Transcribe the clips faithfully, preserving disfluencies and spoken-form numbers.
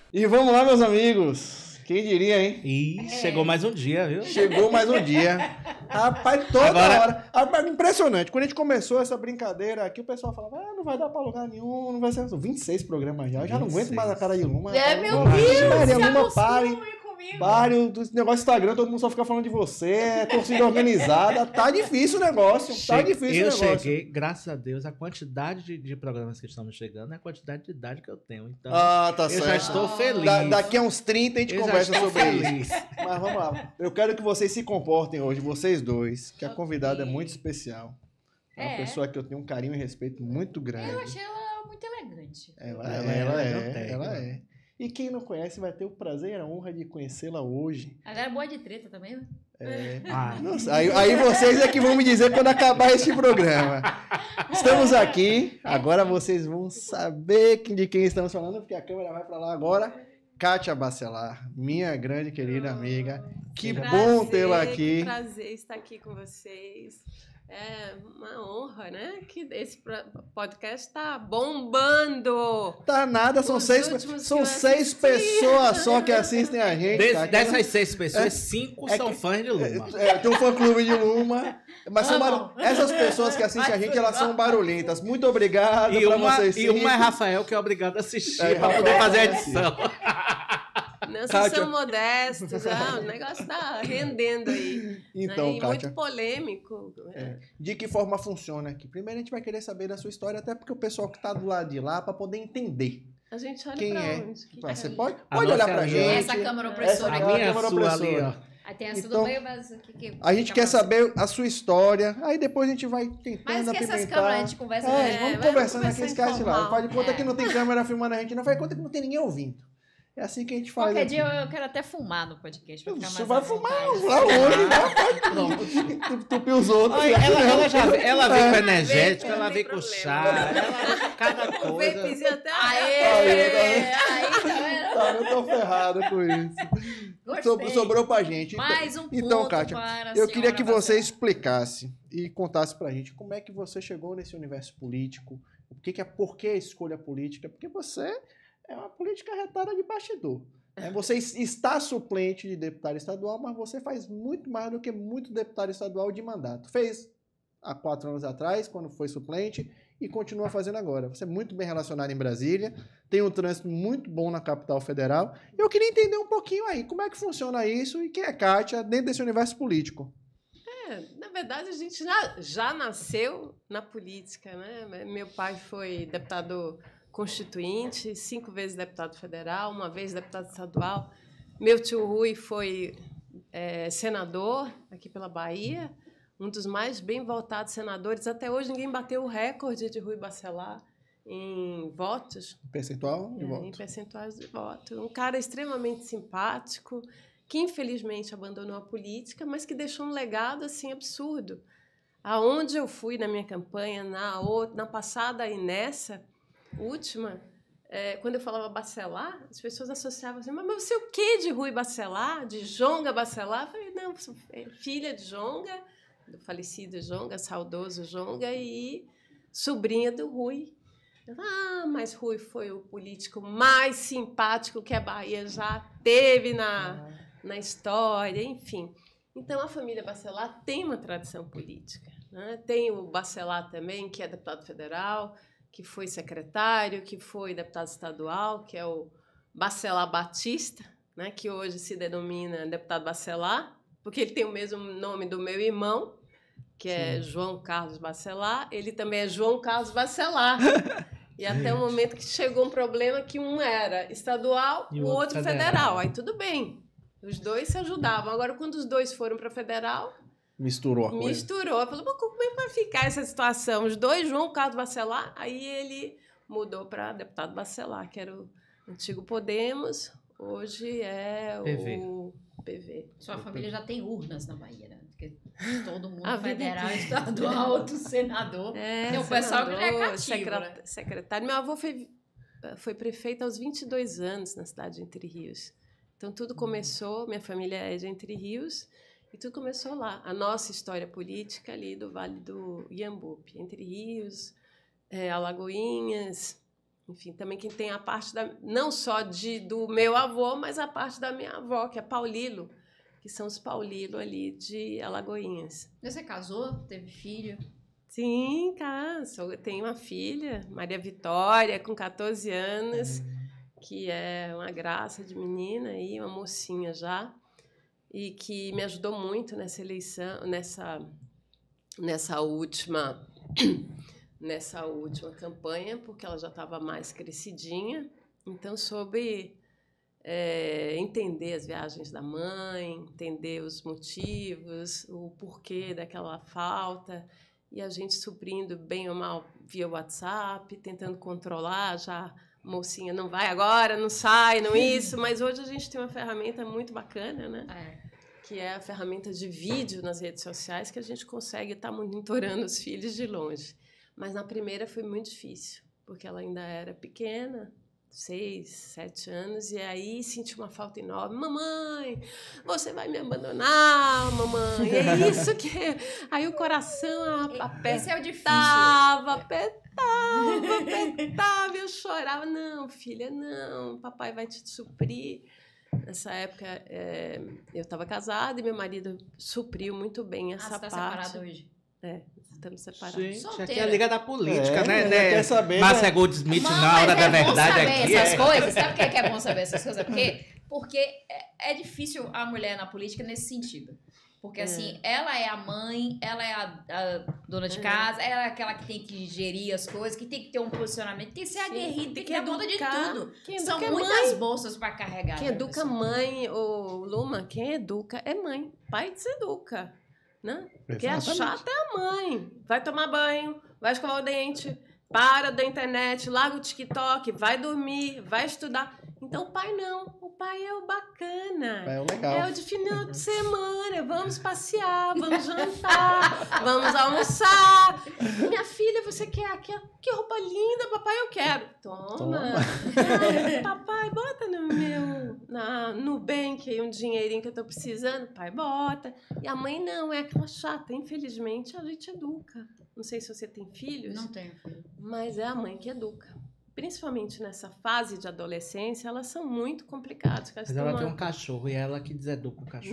E vamos lá, meus amigos. Quem diria, hein? Ih, é. chegou mais um dia, viu? Chegou mais um dia. Rapaz, toda Agora... hora. Rapaz, impressionante. Quando a gente começou essa brincadeira aqui, o pessoal falava, ah, não vai dar pra lugar nenhum, não vai ser... vinte e seis programas já, eu já não aguento mais a cara de Luma. É, cara. meu Deus, Maria, se Luma, pare. Pare, o negócio do Instagram, todo mundo só fica falando de você, é torcida organizada, tá difícil o negócio, tá Cheguei, difícil eu o negócio. Eu cheguei, graças a Deus, a quantidade de, de programas que estamos chegando é a quantidade de idade que eu tenho, então ah, tá eu certo. já estou feliz. Da, daqui a uns trinta a gente eu conversa sobre feliz. isso. Mas vamos lá, eu quero que vocês se comportem hoje, vocês dois, que a convidada é muito especial. É uma é. pessoa que eu tenho um carinho e respeito muito grande. Eu achei ela muito elegante. Ela, ela, ela é, ela é. Ela é. E quem não conhece vai ter o prazer e a honra de conhecê-la hoje. Ela é boa de treta também, né? É. Ah. Nossa, aí, aí vocês é que vão me dizer quando acabar este programa. Estamos aqui, agora vocês vão saber de quem estamos falando, porque a câmera vai para lá agora. Kátia Bacelar, minha grande querida amiga. Que prazer, bom tê-la aqui. Que prazer estar aqui com vocês. É uma honra, né? Que esse podcast está bombando. Tá nada, são Os seis, são seis pessoas só que assistem a gente. Des, tá? Dessas seis pessoas, é, cinco é são que, fãs de Luma. É, tem um fã-clube de Luma. Mas são bar... essas pessoas que assistem a gente, elas são barulhentas. Muito obrigado para vocês. E uma é Rafael, que é obrigado a assistir é, para poder fazer a edição. Não, vocês são modestos, ah, o negócio está rendendo aí. Então, né? E Kátia, muito polêmico. É. De que forma funciona aqui? Primeiro a gente vai querer saber da sua história, até porque o pessoal que está do lado de lá, para poder entender. A gente olha quem pra é. onde? Que você é? pode, pode olhar pra gente. Essa câmera opressora. Essa a minha câmera sua opressora. ali, ó. Aí tem essa então, do meio, mas o que, que a gente quer saber a sua história, aí depois a gente vai tentando mas apimentar. Mas essas câmeras, a gente conversa. É, né? vamos é, conversando aqui, esquece lá. Faz de conta é. que não tem câmera filmando a gente, não faz conta que não tem ninguém ouvindo. É assim que a gente faz. Qualquer aqui. dia eu quero até fumar no podcast. Pra ficar Você mais vai fumar lá hoje, vai tupir os outros. Olha, ela, ela, já, ela vem com energético, ela vem com chá, ela vem com cada coisa. Vem até Aê! Aê, Aí, tá, eu tô ferrado com isso. Gostei. Sobrou pra gente. Mais um ponto então, Kátia, para a eu queria que você Bacelar. explicasse e contasse pra gente como é que você chegou nesse universo político, o que que é, por que a escolha política, porque você é uma política retada de bastidor. Né? Você está suplente de deputado estadual, mas você faz muito mais do que muito deputado estadual de mandato. Fez há quatro anos atrás, quando foi suplente, e continua fazendo agora. Você é muito bem relacionado em Brasília, tem um trânsito muito bom na capital federal. Eu queria entender um pouquinho aí, como é que funciona isso e quem é Kátia dentro desse universo político. É, na verdade, a gente já, já nasceu na política, né? Meu pai foi deputado constituinte, cinco vezes deputado federal, uma vez deputado estadual. Meu tio Rui foi é, senador aqui pela Bahia, um dos mais bem votados senadores. Até hoje ninguém bateu o recorde de Rui Bacelar em votos. Percentual de é, voto. Em percentuais de voto. Um cara extremamente simpático, que infelizmente abandonou a política, mas que deixou um legado assim absurdo. Aonde eu fui na minha campanha, na, na passada e nessa última, é, quando eu falava Bacelar, as pessoas associavam assim, mas você é o quê de Rui Bacelar? De Jonga Bacelar? Eu falei, não, sou filha de Jonga, do falecido Jonga, saudoso Jonga, e sobrinha do Rui. Eu falei, ah, mas Rui foi o político mais simpático que a Bahia já teve na, na história, enfim. Então, a família Bacelar tem uma tradição política, né? Tem o Bacelar também, que é deputado federal, que foi secretário, que foi deputado estadual, que é o Bacelar Batista, né, que hoje se denomina deputado Bacelar, porque ele tem o mesmo nome do meu irmão, que é Sim. João Carlos Bacelar. Ele também é João Carlos Bacelar. E até o momento que chegou um problema que um era estadual e o outro federal. federal. Aí tudo bem, os dois se ajudavam. Agora, quando os dois foram para federal... Misturou a coisa. Misturou. Falou, mas como é que vai ficar essa situação? Os dois, João Carlos Bacelar, aí ele mudou para deputado Bacelar, que era o antigo Podemos, hoje é o P V. P V. Sua família já tem urnas na Bahia, né? Porque todo mundo A federal, estadual, outro senador. É, tem o pessoal que já é cativo, secret... né? secretário. Meu avô foi, foi prefeito aos vinte e dois anos na cidade de Entre Rios. Então, tudo começou, minha família é de Entre Rios, e tudo começou lá. A nossa história política ali do Vale do Iambupe, Entre Rios, é, Alagoinhas, enfim, também quem tem a parte da, não só de, do meu avô, mas a parte da minha avó, que é Paulilo, que são os Paulilo ali de Alagoinhas. Você casou? Teve filho? Sim, cara, sou, tenho uma filha, Maria Vitória, com quatorze anos, que é uma graça de menina aí, uma mocinha já, e que me ajudou muito nessa eleição, nessa, nessa última, nessa última campanha, porque ela já estava mais crescidinha, então soube é, entender as viagens da mãe, entender os motivos, o porquê daquela falta, e a gente suprindo bem ou mal via WhatsApp, tentando controlar, já mocinha, não vai agora, não sai, não isso, mas hoje a gente tem uma ferramenta muito bacana, né? É. Que é a ferramenta de vídeo nas redes sociais, que a gente consegue estar monitorando os filhos de longe. Mas na primeira foi muito difícil, porque ela ainda era pequena, seis, sete anos, e aí senti uma falta enorme. Mamãe, você vai me abandonar, mamãe. É isso que... Aí o coração apertava, Esse é o difícil. apertava, apertava, eu chorava. Não, filha, não, papai vai te suprir. Nessa época, é, eu estava casada e meu marido supriu muito bem essa ah, você tá parte. separado hoje? É, estamos separados. Gente, Solteira. aqui é a Liga da Política, É, né? já né? quer saber, Márcia né? Goldsmith Não, na hora mas da é bom verdade saber aqui. essas é- coisas. Sabe por que é que é bom saber essas coisas? Por quê? Porque é, é difícil a mulher na política nesse sentido. Porque, É. assim, ela é a mãe, ela é a, a dona de É. casa, ela é aquela que tem que gerir as coisas, que tem que ter um posicionamento, tem que ser Sim, aguerrida, tem tem que que dar conta de educar. tudo. Quem São educa é muitas mãe. bolsas para carregar. Quem né, educa pessoal? mãe, ô Luma, quem educa é mãe. Pai deseduca, né? Porque a Exatamente. chata é a mãe. Vai tomar banho, vai escovar o dente, para da internet, larga o TikTok, vai dormir, vai estudar. Então o pai não. O pai é o bacana. É o legal. É o de final de semana, vamos passear, vamos jantar, vamos almoçar. Minha filha, você quer aqui? Que roupa linda, papai, eu quero. Toma. Toma. Ai, papai, bota no meu, na Nubank aí um dinheirinho que eu tô precisando. Pai, bota. E a mãe não, é aquela chata. Infelizmente, a gente educa. Não sei se você tem filhos, Não tenho filho. mas é a mãe que educa. Principalmente nessa fase de adolescência, elas são muito complicadas. porque elas Mas têm ela uma- tem um cachorro e é ela que deseduca o cachorro.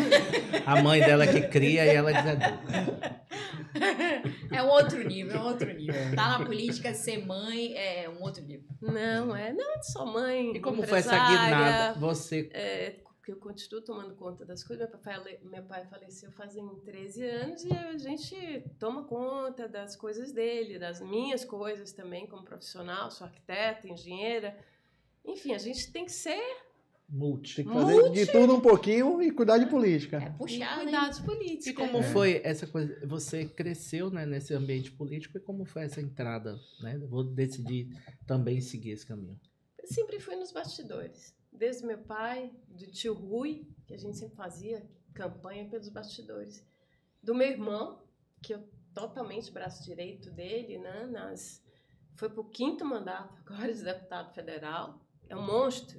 A mãe dela que cria e ela deseduca. É um outro nível, é um outro nível. Tá na política, ser mãe é um outro nível. Não, é não é só mãe. E como foi essa empresária, guinada? Você É, porque eu continuo tomando conta das coisas. Meu pai, fale- meu pai faleceu fazem treze anos e a gente toma conta das coisas dele, das minhas coisas também como profissional. Sou arquiteta, engenheira. Enfim, a gente tem que ser multi. Tem que fazer de tudo um pouquinho e cuidar de É política. e puxado, hein? cuidar de política. E como É. foi essa coisa? Você cresceu, né, nesse ambiente político e como foi essa entrada? Né? Vou decidir também seguir esse caminho. Eu sempre fui nos bastidores. Desde meu pai, do tio Rui, que a gente sempre fazia campanha pelos bastidores. Do meu irmão, que eu totalmente braço direito dele, né? Nas, foi pro quinto mandato agora de deputado federal. É um monstro.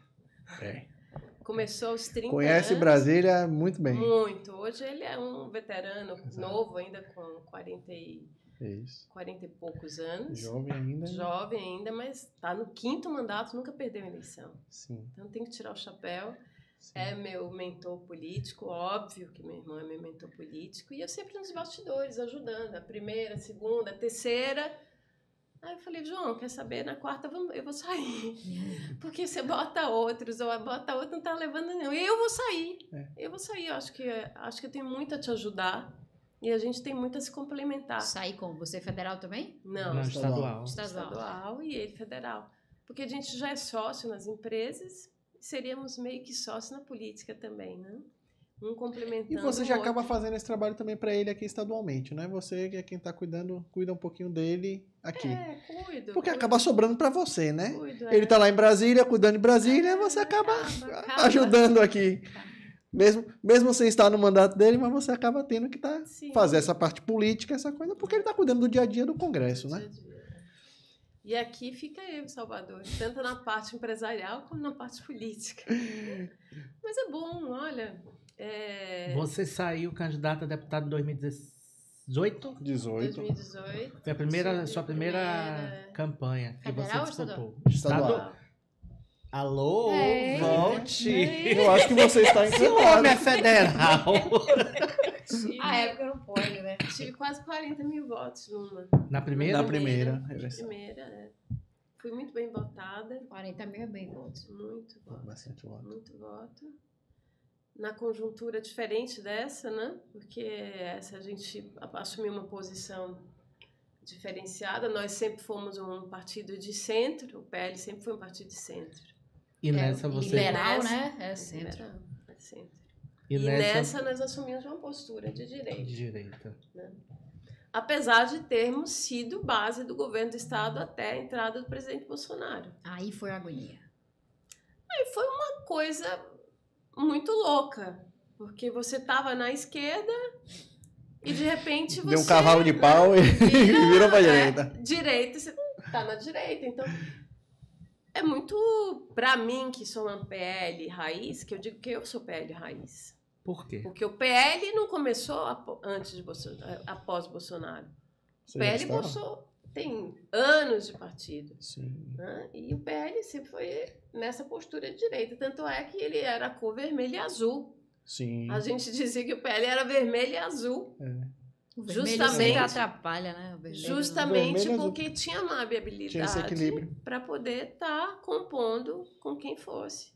É. Começou aos trinta Conhece anos. Brasília muito bem. Muito. Hoje ele é um veterano Exato. novo, ainda com quarenta e, É isso. quarenta e poucos anos. Jovem ainda. Jovem ainda, mas está no quinto mandato, nunca perdeu a eleição. Sim. Então tem que tirar o chapéu. sim. É meu mentor político, óbvio que meu irmão é meu mentor político. E eu sempre nos bastidores, ajudando. A primeira, a segunda, a terceira. Aí eu falei, João, quer saber? Na quarta vamos- eu vou sair. Porque você bota outros, ou bota outro, não tá levando nenhum. E eu vou sair. É. Eu vou sair. Eu acho que, acho que eu tenho muito a te ajudar. E a gente tem muito a se complementar. Sair com você federal também? Não, Não, estadual. estadual. Estadual. estadual e ele federal. Porque a gente já é sócio nas empresas, seríamos meio que sócio na política também, né? Um complementando E você o já outro. acaba fazendo esse trabalho também para ele aqui estadualmente, né? Você que é quem tá cuidando, cuida um pouquinho dele aqui. É, cuido. Porque cuido, acaba sobrando para você, né? cuido, Ele é. tá lá em Brasília, cuidando de Brasília, É, você acaba, acaba, acaba. ajudando aqui. Mesmo, mesmo sem estar no mandato dele, mas você acaba tendo que tá, Sim. fazer essa parte política, essa coisa, porque ele tá cuidando do dia a dia do Congresso, né? Dia a dia. E aqui fica eu, Salvador, tanto na parte empresarial como na parte política. Mas é bom, olha. é, Você saiu candidato a deputado em dois mil e dezoito? dezoito. dois mil e dezoito. Foi a primeira, Sim, sua primeira, primeira. campanha que Federal você ou disputou. Estadual. Alô, É. volte! Eu acho que você está Esse homem encantado. é federal. Tive, A época não pode, né? tive quase quarenta mil votos numa. Na primeira? Na primeira. Primeira, é. Fui muito bem votada. quarenta mil é bem votos. Muito voto. Bastante voto. Muito voto. Na conjuntura diferente dessa, né? Porque essa a gente assumiu uma posição diferenciada. Nós sempre fomos um partido de centro. O P L sempre foi um partido de centro. E nessa você... Liberal, Nessa- né? É centro. Liberal, é centro. E E, nessa... nessa nós assumimos uma postura de direita. De direita. Apesar de termos sido base do governo do Estado até a entrada do presidente Bolsonaro. Aí foi a agonia. E foi uma coisa muito louca, porque você estava na esquerda e de repente você... Deu um cavalo de pau e vira, virou pra é, direita. direita, você tá na direita, então... É muito, pra mim, que sou uma P L raiz, que eu digo que eu sou P L raiz. Por quê? Porque o P L não começou apo- antes de Bolsonaro, após Bolsonaro. Você O P já L estava? Bolsonaro tem anos de partido. Sim. Né? E o P L sempre foi nessa postura de direita. Tanto é que ele era a cor vermelha e azul. Sim. A gente dizia que o P L era vermelho e azul. É. O vermelho Justamente- sempre atrapalha, né? O vermelho. Justamente vermelho e azul. porque tinha uma Tinha esse viabilidade equilíbrio. para poder estar compondo com quem fosse.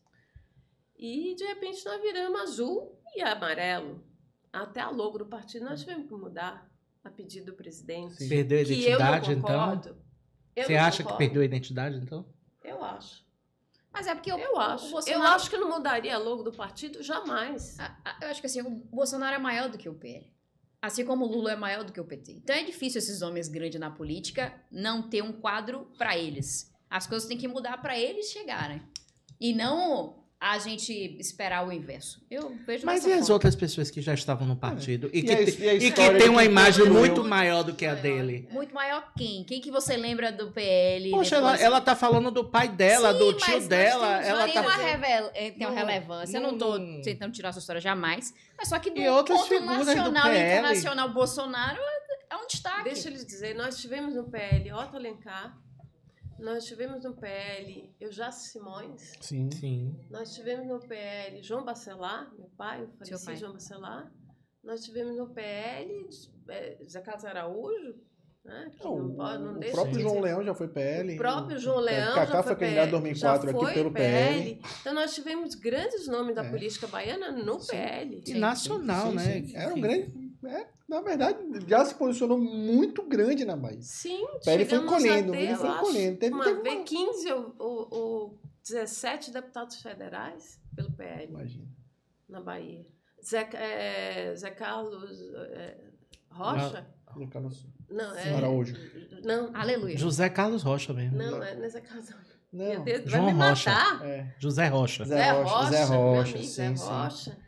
E, de repente, nós viramos azul e amarelo. Até a logo do partido nós tivemos que mudar a pedido do presidente. Sim. Perdeu a Que eu não identidade, então? concordo. Eu Você não acha que concordo. perdeu a identidade, então? Eu acho. Mas é porque o, Eu acho. o Eu Bolsonaro... acho que eu não mudaria a logo do partido jamais. A- a- Eu acho que assim, o Bolsonaro é maior do que o P L. Assim como o Lula é maior do que o P T. Então é difícil esses homens grandes na política não ter um quadro pra eles. As coisas têm que mudar pra eles chegarem. E não a gente esperar o inverso. Eu vejo Mas dessa e as forma. outras pessoas que já estavam no partido? E, E que, a- te- e a e que história tem de uma quem imagem construiu. muito maior do que a Maior. dele. Muito maior quem? Quem que você lembra do P L? Poxa, ela, depois? ela tá falando do pai dela, Sim, do mas tio nós dela. temos- Ela tem, tá... uma revel- eh, tem uma Não, relevância. Eu não- não tô não- tentando tirar sua história jamais. Mas só que do E outras ponto figuras do nacional P e L. internacional Bolsonaro é um destaque. Deixa eu lhes dizer, nós tivemos no P L Otto Alencar, nós tivemos no P L Eujaccio Simões, Sim. Sim. nós tivemos no P L João Bacelar, meu pai, o Seu falecido pai. João Bacelar, nós tivemos no P L eh, Zé Carlos Araújo, né, que Não, não, pode, não o deixa próprio de João dizer. Leão já foi P L. O próprio João Leão Cacá já foi foi candidato em P L, dois mil e quatro já aqui foi pelo P L. Então nós tivemos grandes nomes da É. política baiana no Sim. P L. E Sim, nacional, Sim, né? sim. Era um grande. É, na verdade, já se posicionou muito grande na Bahia. Sim, O P L foi chegamos encolhendo, a ter, ele foi eu acho, encolhendo. Teve, uma teve vez uma- quinze ou, ou, ou dezessete deputados federais pelo P L Imagina. na Bahia. Zé, é, Zé Carlos é, Rocha? Zé Carlos Não, é. Araújo. Não, Aleluia. José Carlos Rocha mesmo. não, é, não é Zé Carlos. Meu Não. Deus, vai João me Rocha. matar. É. José Rocha. Zé Zé Rocha, Rocha, Zé meu Rocha, amigo, sim, Zé sim. Rocha.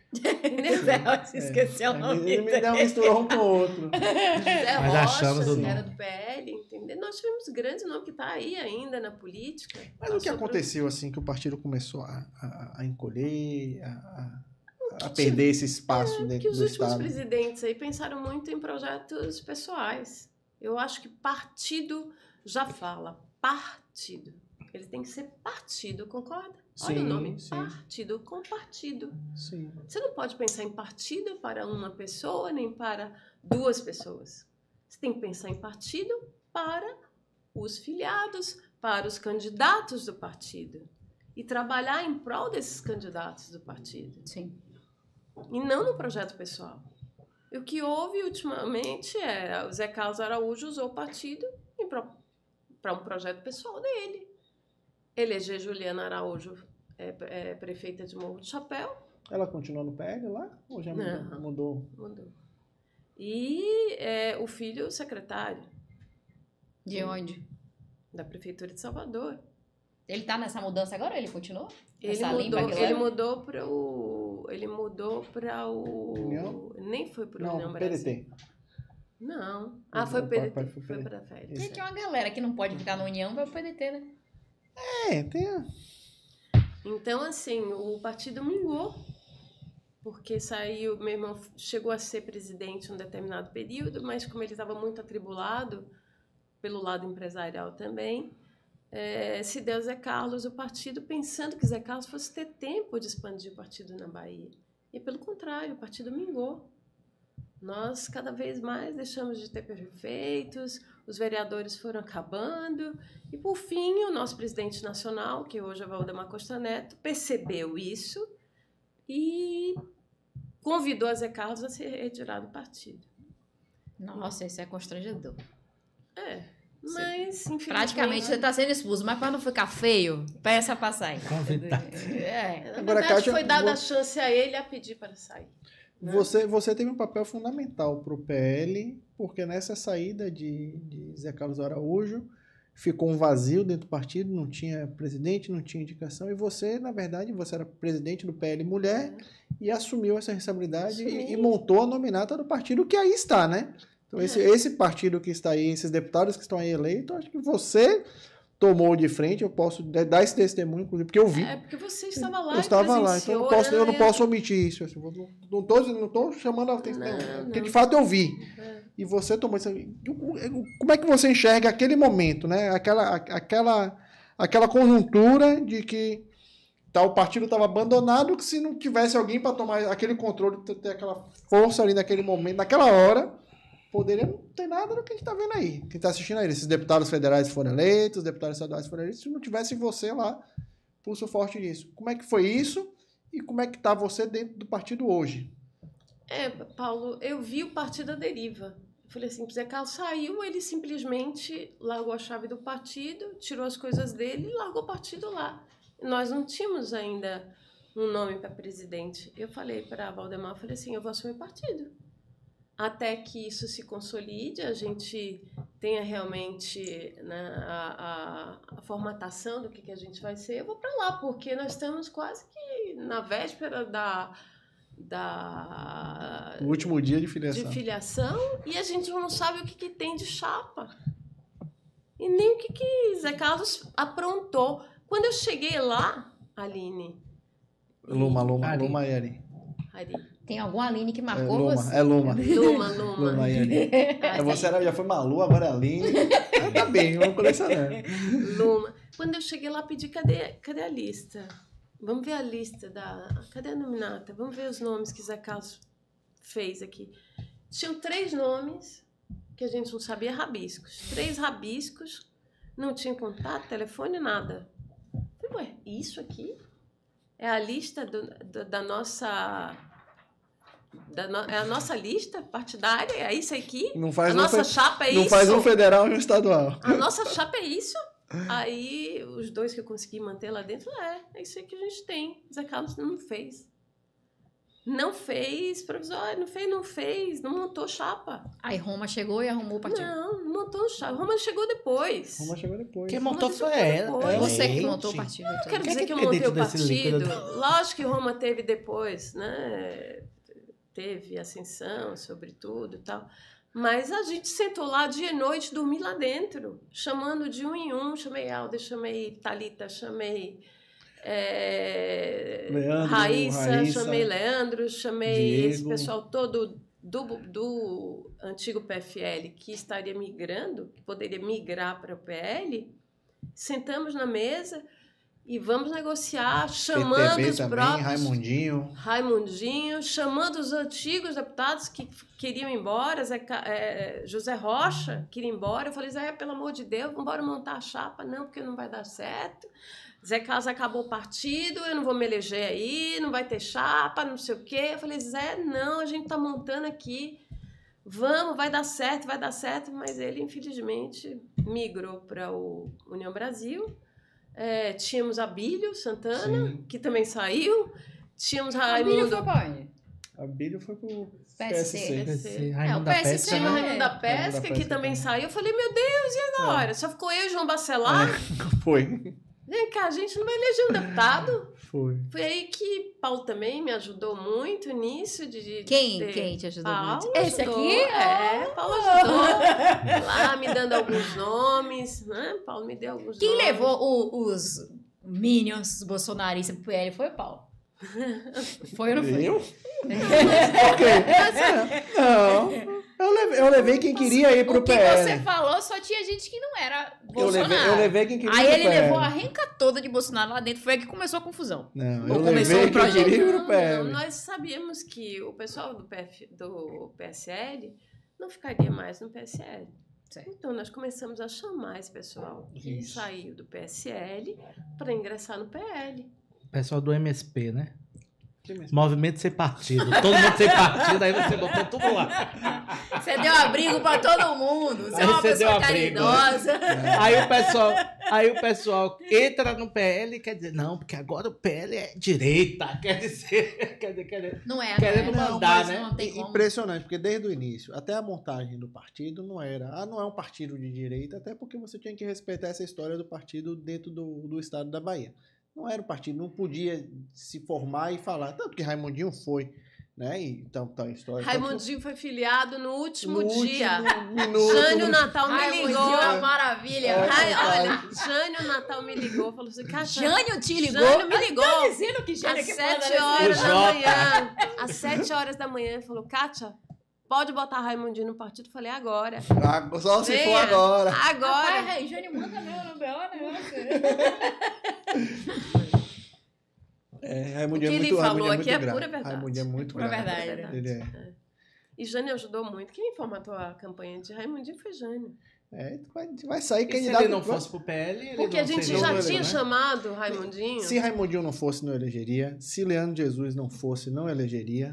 Zé Rocha, esqueceu o É, nome ele me dele. deu uma misturou um com o outro. Zé Mas achamos o Rocha, nome. era do P L, entendeu? Nós tivemos grandes nomes que tá aí ainda na política. Mas o que Passou por- aconteceu, assim, que o partido começou a, a, a encolher, a, a, a perder esse espaço Que dentro os do últimos Estado? presidentes aí pensaram muito em projetos pessoais. Eu acho que partido já fala. Partido. Ele tem que ser partido, concorda? Olha Sim, o nome. sim. Partido com partido. Sim. Você não pode pensar em partido para uma pessoa, nem para duas pessoas. Você tem que pensar em partido para os filiados, para os candidatos do partido. E trabalhar em prol desses candidatos do partido. Sim. E não no projeto pessoal. E o que houve ultimamente é o Zé Carlos Araújo usou o partido para um projeto pessoal dele. Eleger Juliana Araújo é, é, prefeita de Morro do Chapéu. Ela continuou no P L lá? Ou já Não. mudou? Mudou. E é, o filho secretário De onde? da Prefeitura de Salvador. Ele tá nessa mudança agora ou ele continua? Ele Essa limpa mudou, que ele leva? mudou para o. Ele mudou para o. União? Nem foi para o Não, União P D Brasil. T. Não. Ah, O foi o P D papai T. foi Foi P D T. para a férias. Isso. Tem que é uma galera que não pode ficar na União, vai pro P D T, né? É, tem a... Então, assim, o partido minguou. porque saiu, meu irmão chegou a ser presidente em um determinado período, mas como ele estava muito atribulado pelo lado empresarial também, é, se deu Zé Carlos o partido, pensando que Zé Carlos fosse ter tempo de expandir o partido na Bahia. E, pelo contrário, o partido mingou. Nós, cada vez mais, deixamos de ter prefeitos, os vereadores foram acabando, e, por fim, o nosso presidente nacional, que hoje é Valdemar Costa Neto, percebeu isso e convidou a Zé Carlos a se retirar do partido. Nossa, isso é constrangedor. É, mas, infelizmente... Praticamente você está sendo expulso, mas para não ficar feio, peça para sair. Convidado. É. Na Agora, verdade, Kátia, foi dada vou- a chance a ele a pedir para sair. né? Você, você teve um papel fundamental para o P L, porque nessa saída de, de Zé Carlos Araújo ficou um vazio dentro do partido, não tinha presidente, não tinha indicação, e você, na verdade, você era presidente do P L Mulher e assumiu essa responsabilidade e, Assumi. e montou a nominata do partido que aí está, né? Então, esse, esse partido que está aí, esses deputados que estão aí eleitos, acho que você tomou de frente, eu posso dar esse testemunho, inclusive, porque eu vi. É, porque você estava lá Eu e estava lá, então eu não presenciou, posso, eu não né? posso omitir isso. Assim, eu não, não, tô, não tô chamando a atenção, Não, não, não. porque de fato eu vi. É. E você tomou isso. Como é que você enxerga aquele momento, né? Aquela, aquela, aquela conjuntura de que tá, o partido estava abandonado, que se não tivesse alguém para tomar aquele controle, ter aquela força ali naquele momento, naquela hora, poderia não ter nada do que a gente está vendo aí. Quem está assistindo aí, esses deputados federais foram eleitos, os deputados estaduais foram eleitos, se não tivesse você lá, pulso forte nisso. Como é que foi isso e como é que está você dentro do partido hoje? É, Paulo, eu vi o partido à deriva. Eu falei assim, Zé Carlos saiu, ele simplesmente largou a chave do partido, tirou as coisas dele e largou o partido lá. Nós não tínhamos ainda um nome para presidente. Eu falei para Valdemar, eu falei assim, eu vou assumir o partido. Até que isso se consolide, a gente tenha realmente, né, a, a, a formatação do que, que a gente vai ser, eu vou para lá, porque nós estamos quase que na véspera da... da O último dia de filiação. de filiação e a gente não sabe o que, que tem de chapa. E nem o que, que Zé Carlos aprontou. Quando eu cheguei lá, Aline... Luma, Luma, Ari. Luma e Ari. Ari. Tem alguma Aline que É marcou Luma, você? é Luma. Luma, Luma. Luma e Ari. É, você era, já foi Malu, agora é Aline. Ah, tá bem, vamos colecionar. Luma. Quando eu cheguei lá, pedi, cadê, cadê a lista? Vamos ver a lista da... Cadê a nominata? Vamos ver os nomes que Zé Carlos fez aqui. Tinham três nomes que a gente não sabia rabiscos. Três rabiscos, não tinha contato, telefone, nada. Eu falei, ué, isso aqui é a lista do, do, da nossa... Da no, é a nossa lista partidária? É isso aqui? Não faz a um nossa fe- chapa é Não isso? faz um federal e um estadual. A nossa chapa é isso? Aí, os dois que eu consegui manter lá dentro, é, é isso aí que a gente tem. Zé Carlos não fez. Não fez provisório, não fez, não fez, não montou chapa. Aí Roma chegou e arrumou o partido. Não, não montou chapa. Roma chegou depois. Roma chegou depois. Quem montou Mas foi isso foi ela. depois. ela Você que gente. montou o partido. Não todo. quero Quem dizer é que eu que montei o acredita nesse líquido? partido. Lógico que Roma teve depois, né? Teve ascensão, sobretudo e tal. Mas a gente sentou lá dia e noite, dormi lá dentro, chamando de um em um. Chamei Alda, chamei Thalita, chamei é, Leandro, Raíssa, Raíssa, chamei Leandro, chamei Diego. esse pessoal todo do, do antigo P F L que estaria migrando, que poderia migrar para o P L. Sentamos na mesa e vamos negociar, chamando P T B os também, próprios... Raimundinho. Raimundinho, chamando os antigos deputados que queriam ir embora, Zé, Ca- é, José Rocha queria ir embora. Eu falei, Zé, pelo amor de Deus, vamos embora montar a chapa. Não, porque não vai dar certo. Zé Carlos acabou o partido, eu não vou me eleger aí, não vai ter chapa, não sei o quê. Eu falei, Zé, não, a gente tá montando aqui. Vamos, vai dar certo, vai dar certo. Mas ele, infelizmente, migrou para o União Brasil. É, tínhamos Abílio Santana, Sim. que também saiu. Tínhamos Abílio Raimundo, foi pra onde? A Bíblia foi pro P S C. P S C. Esse É, Raimundo o da P S C Pesca, tínhamos né? Raimundo da Raimundo Pesca, da que Pesca também também. saiu. Eu falei, meu Deus, e agora? Só ficou eu e João Bacelar? Foi. Vem cá, a gente não vai eleger um deputado? Foi. Foi aí que Paulo também me ajudou muito nisso. De, de Quem? ter- Quem te ajudou Paulo muito? Esse ajudou, aqui? É, Paulo ajudou. Lá me dando alguns nomes, né? Paulo me deu alguns Quem nomes. levou o- os minions bolsonaristas pro P L foi o Paulo. Foi ou não foi? Eu? Ok. Não. Eu levei, eu levei quem queria ir pro O que P L. você falou só tinha gente que não era Eu Bolsonaro. levei, eu levei quem queria Aí ir pro ele P L. levou a renca toda de Bolsonaro lá dentro. Foi aí que começou a confusão. Não, Ou eu começou levei o quem projeto. queria ir pro Não, P L. não, nós sabíamos que o pessoal do, P F, do P S L não ficaria mais no P S L. Certo. Então, nós começamos a chamar esse pessoal que Isso. saiu do P S L para ingressar no P L. Pessoal do M S P, né? Que mesmo? Movimento sem partido. Todo mundo sem partido, aí você botou tudo lá. Você deu abrigo pra todo mundo. Você é Aí uma você deu pessoa abrigo, caridosa. Aí o pessoal, aí o pessoal entra no P L e quer dizer, não, porque agora o P L é direita. Quer dizer, quer dizer, quer dizer. Não é, Querendo não é. mandar, mas né? Não tem como. Impressionante, porque desde o início, até a montagem do partido não era, ah, não é um partido de direita, até porque você tinha que respeitar essa história do partido dentro do, do estado da Bahia. Não era um partido, não podia se formar e falar, tanto que Raimundinho foi, né? E, então, tá a história. Raimundinho foi filiado no último no dia. último minuto, Jânio no- Natal me Ai, ligou. uma maravilha. É. Ai, verdade. olha, Jânio Natal me ligou, falou assim, Kátia, Jânio te ligou? Jânio me ligou. Tá dizendo que Jânio às que sete manda horas O da Jota. manhã, às sete horas da manhã, ele falou, Kátia, pode botar Raimundinho no partido? Eu falei, agora. Ah, só se for Venha. agora. Agora. Ai, Jânio manda meu no B O, negócio. É, O Raimundinho que é ele muito, falou Raimundinho é aqui é muito grave. pura verdade. Raimundinho é muito Pura grave. verdade, né? Ele é. E Jânio ajudou muito. Quem formatou a campanha de Raimundinho foi Jânio. É, vai, vai sair E se candidato. ele não fosse pro P L, ele Porque não a gente seria já o- tinha né? chamado Raimundinho. Se Raimundinho não fosse, não elegeria. Se Leandro Jesus não fosse, não elegeria.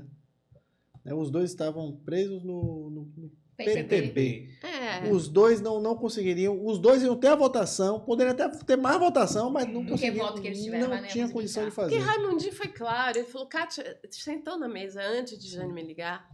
Né, os dois estavam presos no, no- no P T B. É. Os dois não, não conseguiriam. Os dois iam ter a votação, poderiam até ter mais votação, mas não Do que conseguiriam. voto que eles tiveram, mas não não ia tinha conseguir condição de entrar. Porque fazer. Raimundinho foi claro. Ele falou, Kátia, sentou na mesa antes de Jânio me ligar.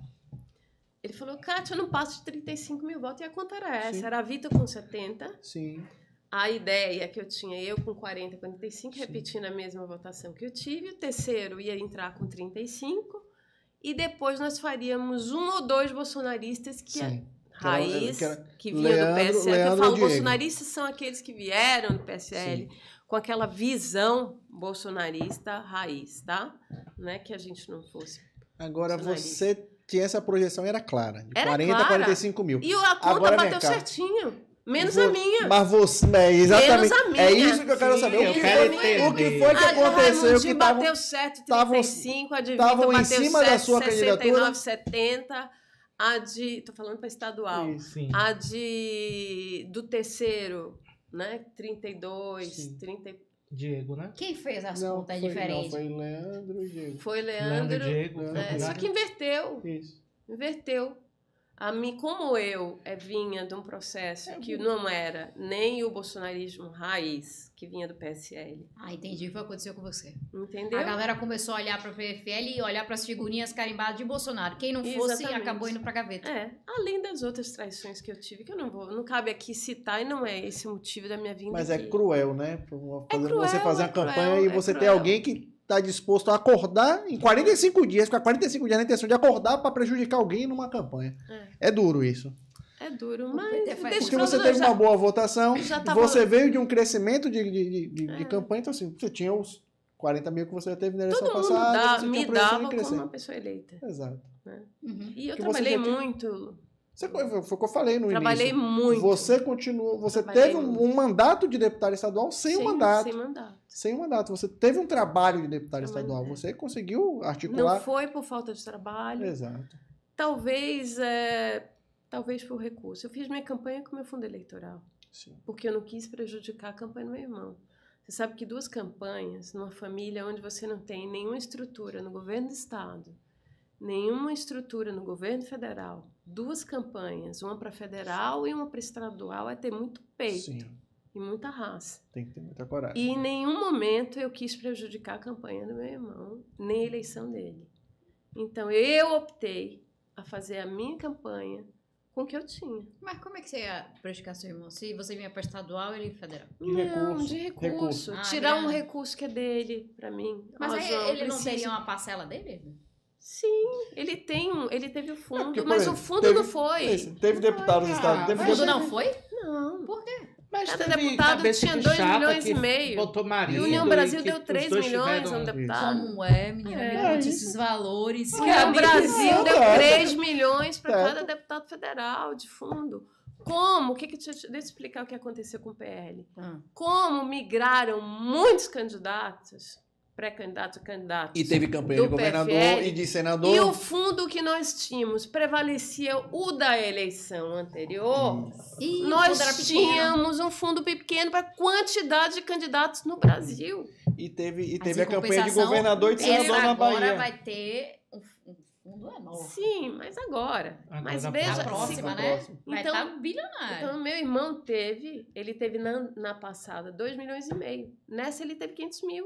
Ele falou, Kátia, eu não passo de trinta e cinco mil votos. E a conta era essa. Sim. Era a Vitor com setenta. Sim. A ideia que eu tinha, eu com quarenta, quarenta e cinco, Sim. repetindo a mesma votação que eu tive. O terceiro ia entrar com trinta e cinco. E depois nós faríamos um ou dois bolsonaristas que é Sim. raiz, que era que vinha Leandro- do P S L. que eu Leandro falo, Diego. bolsonaristas são aqueles que vieram do P S L com aquela visão bolsonarista raiz, tá? Não é que a gente não fosse. Agora Bolsonarista. você tinha essa projeção, era clara. De Era quarenta a clara. quarenta e cinco mil. E a conta Agora, vem bateu cá. certinho. Menos Vo- a minha. Mas você. É, exatamente. Menos a minha. É isso que eu quero Sim, saber. O eu que, quero foi, entender. o que foi que Ah, aconteceu? Raimundinho Que tavam- bateu certo, tavam- trinta e cinco, a de tavam Vitor em bateu cima da certo, sua sessenta e nove, candidatura? setenta. A de... Tô falando para estadual. Isso. Sim. A de... Do terceiro, né? trinta e dois, Sim. trinta e- Diego, né? Quem fez as Não, contas foi, diferentes? não, foi Leandro e Diego. Foi Leandro Leandro. Diego. Leandro É, foi só por que inverteu. Isso. Inverteu. A mim, como eu é, vinha de um processo que não era nem o bolsonarismo raiz, que vinha do P S L, Ah, entendi o que aconteceu com você. entendeu? A galera começou a olhar para o P F L e olhar para as figurinhas carimbadas de Bolsonaro. Quem não fosse, Exatamente. acabou indo para gaveta. É, além das outras traições que eu tive, que eu não vou, não cabe aqui citar e não é esse o motivo da minha vinda Mas é aqui. cruel, né? Pra uma- fazer- cruel, você fazer é a campanha cruel, e é você ter cruel. alguém que tá disposto a acordar em quarenta e cinco dias, ficar quarenta e cinco dias na intenção de acordar para prejudicar alguém numa campanha. É. É duro isso. É duro, O mas P T deixa faz eu Porque falar, você eu teve já- uma boa votação, já tava- você veio de um crescimento de, de, de, de- de É. campanha, então assim, você tinha os quarenta mil que você já teve na eleição Todo mundo passada, dá, você me tinha projeção dava de crescer. como uma pessoa eleita. Exato. Uhum. E eu Que você trabalhei já tinha- muito, Você, foi, foi o que eu falei no trabalhei início. muito. Você continuou, você Trabalhei teve um, muito. um mandato de deputado estadual sem um mandato. Sem mandato. Sem um mandato. Você teve um trabalho de deputado Sem estadual. mandato. Você conseguiu Não articular. foi por falta de trabalho. Exato. Talvez, é, talvez por recurso. Eu fiz minha campanha com meu fundo eleitoral, Sim. porque eu não quis prejudicar a campanha do meu irmão. Você sabe que duas campanhas numa família onde você não tem nenhuma estrutura no governo do estado, nenhuma estrutura no governo federal, duas campanhas, uma para federal e uma para estadual, é ter muito peito Sim. e muita raça. Tem que ter muita coragem. E em nenhum momento eu quis prejudicar a campanha do meu irmão, nem a eleição dele. Então eu optei a fazer a minha campanha com o que eu tinha. Mas como é que você ia prejudicar seu irmão? Se você vinha para estadual, ele federal. De Não, recurso, de recurso. recurso. Ah, Tirar um grana. recurso que é dele, pra mim. Mas Ó, aí João, ele não preciso- teria uma parcela dele? Sim, ele tem um, ele teve o fundo, porque, por mas exemplo, o fundo teve- não foi. Esse, Teve Não deputados foi, estaduais. cara. Teve O deputados- fundo não foi? Não. Por quê? Mas Cada teve deputado cabeça tinha de dois chapa milhões que e meio. botou E marido, o União e Brasil que deu os três dois milhões tiveram- a um deputado. Como é, menina? É, Me conte isso. esses valores. Que o Brasil Não, deu é. três milhões para É. cada deputado federal de fundo. Como? O que que te, deixa eu explicar o que aconteceu com o P L. Ah. Como migraram muitos candidatos, pré-candidatos e candidatos. E teve campanha do de governador P F L, e de senador. E o fundo que nós tínhamos prevalecia o da eleição anterior. Ih, o Nós fundo era pequeno. tínhamos um fundo pequeno para a quantidade de candidatos no Brasil. E teve, e Mas, teve em a campanha de compensação, governador e de essa senador na agora Bahia. vai ter um, um fundo enorme. Sim, mas agora. Agora mas a veja, A próxima, se- né? próxima. Vai Então- estar bilionário. Então, meu irmão teve, ele teve na, na passada dois milhões e meio. Nessa, ele teve quinhentos mil.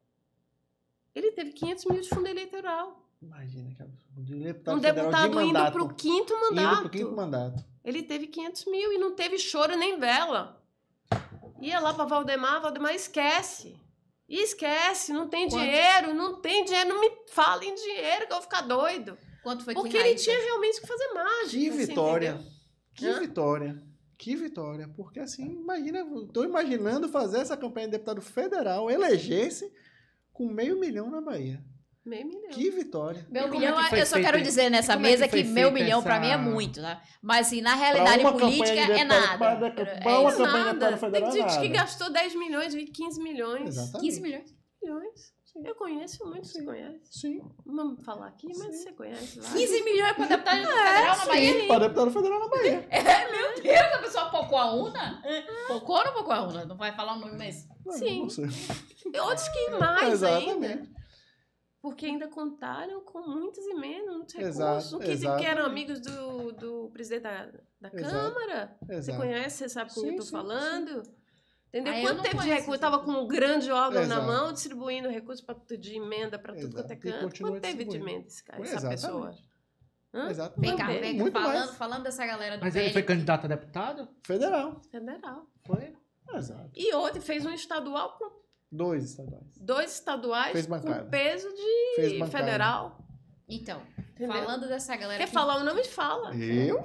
Ele teve quinhentos mil de fundo eleitoral. Imagina que absurdo. De deputado Um federal deputado de indo mandato. para o quinto Indo mandato. pro quinto mandato. Ele teve quinhentos mil e não teve choro nem vela. Ia lá para Valdemar, Valdemar esquece. E esquece, não tem Quanto? dinheiro, não tem dinheiro, não me fala em dinheiro que eu vou ficar doido. Quanto foi Porque que ele Raíssa- tinha realmente que fazer mágica. Que você vitória. entendeu? Que Hã? vitória. Que vitória. Porque assim, imagina, eu tô imaginando fazer essa campanha de deputado federal, eleger-se com meio milhão na Bahia. Meio milhão. Que vitória. Meu E como milhão, é que foi eu só feita- quero dizer nessa como é mesa que foi que, meu feita milhão pra essa- mim é muito, tá? Mas assim, na Pra realidade uma política campanha de é deputado- nada. pra- pra É uma isso. campanha de Nada. deputado federal Tem é gente que nada. gastou dez milhões, quinze milhões. Exatamente. quinze milhões. milhões. Eu conheço muito, você conhece. Sim. Não vamos falar aqui, mas você conhece lá. quinze milhões para deputado federal na Bahia. Para deputado federal na Bahia. É, meu Deus, a pessoa pocou a urna? Pocou ou não pocou a urna? Não vai falar o nome mesmo. Sim. Não sei. E outros que mais ainda. Exatamente. Porque ainda contaram com muitos emendas, muitos Exato, recursos. Não quis dizer que exatamente. eram amigos do, do presidente da, da Exato, Câmara. Você Exato. conhece, você sabe com quem eu Sim, tô sim, falando. Entendeu? Ah, eu Quanto não tempo de conheço recurso? esse Estava tipo. com um grande órgão na Exato. mão, distribuindo recursos pra, de emenda para tudo Exato. quanto é E canto. continua Quanto teve de distribuindo. emenda esse cara, essa Exatamente. pessoa? Hã? Exatamente. Vem cá, Muito vem cá. Muito Falando, mais. falando dessa galera do Mas P L. ele foi candidato a deputado? Federal. Federal. Foi? Exato. E outro fez um estadual com Dois estaduais. dois estaduais Fez bancada. com peso de Fez bancada. federal. Então, Entendeu? falando dessa galera Quer que... falar o nome? Fala. Eu?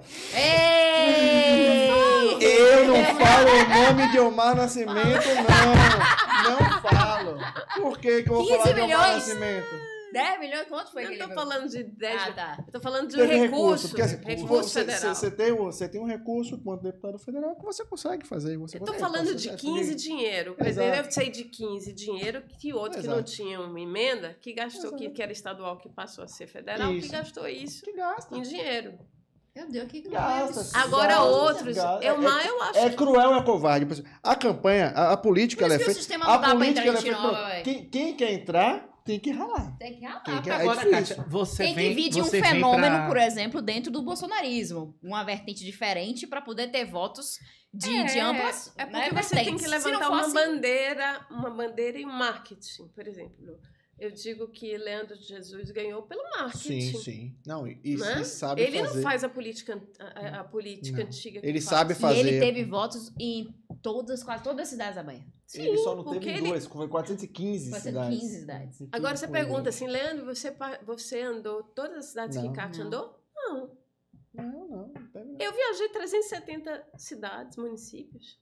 Ei! Eu não falo o nome de Omar Nascimento, não. Não falo. Por que, que eu vou quinze falar de Omar milhões? Nascimento? dez milhões? Quanto foi Eu que não ele tô falando de dez, Ah, tá. eu tô falando de Teve recurso. porque assim, recurso você, federal. Você, tem, um- você tem um recurso quanto deputado federal que você consegue fazer. Você Eu tô consegue falando fazer de essa quinze lei. dinheiro. Por Exato. exemplo, eu sei de quinze dinheiro que outro que não Exato. tinha uma emenda, que gastou, que, Exato. que era estadual, que passou a ser federal, Isso. que gastou isso Que gasta. em dinheiro. Meu Deus, que Gasta. Agora Gasta, outros, gasta. eu, É- mas eu acho É que cruel, é covarde. A campanha, a, a política, Por ela é isso que o feita. sistema não A dá pra política, entrar ela é em feita. Tinova, pra- velho. Quem, quem quer entrar, tem que ralar. Tem que ralar. Quem quer- É Agora, difícil. Kátia, você Tem que vem, vir de um você vem fenômeno, pra- por exemplo, dentro do bolsonarismo. Uma vertente diferente para poder ter votos de, de ambas. É né, porque você tem vertentes. que Se não levantar for uma assim, bandeira, uma bandeira em marketing, por exemplo. Eu digo que Leandro de Jesus ganhou pelo marketing. Sim, sim. Não, e, e Né? sabe Ele fazer. não faz a política, a, a política Não. antiga. que Ele faz. sabe fazer. E ele teve votos em todas, quase todas as cidades da Bahia. Sim, Ele só não porque teve ele- duas, foi quatrocentas e quinze cidades. quatrocentas e quinze cidades. Agora você Foi pergunta ele. assim, Leandro, você, pa- você andou todas as cidades que Não. Kátia Não. andou? Não. Não, não, não teve não. Eu viajei trezentas e setenta cidades, municípios.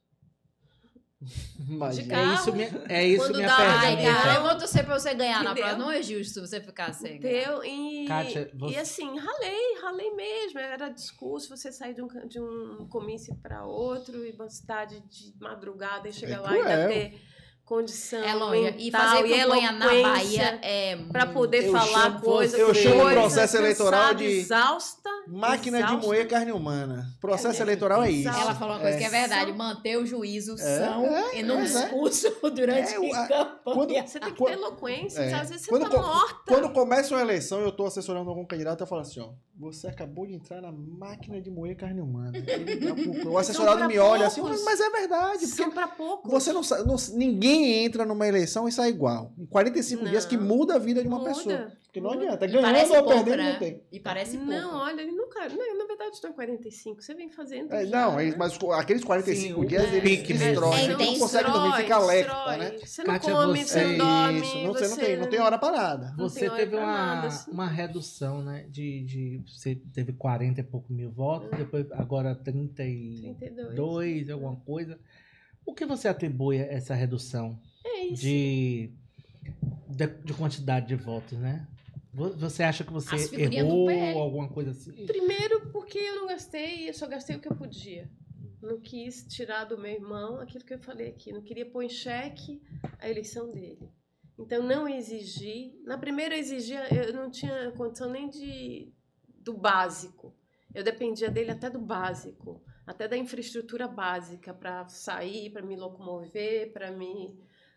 Imagina. de É carro. isso, minha, é isso Quando minha dá- Ai, pergunta. cara, eu vou torcer pra você ganhar na Entendeu? próxima. Não é justo você ficar sem ganhar. Entendeu? E, Kátia, você- e assim, ralei, ralei mesmo. Era discurso, você sair de um, can- de um comício para outro, e uma cidade de madrugada e chegar É lá e ainda cruel. ter condição É longe. E mental fazer e campanha na eloquência Bahia é para poder Eu falar chamo- coisa, eu chamo o coisa processo eleitoral cansada, de exausta, Máquina de exausta. moer carne humana. Processo É, eleitoral é isso. exausta. Ela falou uma coisa É. que é verdade, manter o juízo É, são é, e num é. discurso durante É, o- a- campanha. quando- Você tem que Quando- ter eloquência, É. às vezes você Quando tá co- morta. Quando começa uma eleição, eu tô assessorando algum candidato, eu falo assim, ó, você acabou de entrar na máquina de moer carne humana. Ele- o, o assessorado pra me olha assim, poucos. mas é verdade, São porque para pouco. você não, sa- não ninguém entra numa eleição e sai igual. Em quarenta e cinco Não. dias que muda a vida de uma Muda. pessoa. Porque não Muda. adianta, E ganhando parece ou pouco, perdendo né? não tem. E parece pouco. Não, olha, ele nunca. Não, na verdade, estão em quarenta e cinco. Você vem fazendo. É, já, não, né? é- mas aqueles quarenta e cinco Sim, o dias ele pique mesmo. destrói. É Você não intenso. consegue dormir, fica alerta, destrói. né? Você não Kátia, come, você- você não dorme. Isso, não, você não você tem, não tem hora parada. Não Você tem hora teve pra uma, nada, assim. uma redução, né? De, de, você teve quarenta e poucos mil votos, depois agora trinta e trinta e dois. dois, alguma coisa. O que você atribui a essa redução É isso. de, de, de quantidade de votos, né? Vo- Você acha que você As figurinhas do errou P L. alguma coisa assim? Primeiro porque eu não gastei, eu só gastei o que eu podia. Não quis tirar do meu irmão aquilo que eu falei aqui. Não queria pôr em xeque a eleição dele. Então, não exigi. Na primeira, eu exigia, eu não tinha condição nem de do básico. Eu dependia dele até do básico, até da infraestrutura básica para sair, para me locomover, para me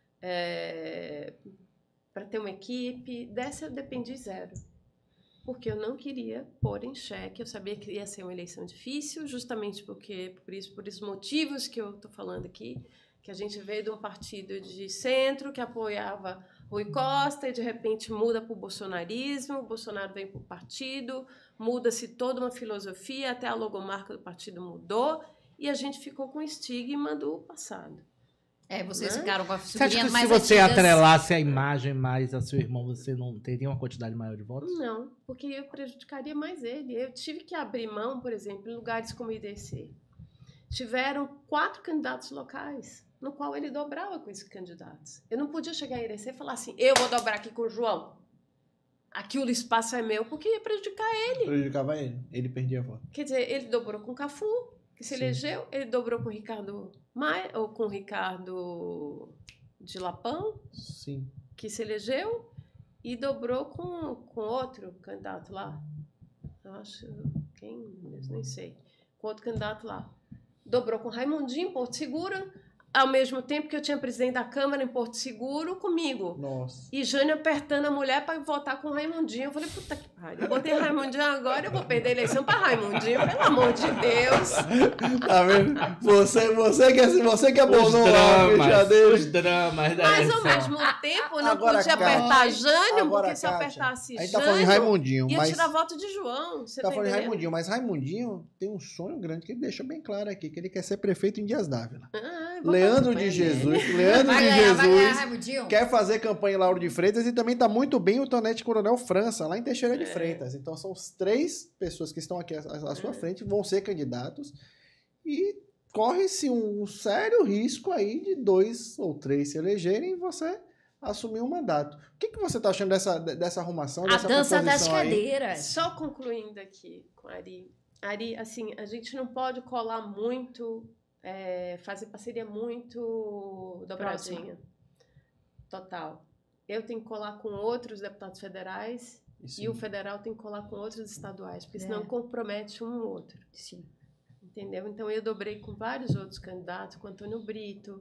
é, para ter uma equipe. Dessa eu dependi zero, porque eu não queria pôr em xeque. Eu sabia que ia ser uma eleição difícil, justamente porque por isso, por esses motivos que eu estou falando aqui, que a gente veio de um partido de centro que apoiava Rui Costa e de repente muda para o bolsonarismo, o Bolsonaro vem para o partido, muda-se toda uma filosofia, até a logomarca do partido mudou e a gente ficou com o estigma do passado. É, vocês Né? ficaram com a Você acha figurinha que mais se você antigas. atrelasse a imagem mais a seu irmão, você não teria uma quantidade maior de votos? Não, porque eu prejudicaria mais ele. Eu tive que abrir mão, por exemplo, em lugares como o I D C. Tiveram quatro candidatos locais, no qual ele dobrava com esses candidatos. Eu não podia chegar em I D C e falar assim, eu vou dobrar aqui com o João. Aqui o espaço é meu, porque ia prejudicar ele. Prejudicava ele. Ele perdia voto. Quer dizer, ele dobrou com o Cafu, que se Sim. elegeu, ele dobrou com o Ricardo Maia, ou com o Ricardo de Lapão, Sim. que se elegeu, e dobrou com, com outro candidato lá. Eu acho, quem? Eu nem sei. Com outro candidato lá. Dobrou com Raimundinho, Porto Seguro, ao mesmo tempo que eu tinha presidente da Câmara em Porto Seguro comigo. Nossa. E Jânio apertando a mulher para votar com Raimundinho. Eu falei, puta que pariu, eu botei Raimundinho agora, eu vou perder a eleição para Raimundinho, pelo amor de Deus. Tá vendo? Você, você que, é- você que Os abandonou a dramas, fichadeira. os dramas da Mas ao eleição. mesmo tempo, eu não Agora, podia Kátia, apertar Jânio, agora, porque se eu Kátia, apertasse A gente tá falando de Jânio, Raimundinho, ia mas... tirar voto de João. Você Tá tá falando de entendendo? Raimundinho, mas Raimundinho tem um sonho grande que ele deixou bem claro aqui, que ele quer ser prefeito em Dias Dávila. Ah, eu vou Leandro fazer de campanha Jesus, dele. Leandro Vai de ganhar, vai ganhar, Jesus Raimundinho. quer fazer campanha em Lauro de Freitas e também tá muito bem o Tonete Coronel França, lá em Teixeira de É. Freitas. Então são as três pessoas que estão aqui à, à sua É. frente, vão ser candidatos e corre-se um sério risco aí de dois ou três se elegerem e você assumir um mandato. O que, que você tá achando dessa, dessa arrumação, A dessa dança das composição aí? cadeiras. Só concluindo aqui com a Ari. Ari, assim, a gente não pode colar muito, é, fazer parceria muito dobradinha. Total. Eu tenho que colar com outros deputados federais Isso. e o federal tem que colar com outros estaduais, porque É. senão compromete um ou outro. Sim. Entendeu? Então, eu dobrei com vários outros candidatos, com Antônio Brito,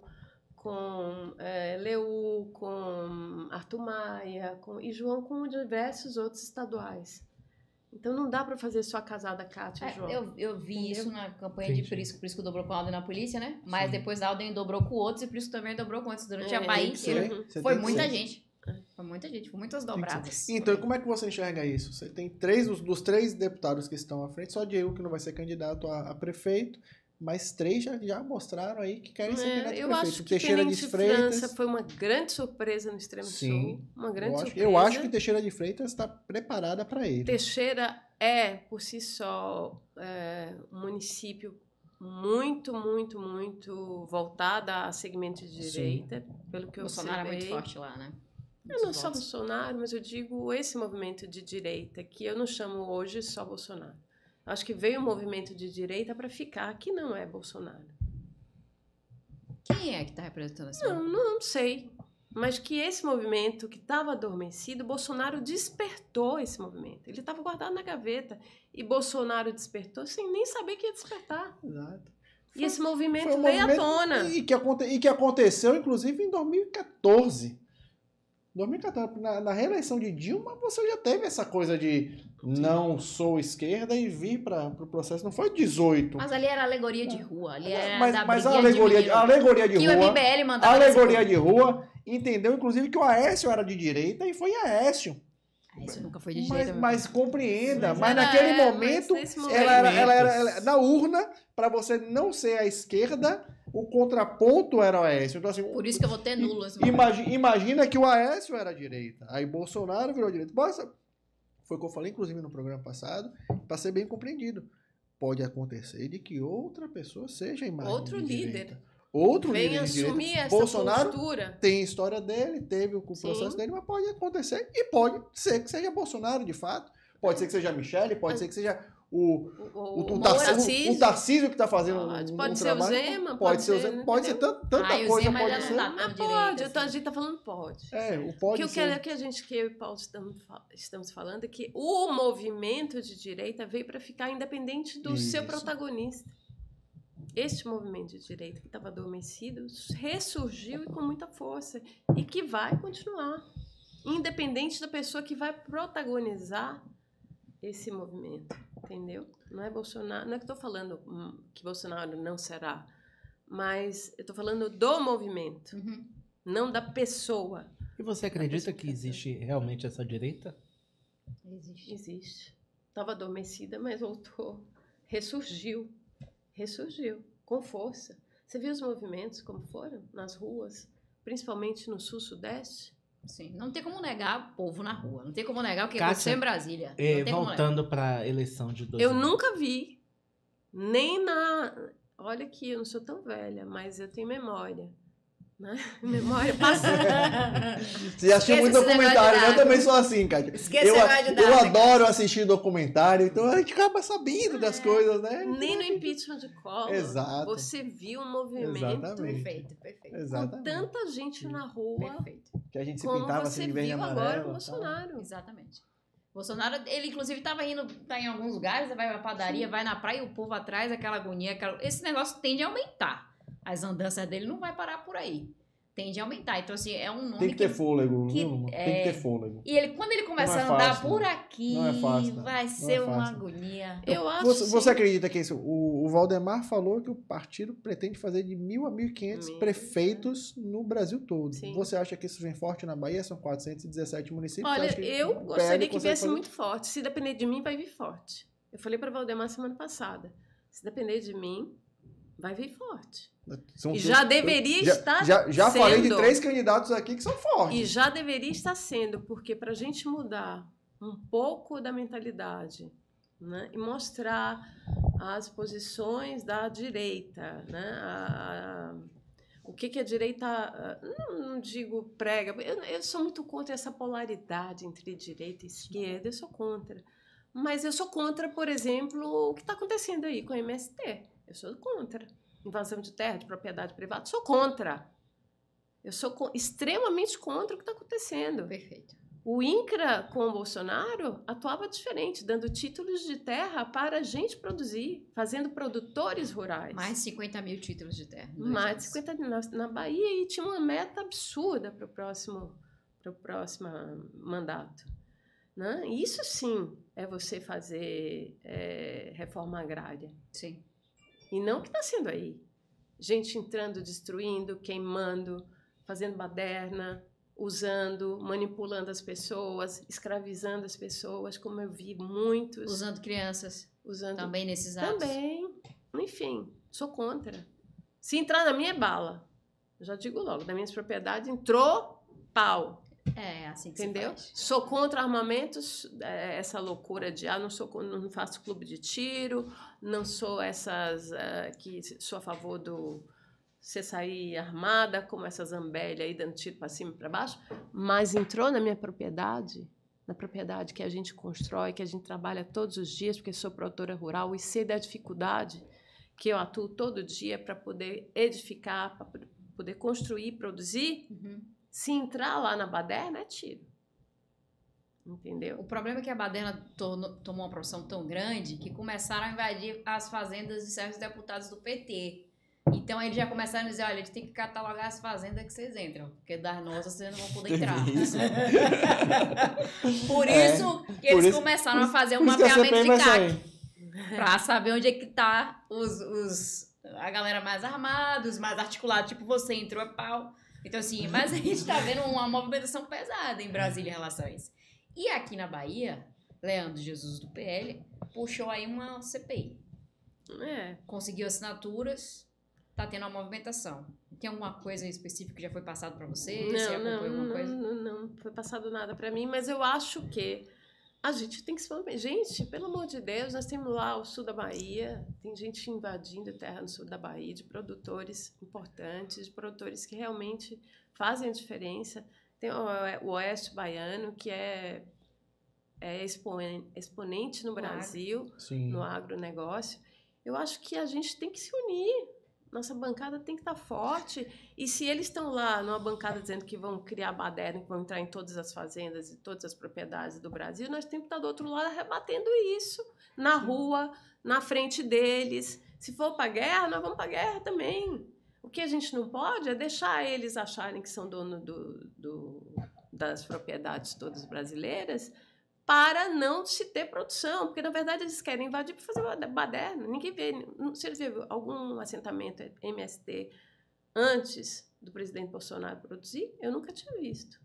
com é, Leu, com Arthur Maia, com, e João com diversos outros estaduais. Então, não dá para fazer só a casada Cátia, É, João. eu, eu vi Entendeu? isso na campanha de Entendi. Prisco, Prisco dobrou com a Alden na polícia, né? Mas Sim. depois a Alden dobrou com outros e Prisco também dobrou com outros durante É, a Bahia tem que inteira. ser. Você Foi tem que muita ser. gente. Foi muita gente, foi muitas Tem que dobradas. ser. Então, como é que você enxerga isso? Você tem três, dos, dos três deputados que estão à frente, só Diego que não vai ser candidato a, a prefeito, mas três já, já mostraram aí que querem ser É, candidato a eu prefeito. acho que Teixeira de Tenente Freitas. França foi uma grande surpresa no Extremo Sim. Sul. Uma grande Eu acho, surpresa. eu acho que Teixeira de Freitas está preparada para ele. Teixeira é, por si só, é, um município muito, muito, muito voltado a segmento de Sim. direita, pelo que eu Bolsonaro é muito observei. forte lá, né? Eu não Muitos só votos. Bolsonaro, mas eu digo esse movimento de direita, que eu não chamo hoje só Bolsonaro. Acho que veio um movimento de direita para ficar, que não é Bolsonaro. Quem é que tá representando esse Não, não sei. Mas que esse movimento que estava adormecido, Bolsonaro despertou esse movimento. Ele estava guardado na gaveta. E Bolsonaro despertou sem nem saber que ia despertar. Exato. E esse movimento Foi um veio movimento- à tona. E que, aconte, e que aconteceu, inclusive, em dois mil e quatorze. dois mil e quatorze, na, na reeleição de Dilma, você já teve essa coisa de não sou esquerda e vir para o pro processo. Não foi dezoito. Mas ali era alegoria de rua. Ali era mas, da mas a briguinha alegoria de, menino. a alegoria de Que o rua. M B L A mandava alegoria nesse de rua entendeu, inclusive, que o Aécio era de direita e foi Aécio. povo. Ah, isso nunca foi de Mas, direita. meu mas filho. compreenda, Mas mas, ela naquele é, mas momento, nesse ela era, ela era- Movimentos. ela- na urna, para você não ser a esquerda, o contraponto era o Aécio. Então, assim, Por isso que eu vou ter nulo. Assim, imagi- imagina que o Aécio era a direita, aí Bolsonaro virou a direita. Basta, foi o que eu falei, inclusive, no programa passado, para ser bem compreendido. Pode acontecer de que outra pessoa seja a imagem Outro de líder. direita. outro vem líder de direita. assumir essa Bolsonaro postura. tem a história dele, teve o processo Sim. dele, mas pode acontecer e pode ser que seja Bolsonaro, de fato. Pode ser que seja a Michelle, pode ser que seja o, O, o, o, o, o Tarcísio, Tarcísio. o Tarcísio que está fazendo Pode, um, pode um ser trabalho. o Zema, pode, pode ser o ser, Zema, pode ser entendeu? tanta, tanta Ah, e o coisa, Zema pode já não ser. tá tão Mas direita, pode, assim. então a gente tá falando pode. É, o Porque pode o que, ser. é que a gente, que eu e Paulo estamos, fa- estamos falando é que o movimento de direita veio para ficar independente do seu Isso. protagonista. Este movimento de direita que estava adormecido ressurgiu e com muita força e que vai continuar, independente da pessoa que vai protagonizar esse movimento, entendeu? Não é Bolsonaro, não é que estou falando hum, que Bolsonaro não será, mas eu estou falando do movimento, Uhum. não da pessoa. E você acredita que existe realmente essa direita? Existe. Existe. Estava adormecida, mas voltou. Ressurgiu. Ressurgiu. Com força. Você viu os movimentos como foram nas ruas? Principalmente no sul-sudeste? Sim. Não tem como negar o povo na rua. Não tem como negar o que Cássia, aconteceu em Brasília. É, Não tem como negar. voltando para a eleição de dois Eu mil. nunca vi, nem na... Olha que eu não sou tão velha, mas eu tenho memória. Né? Memória passada. Você já assistiu Esquece muito esse negócio documentário, de né? Eu data. também sou assim, cara. Esquece Eu, esse negócio de eu data, adoro assistir documentário, então a gente acaba sabendo das coisas, né? Nem no impeachment de Collor. Exato. Você viu um movimento Exatamente. Perfeito, perfeito. com Exatamente. tanta gente na rua, Perfeito. Que a gente se como pintava você assim de verde e viu amarelo. agora com o tal. Bolsonaro. Exatamente. Bolsonaro, ele inclusive tava indo, tá em alguns lugares, vai pra padaria, vai na praia e o povo atrás, aquela agonia, aquela... esse negócio tende a aumentar. As andanças dele não vai parar por aí. Tende a aumentar. Então, assim, é um nome Tem que ter fôlego, que- viu, Luma? é- Tem que ter fôlego. E ele, quando ele começar Não é a andar fácil, por não. aqui, Não é fácil, não. vai Não ser é uma fácil. agonia. Eu acho Você, sim. você acredita que isso? O, o Valdemar falou que o partido pretende fazer de mil a mil e quinhentos Mil, prefeitos no Brasil todo. Sim. Você acha que isso vem forte na Bahia? São quatrocentos e dezessete municípios. Você Olha, acha que eu o P L gostaria que consegue viesse fazer- muito forte. Se depender de mim, vai vir forte. Eu falei para Valdemar semana passada. Se depender de mim, vai vir forte. São- E são- já deveria já, estar Já, já sendo. falei de três candidatos aqui que são fortes. E já deveria estar sendo, porque para a gente mudar um pouco da mentalidade, né, e mostrar as posições da direita, né, a- a- o que, que a direita, ah, não, não digo prega, eu, eu sou muito contra essa polaridade entre direita e esquerda, eu sou contra. Mas eu sou contra, por exemplo, o que está acontecendo aí com o M S T. Eu sou contra. Invasão de terra, de propriedade privada, sou contra. Eu sou co- extremamente contra o que está acontecendo. Perfeito. O INCRA com o Bolsonaro atuava diferente, dando títulos de terra para a gente produzir, fazendo produtores rurais. Mais de cinquenta mil títulos de terra. em dois Mais anos. de cinquenta na, na Bahia e tinha uma meta absurda para o próximo, pro próximo mandato. Né? Isso sim é você fazer é, reforma agrária. Sim. E não o que está sendo aí. Gente entrando, destruindo, queimando, fazendo baderna, usando, manipulando as pessoas, escravizando as pessoas, como eu vi muitos. Usando crianças Usando também nesses atos. também. Enfim, sou contra. Se entrar na minha é bala. Eu já digo logo, das minhas propriedades entrou, pau. É, assim que Entendeu? se faz. Sou contra armamentos, é, essa loucura de ah, não sou con- não faço clube de tiro, não sou essas é, que sou a favor do você sair armada, como essa Zambelli aí dando tiro para cima e para baixo, mas entrou na minha propriedade, na propriedade que a gente constrói, que a gente trabalha todos os dias, porque sou produtora rural e sei da dificuldade que eu atuo todo dia para poder edificar, para poder construir, produzir. Uhum. Se entrar lá na baderna, é tiro. Entendeu? O problema é que a baderna tornou- tomou uma proporção tão grande que começaram a invadir as fazendas de certos deputados do P T. Então eles já começaram a dizer, olha, a gente tem que catalogar as fazendas que vocês entram, porque das nossas vocês não vão poder entrar. Isso. Por É, isso que por eles isso- começaram por a fazer um Por isso que a mapeamento C P I de vai C A C, sair. pra saber onde é que tá os, os, a galera mais armados, mais articulada, tipo você entrou a pau. Então assim, mas a gente tá vendo uma movimentação pesada em Brasília em relação a isso. E aqui na Bahia, Leandro Jesus do P L puxou aí uma C P I. É. Conseguiu assinaturas, tá tendo uma movimentação. Tem alguma coisa específica que já foi passado para você? Você Não, não, acompanhou alguma não, coisa? não, não foi passado nada para mim, mas eu acho que a gente tem que se movimentar. Gente, pelo amor de Deus, nós temos lá o sul da Bahia, tem gente invadindo terra no sul da Bahia, de produtores importantes, de produtores que realmente fazem a diferença. Tem o Oeste Baiano, que é, é exponente no Brasil, Sim. no agronegócio. Eu acho que a gente tem que se unir. Nossa bancada tem que estar forte. E se eles estão lá numa bancada dizendo que vão criar baderna, que vão entrar em todas as fazendas e todas as propriedades do Brasil, nós temos que estar do outro lado rebatendo isso. Na rua, na frente deles. Se for para guerra, nós vamos para guerra também. O que a gente não pode é deixar eles acharem que são dono do, do, das propriedades todas brasileiras para não se ter produção, porque, na verdade, eles querem invadir para fazer baderna. Ninguém vê. Você viu algum assentamento M S T antes do presidente Bolsonaro produzir? Eu nunca tinha visto.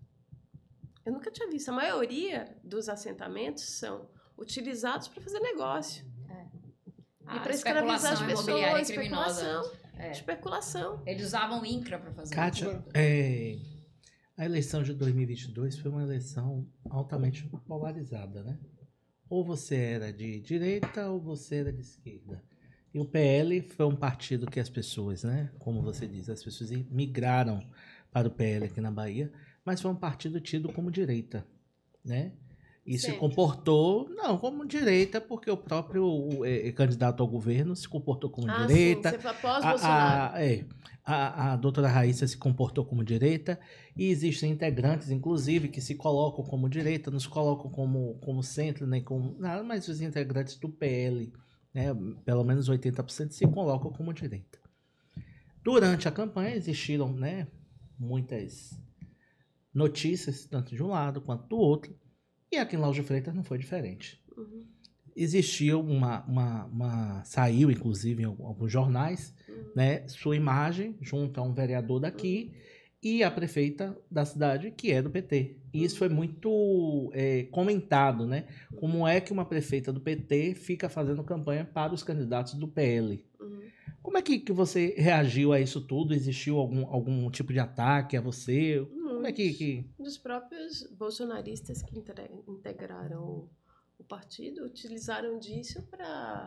Eu nunca tinha visto. A maioria dos assentamentos são utilizados para fazer negócio. É. E para escravizar as pessoas, criminosa. especulação. É. Especulação. Eles usavam o INCRA para fazer Kátia, isso. é, a eleição de dois mil e vinte e dois foi uma eleição altamente polarizada, né? Ou você era de direita ou você era de esquerda. E o P L foi um partido que as pessoas, né? Como você diz, as pessoas migraram para o P L aqui na Bahia, mas foi um partido tido como direita, né? E se comportou, não, como direita, porque o próprio é, candidato ao governo se comportou como ah, direita. Sim, você após Bolsonaro. A, a, é, a, a doutora Raíssa se comportou como direita, e existem integrantes, inclusive, que se colocam como direita, nos colocam como, como centro, nem como nada, mas os integrantes do P L, né, pelo menos oitenta por cento, se colocam como direita. Durante a campanha existiram, né, muitas notícias, tanto de um lado quanto do outro, e aqui em Lauro de Freitas não foi diferente. Uhum. Existiu uma, uma, uma... Saiu, inclusive, em alguns jornais, Uhum. né, sua imagem junto a um vereador daqui uhum. e a prefeita da cidade, que é do P T. E isso foi muito é, comentado, né? Como é que uma prefeita do P T fica fazendo campanha para os candidatos do P L. Uhum. Como é que, que você reagiu a isso tudo? Existiu algum, algum tipo de ataque a você? Como é que... que... Dos próprios bolsonaristas que integraram o, o partido utilizaram disso para,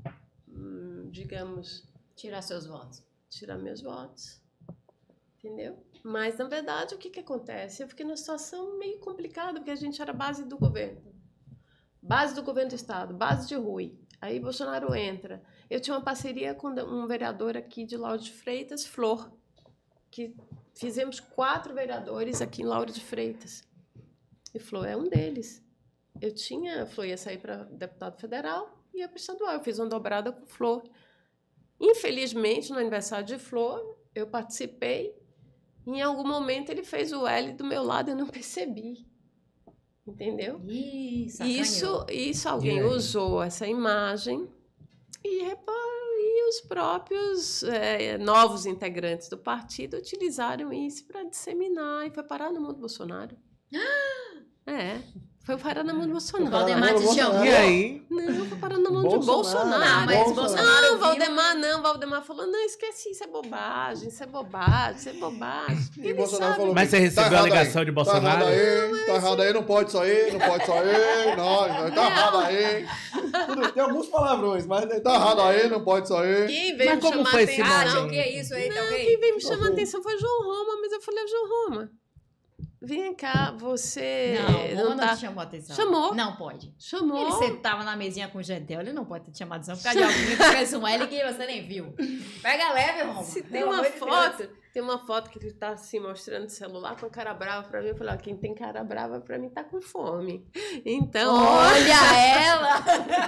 hum, digamos... Tirar seus votos. Tirar meus votos. Entendeu? Mas, na verdade, o que, que acontece? Eu fiquei numa situação meio complicada, porque a gente era base do governo. Base do governo do Estado, base de Rui. Aí Bolsonaro entra. Eu tinha uma parceria com um vereador aqui de Lauro de Freitas, Flor, que fizemos quatro vereadores aqui em Lauro de Freitas. E Flor é um deles. Eu tinha... Flor ia sair para deputado federal e ia para estadual. Eu fiz uma dobrada com Flor. Infelizmente, no aniversário de Flor, eu participei. Em algum momento, ele fez o L do meu lado e eu não percebi. Entendeu? Ih, isso, isso alguém usou essa imagem e, e os próprios é, novos integrantes do partido utilizaram isso para disseminar e foi parar na mão do Bolsonaro. É, foi parar na mão do Bolsonaro. O Valdemar te chamou. E aí? Não, foi parar na mão de Bolsonaro. Bolsonaro. Não, mas Bolsonaro Não, viu- Valdemar não. Valdemar falou, não, esqueci, isso é bobagem, isso é bobagem, isso é bobagem. E Ele Bolsonaro sabe. falou, Mas você tá recebeu a errado ligação aí, de Tá Bolsonaro? errado aí, tá errado aí, não pode sair, não pode sair, não, não, tá errado aí. Tudo- Tem alguns palavrões, mas tá errado aí, não pode sair. Quem veio Mas me como chamar foi a esse atenção? Ah, nome? não, que é isso aí, tá Não, ok? quem veio me chamar a atenção foi João Roma, mas eu falei, João Roma, vem cá, você Não, o Roma tá... não te chamou a atenção. Chamou. Não pode. Chamou. Ele sentava na mesinha com o Gedel, ele não pode ter te chamado de atenção por causa de alguém que fez um L que você nem viu. Pega leve, Roma. Se tem Pelo uma amor de foto, Deus. tem uma foto que ele tá assim mostrando o celular com cara brava pra mim, eu falei, ó, quem tem cara brava pra mim tá com fome. Então, Olha ela!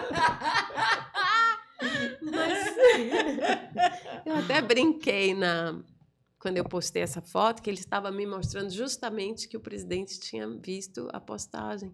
mas eu até brinquei na quando eu postei essa foto que ele estava me mostrando justamente que o presidente tinha visto a postagem.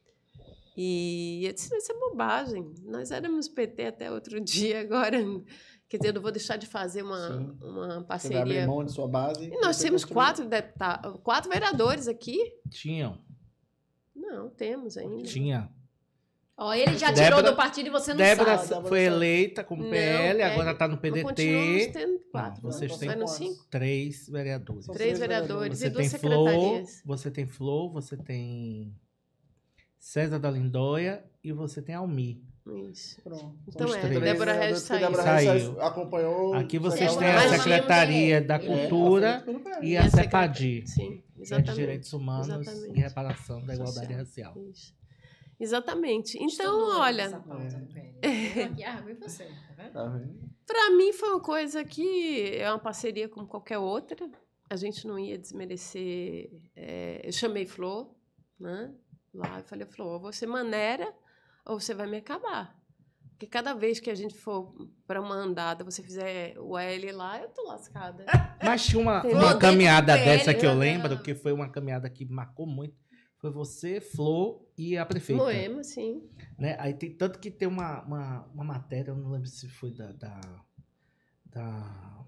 E eu disse, isso é bobagem. Nós éramos P T até outro dia, agora... Quer dizer, eu não vou deixar de fazer uma, Sim. uma Você vai abrir parceria. mão de sua base. E nós você temos construir. quatro deputados, quatro vereadores aqui? Tinham. Não, temos ainda. Tinha. Ó, ele já Débora- tirou do partido e você não Débora sabe. Débora foi sabe. eleita como Não, P L, é, agora tá no P D Não continuamos T. tendo quatro. Não, vocês não. têm Vai no quantos? cinco? Três vereadores. São Três três vereadores Você e duas tem Flor, secretarias. você tem Flor, você tem César da Lindóia e você tem Almir. Isso. Pronto. Então Os é, três. Débora Três, Regis né? saiu. Débora Regis Saiu. acompanhou. Aqui vocês saiu têm da- a Imagina, Secretaria da É, Cultura à frente do P L. e E a a secre- CEPADI, Sim, que é de exatamente. Direitos Humanos Exatamente. e Reparação da Igualdade Social. Racial. Isso. Exatamente. Então, Estudou olha, essa pauta do P L. Eu tô aqui, ah, e você, tá vendo? Tá vendo? para mim foi uma coisa que é uma parceria como qualquer outra. A gente não ia desmerecer. é, eu chamei Flor, né? Lá eu falei, Flor, ou você maneira ou você vai me acabar. Porque cada vez que a gente for para uma andada, você fizer o L lá, eu tô lascada. Mas tinha uma, Flor uma dentro caminhada do P L, dessa que eu né? lembro, que foi uma caminhada que marcou muito. Foi você, Flor e a prefeita. Moema, sim. Né? Aí tem tanto que tem uma, uma, uma matéria, eu não lembro se foi da. da, da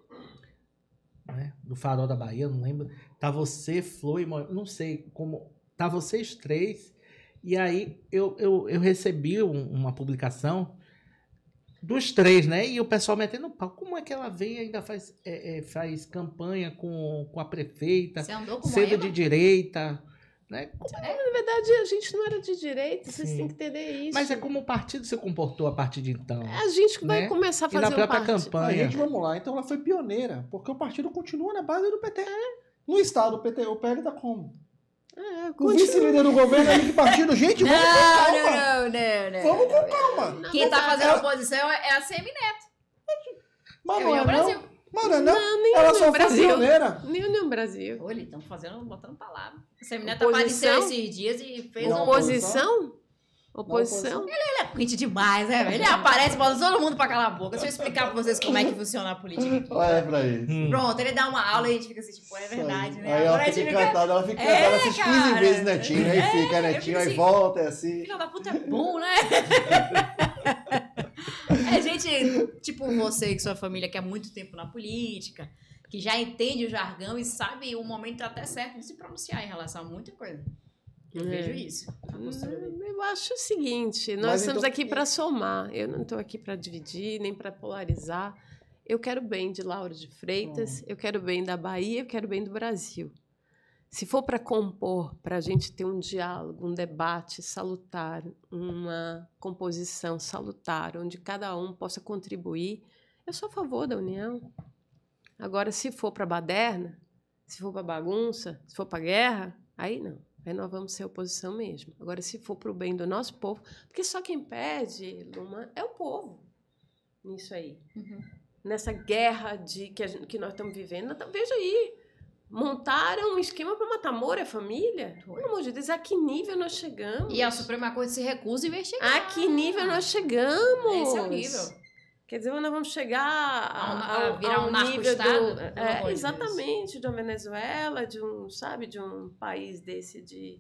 né? Do Farol da Bahia, eu não lembro. Tá você, Flor e Moema, não sei como. Tá vocês três. E aí eu, eu, eu recebi um- uma publicação dos três, né? E o pessoal metendo pau. Como é que ela vem e ainda faz, é, é, faz campanha com, com a prefeita, Você andou com sendo Moema? de direita, né? Na verdade, a gente não era de direita, vocês Sim. têm que entender isso. Mas é como o partido se comportou a partir de então. A gente que vai né? começar a E fazer na um própria partido. A campanha. gente, vamos lá. Então ela foi pioneira, porque o partido continua na base do P T. No estado, o, P T, o P L tá como? É, O continua. vice-líder do governo é que partido. Gente, vamos com calma. Não, não, não, não. Vamos com calma. Na Quem tá verdade, fazendo oposição é a Semineto. Mas Eu não e é o Brasil. não. Mano, não. Não, nem Ela o só foi Brasil. pioneira. Nem União Brasil. Olha, estão fazendo, botando palavra. A Semineto Oposição? apareceu esses dias e fez Não, um... Oposição? oposição? Oposição? Ele é quente demais, né? Ele aparece, bota todo mundo pra calar a boca. Deixa eu explicar pra vocês como é que funciona a política aqui. Olha pra isso. Hum. Pronto, ele dá uma aula e a gente fica assim, tipo, é verdade, né? Aí ela Agora a fica gente fica... encantada, ela fica É, encantada, ela assiste quinze cara. vezes Netinho, aí É, fica eu Netinho, fico aí assim, volta, é assim. Filho da puta é bom, né? É gente, tipo você, que sua família que há muito tempo na política, que já entende o jargão e sabe o momento até certo de se pronunciar em relação a muita coisa. Eu É. vejo isso. A postura dele. Hum, Eu acho o seguinte, nós Mas estamos então- aqui para somar. Eu não estou aqui para dividir, nem para polarizar. Eu quero bem de Lauro de Freitas, eu quero bem da Bahia, eu quero bem do Brasil. Se for para compor, para a gente ter um diálogo, um debate salutar, uma composição salutar, onde cada um possa contribuir, eu sou a favor da união. Agora, se for para baderna, se for para bagunça, se for para guerra, aí não. Aí nós vamos ser oposição mesmo. Agora, se for para o bem do nosso povo, porque só quem perde, Luma, é o povo nisso aí. Uhum. Nessa guerra de, que, a gente- que nós estamos vivendo. Então, veja aí, montaram um esquema para matar Moro e a família. Foi. Pelo amor de Deus, a que nível nós chegamos? E a Suprema Corte se recusa a investigar. A que nível nós chegamos? Esse é o nível. Quer dizer, nós vamos chegar A- a, a virar um nível narco-estado? do, Pelo é, amor de exatamente, de uma Venezuela, de um, sabe, de um país desse de,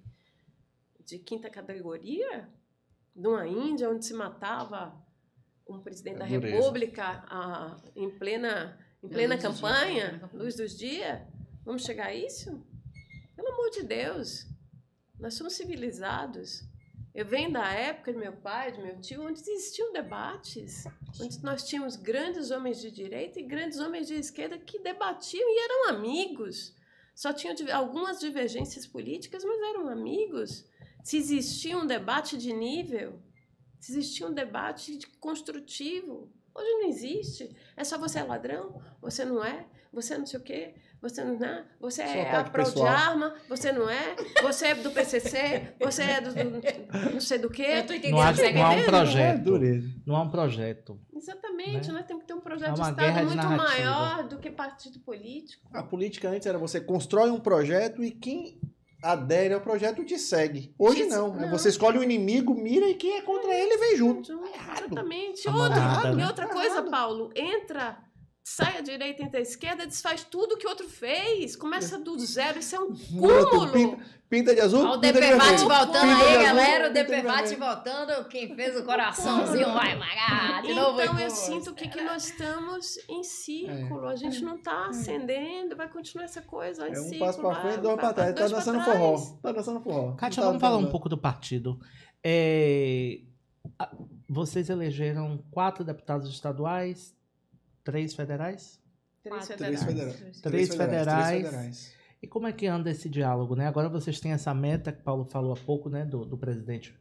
de quinta categoria, de uma Índia, onde se matava um presidente É da dureza. República a, em plena, em plena luz dos campanha, dias, né? luz dos dias. Vamos chegar a isso? Pelo amor de Deus, nós somos civilizados. Eu venho da época de meu pai, de meu tio, onde existiam debates, onde nós tínhamos grandes homens de direita e grandes homens de esquerda que debatiam e eram amigos. Só tinham div- algumas divergências políticas, mas eram amigos. Se existia um debate de nível, se existia um debate de- construtivo, hoje não existe. É só você é ladrão, você não é, você não sei o quê, você não é, você Só é ataque a prol de pessoal. arma, você não é, você é do P C C, você é do, do não sei do quê. Eu tô entendendo. Não há, o que você não há quer um dizer. É projeto. dureza. Não há um projeto. Exatamente, Né? nós temos que ter um projeto É de uma Estado guerra de muito narrativa. maior do que partido político. A política antes era você constrói um projeto e quem adere ao projeto te segue. Hoje Te- não. É não. você escolhe o inimigo, mira e quem é contra ele vem junto. Exatamente. Tá Outra, mandada, e né? outra Tá coisa, errado. Paulo, entra, sai à direita, entra à esquerda, desfaz tudo que o outro fez, começa do zero, isso é um Muda tudo, cúmulo. pinta, pinta de azul, Ó, o pinta de DPVAT vermelho. voltando Pinta de aí, azul, galera. O pinta de DPVAT vermelho. voltando. Quem fez o coraçãozinho vai pagar. De novo. Então vai eu pôr. sinto que, que nós estamos em círculo, a gente não está acendendo, vai continuar essa coisa em É um círculo. passo pra vai- frente, dois vai- pra trás. Tá dois pra dançando trás. forró. Tá dançando forró. Kátia, Não tá vamos falar um dançando. pouco do partido. É, a- vocês elegeram quatro deputados estaduais, três federais? Três Quatro. Três federais. federais. Três federais. federais. E como é que anda esse diálogo, né? Agora vocês têm essa meta que o Paulo falou há pouco, né? Do, do presidente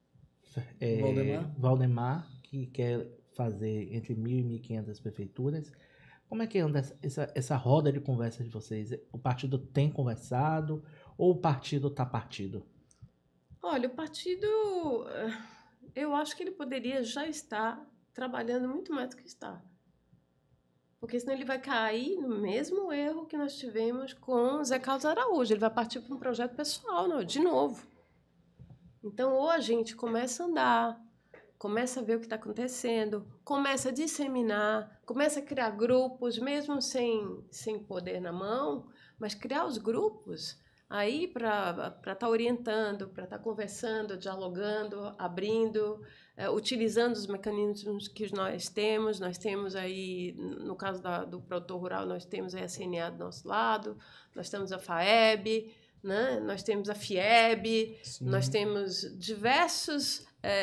é, Valdemar. Valdemar, que quer fazer entre mil e mil e quinhentas prefeituras. Como é que anda essa, essa, essa roda de conversa de vocês? O partido tem conversado ou o partido está partido? Olha, o partido, eh, eu acho que ele poderia já estar trabalhando muito mais do que está. Porque senão ele vai cair no mesmo erro que nós tivemos com o Zé Carlos Araújo. Ele vai partir para um projeto pessoal, não, de novo. Então, ou a gente começa a andar, começa a ver o que está acontecendo, começa a disseminar, começa a criar grupos, mesmo sem, sem poder na mão, mas criar os grupos aí para estar tá orientando, para estar tá conversando, dialogando, abrindo, é, utilizando os mecanismos que nós temos. Nós temos aí, no caso da, do produtor rural, nós temos aí a C N A do nosso lado, nós temos a FAEB, né? Nós temos a FIEB, Sim. nós temos diversos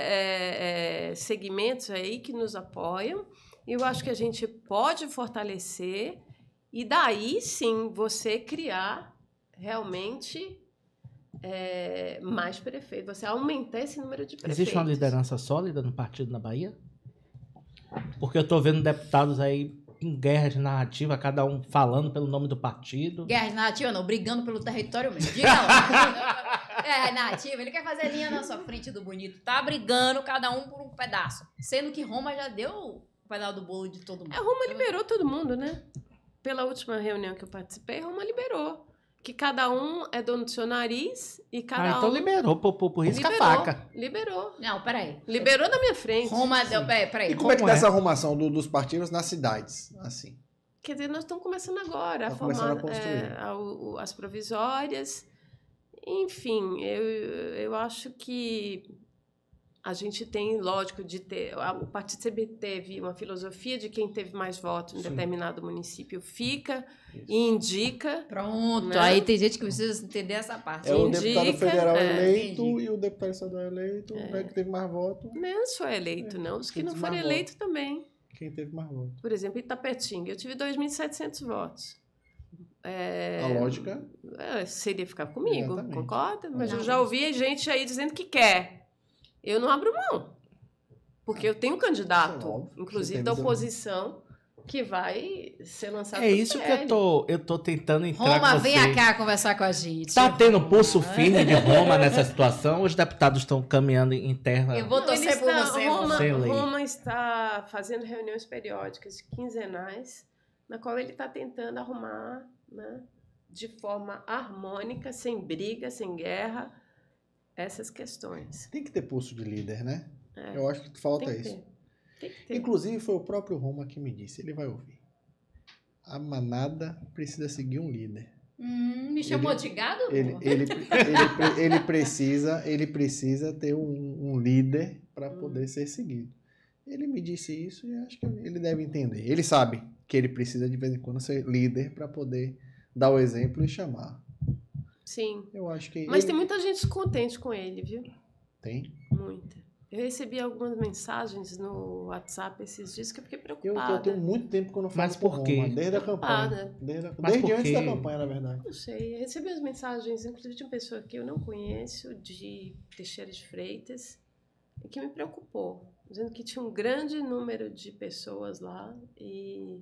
é, é, segmentos aí que nos apoiam. E eu acho que a gente pode fortalecer e daí sim você criar realmente é, mais prefeitos, você aumentar esse número de prefeitos. Existe uma liderança sólida no partido na Bahia? Porque eu estou vendo deputados aí em guerra de narrativa, cada um falando pelo nome do partido. Guerra de narrativa não, brigando pelo território mesmo. Diga lá. É, narrativa, ele quer fazer linha na sua frente do bonito. Tá brigando cada um por um pedaço. Sendo que Roma já deu o pedaço do bolo de todo mundo. É, Roma liberou todo mundo, né? Pela última reunião que eu participei, Roma liberou. Que cada um é dono do seu nariz e cada ah, então um... liberou, por, por, por risco a faca. Liberou. Não, peraí. Liberou na minha frente. Roma deu... Peraí, peraí. E como, como é que tá essa arrumação do, dos partidos nas cidades, assim? Quer dizer, nós estamos começando agora tá a formar a é, a, o, as provisórias. Enfim, eu, eu acho que a gente tem, lógico, de ter... O partido sempre teve uma filosofia de quem teve mais votos em Sim. determinado município fica Isso. e indica. Pronto, né? Aí tem gente que precisa entender essa parte. É o indica, deputado federal é, eleito entendi. e o deputado estadual eleito, é. né, que teve mais votos. Não só eleito, é. não. Os que não foram eleitos também. Quem teve mais votos. Por exemplo, Itapetinga, eu tive dois mil e setecentos votos. É, a lógica... É, seria ficar comigo, Exatamente. Concorda? Mas não. eu já ouvi gente aí dizendo que quer. Eu não abro mão. Porque eu tenho um candidato, óbvio, inclusive da oposição, que vai ser lançado É isso que eu tô, eu tô tentando entrar Roma, com você. vem cá conversar com a gente. Tá tendo pulso firme de Roma nessa situação? Os deputados estão caminhando em terra? Eu vou torcer por você. Roma, Roma está fazendo reuniões periódicas, quinzenais, na qual ele está tentando arrumar, né, de forma harmônica, sem briga, sem guerra, essas questões. Tem que ter pulso de líder, né? É. Eu acho que falta Tem que isso. ter. Tem que ter. Inclusive, foi o próprio Roma que me disse, ele vai ouvir. A manada precisa seguir um líder. Hum, me chamou ele, de gado? Ele, ele, ele, ele, precisa, ele precisa ter um, um líder para hum. poder ser seguido. Ele me disse isso e acho que ele deve entender. Ele sabe que ele precisa, de vez em quando, ser líder para poder dar o exemplo e chamar. Sim. Eu acho que Mas ele... tem muita gente descontente com ele, viu? Tem? Muita. Eu recebi algumas mensagens no WhatsApp esses dias que eu fiquei preocupada. Eu, eu tenho muito tempo que eu não falo Mas por quê? Roma, desde a campanha. Desde, a, desde antes da campanha, na verdade. Não sei. Eu recebi as mensagens, inclusive de uma pessoa que eu não conheço, de Teixeira de Freitas, e que me preocupou, dizendo que tinha um grande número de pessoas lá e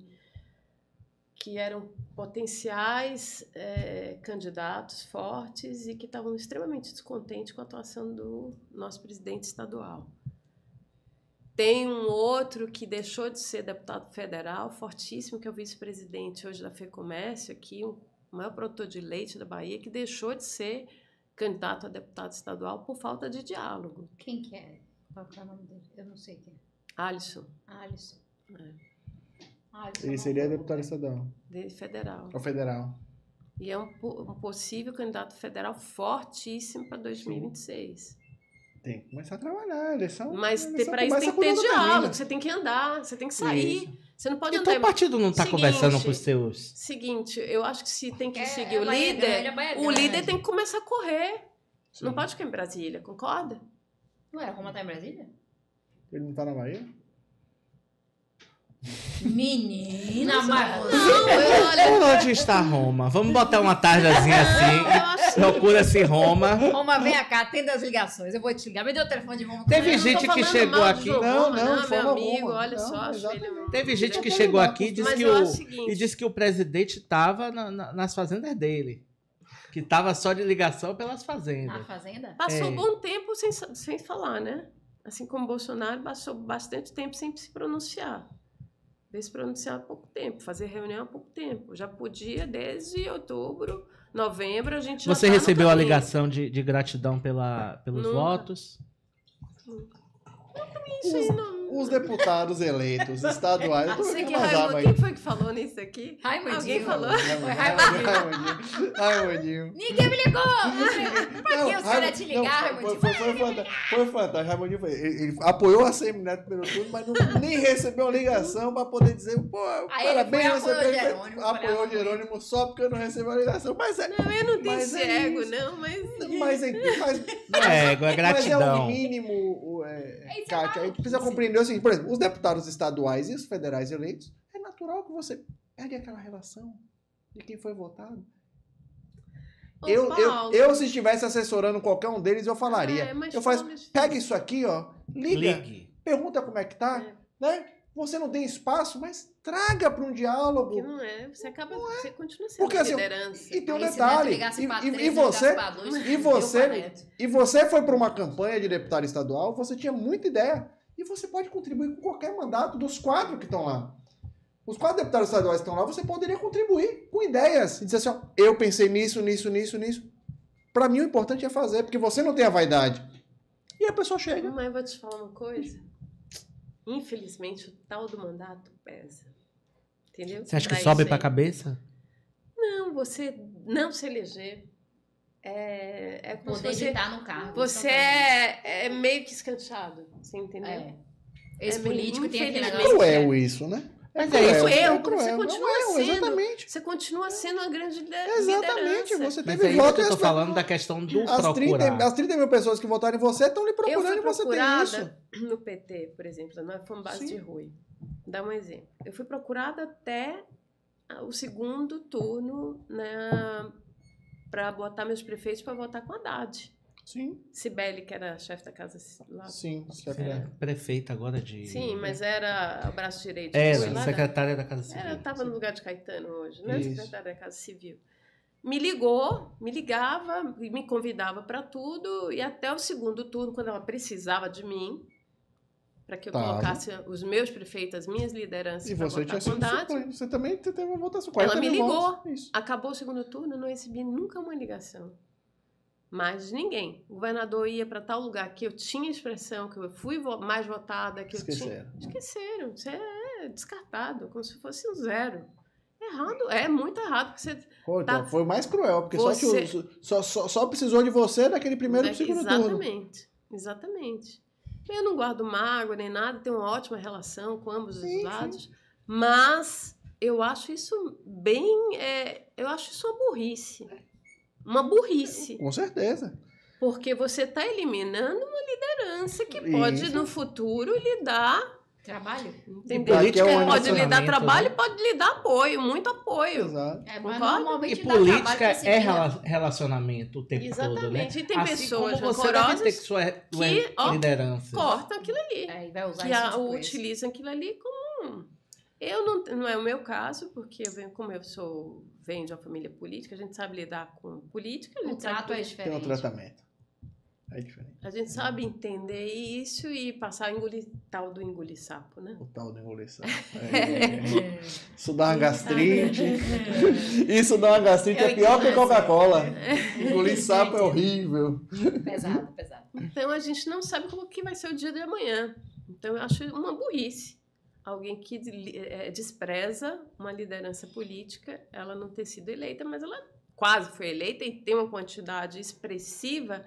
que eram potenciais é, candidatos fortes e que estavam extremamente descontentes com a atuação do nosso presidente estadual. Tem um outro que deixou de ser deputado federal, fortíssimo, que é o vice-presidente hoje da FEComércio, aqui, o maior produtor de leite da Bahia, que deixou de ser candidato a deputado estadual por falta de diálogo. Quem que é? Qual é o nome dele? Eu não sei quem é. Alisson. Alisson. É. Ah, ele seria deputado estadual. De federal. O federal. E é um, um possível candidato federal fortíssimo para dois mil e vinte e seis. Tem que começar a trabalhar, a eleição. Mas para isso tem que ter diálogo, você tem que andar, você tem que sair. Isso. Você não pode então andar. O partido não está conversando com os seus. Seguinte, eu acho que se tem que é, seguir é o Bahia líder, grande, é o líder tem que começar a correr. Sim. Não pode ficar em Brasília, concorda? Não era Roma tá em Brasília? Ele não está na Bahia? Menina, mas Não, eu, olha, Onde está Roma? Vamos botar uma tarjazinha assim. Procura-se Roma. Roma, vem cá, atenda as ligações. Eu vou te ligar. Me deu o telefone de Roma. Teve eu não tô gente que falando chegou mal de aqui. João Não, Roma, não, de meu forma amigo, alguma. olha Não, só, acho exatamente. ele... Teve gente que Mas chegou eu aqui e disse Mas que eu o, acho o seguinte. e disse que o presidente estava na- na- nas fazendas dele. Que estava só de ligação pelas Na fazendas. fazenda? Passou É. um bom tempo sem, sem falar, né? Assim como Bolsonaro, passou bastante tempo sem se pronunciar. Veio se pronunciar há pouco tempo, fazer reunião há pouco tempo. Já podia, desde outubro, novembro, a gente já Você tá no recebeu a caminho. ligação de, de gratidão pela, pelos Nunca. votos? Isso aí não... Os deputados eleitos estaduais. Eu tô Sei vendo que umas Raimundo, abas quem aí. foi que falou nisso aqui? Raimundinho. Alguém falou? Foi Raimundinho. Raimundinho. Raimundinho. Ninguém me ligou. Pra que os caras te ligar, Raimundinho? Foi, foi, foi, fantástico. Foi fantástico. Raimundinho foi. Ele, ele apoiou a Semineto pelo turno, mas não, nem recebeu uma ligação para poder dizer, pô, Aí ele foi, parabéns, apoiou você o Jerônimo, apoiou falei, o Jerônimo só porque eu não recebi a ligação. Mas é. Não, eu não tenho Mas é cego, isso. não, mas... Mas, é- mas, Não é ego, é mas é o gratidão. mínimo, o, é, É isso, Kátia. A gente precisa compreender o seguinte, por exemplo, os deputados estaduais e os federais eleitos, é natural que você pegue aquela relação de quem foi votado. Ô, Eu, eu, Paulo, eu, se estivesse assessorando qualquer um deles, eu falaria. É, mas eu faço, Paulo, pega isso aqui, ó, liga, Ligue. pergunta como é que tá, É. né? Você não tem espaço, mas traga para um diálogo. que não é, você acaba, você continua sendo Porque, assim, liderança. E tem um Aí, se detalhe, Neto ligasse pra e, e- três, e você, ligasse pra dois, e deu você, pra Neto. e você foi para uma campanha de deputado estadual, você tinha muita ideia. E você pode contribuir com qualquer mandato dos quatro que estão lá. Os quatro deputados estaduais que estão lá, você poderia contribuir com ideias. E dizer assim, ó, eu pensei nisso, nisso, nisso, nisso. Para mim o importante é fazer, porque você não tem a vaidade. E a pessoa chega. Mas eu vou te falar uma coisa. Infelizmente, o tal do mandato pesa. Entendeu? Você acha que Dá sobe isso pra aí. cabeça? Não, você não se eleger é, é como se Poder você... ditar no cargo. Você Então, é, é meio que escanteado, você entendeu? É. Esse É, político tem aquele infelizmente, negócio. Cruel isso, né? Mas cruel, é isso. Eu, é porque você cruel. continua Não é, sendo. Exatamente. Você continua sendo uma grande liderança. Exatamente. Você Mas teve é isso voto que eu e tô as, falando da questão do as, trinta, procurar. as trinta mil pessoas que votaram em você estão lhe Eu procurando fui e você tem isso. procurada no P T, por exemplo, nós fomos base Sim. de Rui. Dá um exemplo. Eu fui procurada até o segundo turno, né, para botar meus prefeitos para votar com a Haddad. Sim, Cibele, que era chefe da casa lá. sim. É, prefeita agora de... Sim, mas era o braço direito. Era, Foi lá da- secretária da Casa Civil. Era, eu estava no lugar de Caetano hoje, né? Isso. Secretária da Casa Civil. Me ligou, me ligava, me convidava para tudo, e até o segundo turno, quando ela precisava de mim, para que eu Tava. colocasse os meus prefeitos, as minhas lideranças E para você votar tinha com sido Haddad. suplente. Você também teve uma votação. Ela quarenta me mil ligou. votos. Isso. Acabou o segundo turno, eu não recebi nunca uma ligação. Mais de ninguém. O governador ia para tal lugar que eu tinha expressão, que eu fui vo- mais votada, que eu tinha... Esqueceram. Esqueceram. Você é descartado, como se fosse um zero. Errado, é muito errado, porque você... Pô, então, Tá. foi mais cruel, porque Você- só, te, só, só, só precisou de você naquele primeiro e É, segundo turno. exatamente, exatamente. Eu não guardo mágoa nem nada, tenho uma ótima relação com ambos Sim, os lados, mas eu acho isso bem, é, eu acho isso uma burrice, uma burrice, Com certeza. porque você está eliminando uma liderança que pode Isso. no futuro lhe dar, Trabalho? entendeu? política é um Pode lhe dar relacionamento, trabalho, né? pode lhe dar apoio, muito apoio. Exato. É, mas Concorda? normalmente E dá trabalho política pra esse é dia. rela- relacionamento o tempo todo, né? Exatamente. E tem assim pessoas como você deve rancorosas ter sua que, ó, liderança. Cortam aquilo ali. É, e vai usar que isso a, depois. utilizam aquilo ali como um- eu não não é o meu caso, porque eu venho, como eu sou venho de uma família política, a gente sabe lidar com política, a O gente sabe, trato é Tem um diferente. tratamento. É diferente. a gente sabe entender isso e passar a engolir tal do engolir sapo, né? O tal de engolição. É. Isso dá uma gastrite. Isso dá uma gastrite. Eu É pior que entendo. Coca-Cola. Engolir sapo é horrível. Pesado, pesado. Então a gente não sabe como que vai ser o dia de amanhã. Então eu acho uma burrice alguém que eh, despreza uma liderança política, ela não ter sido eleita, mas ela quase foi eleita e tem uma quantidade expressiva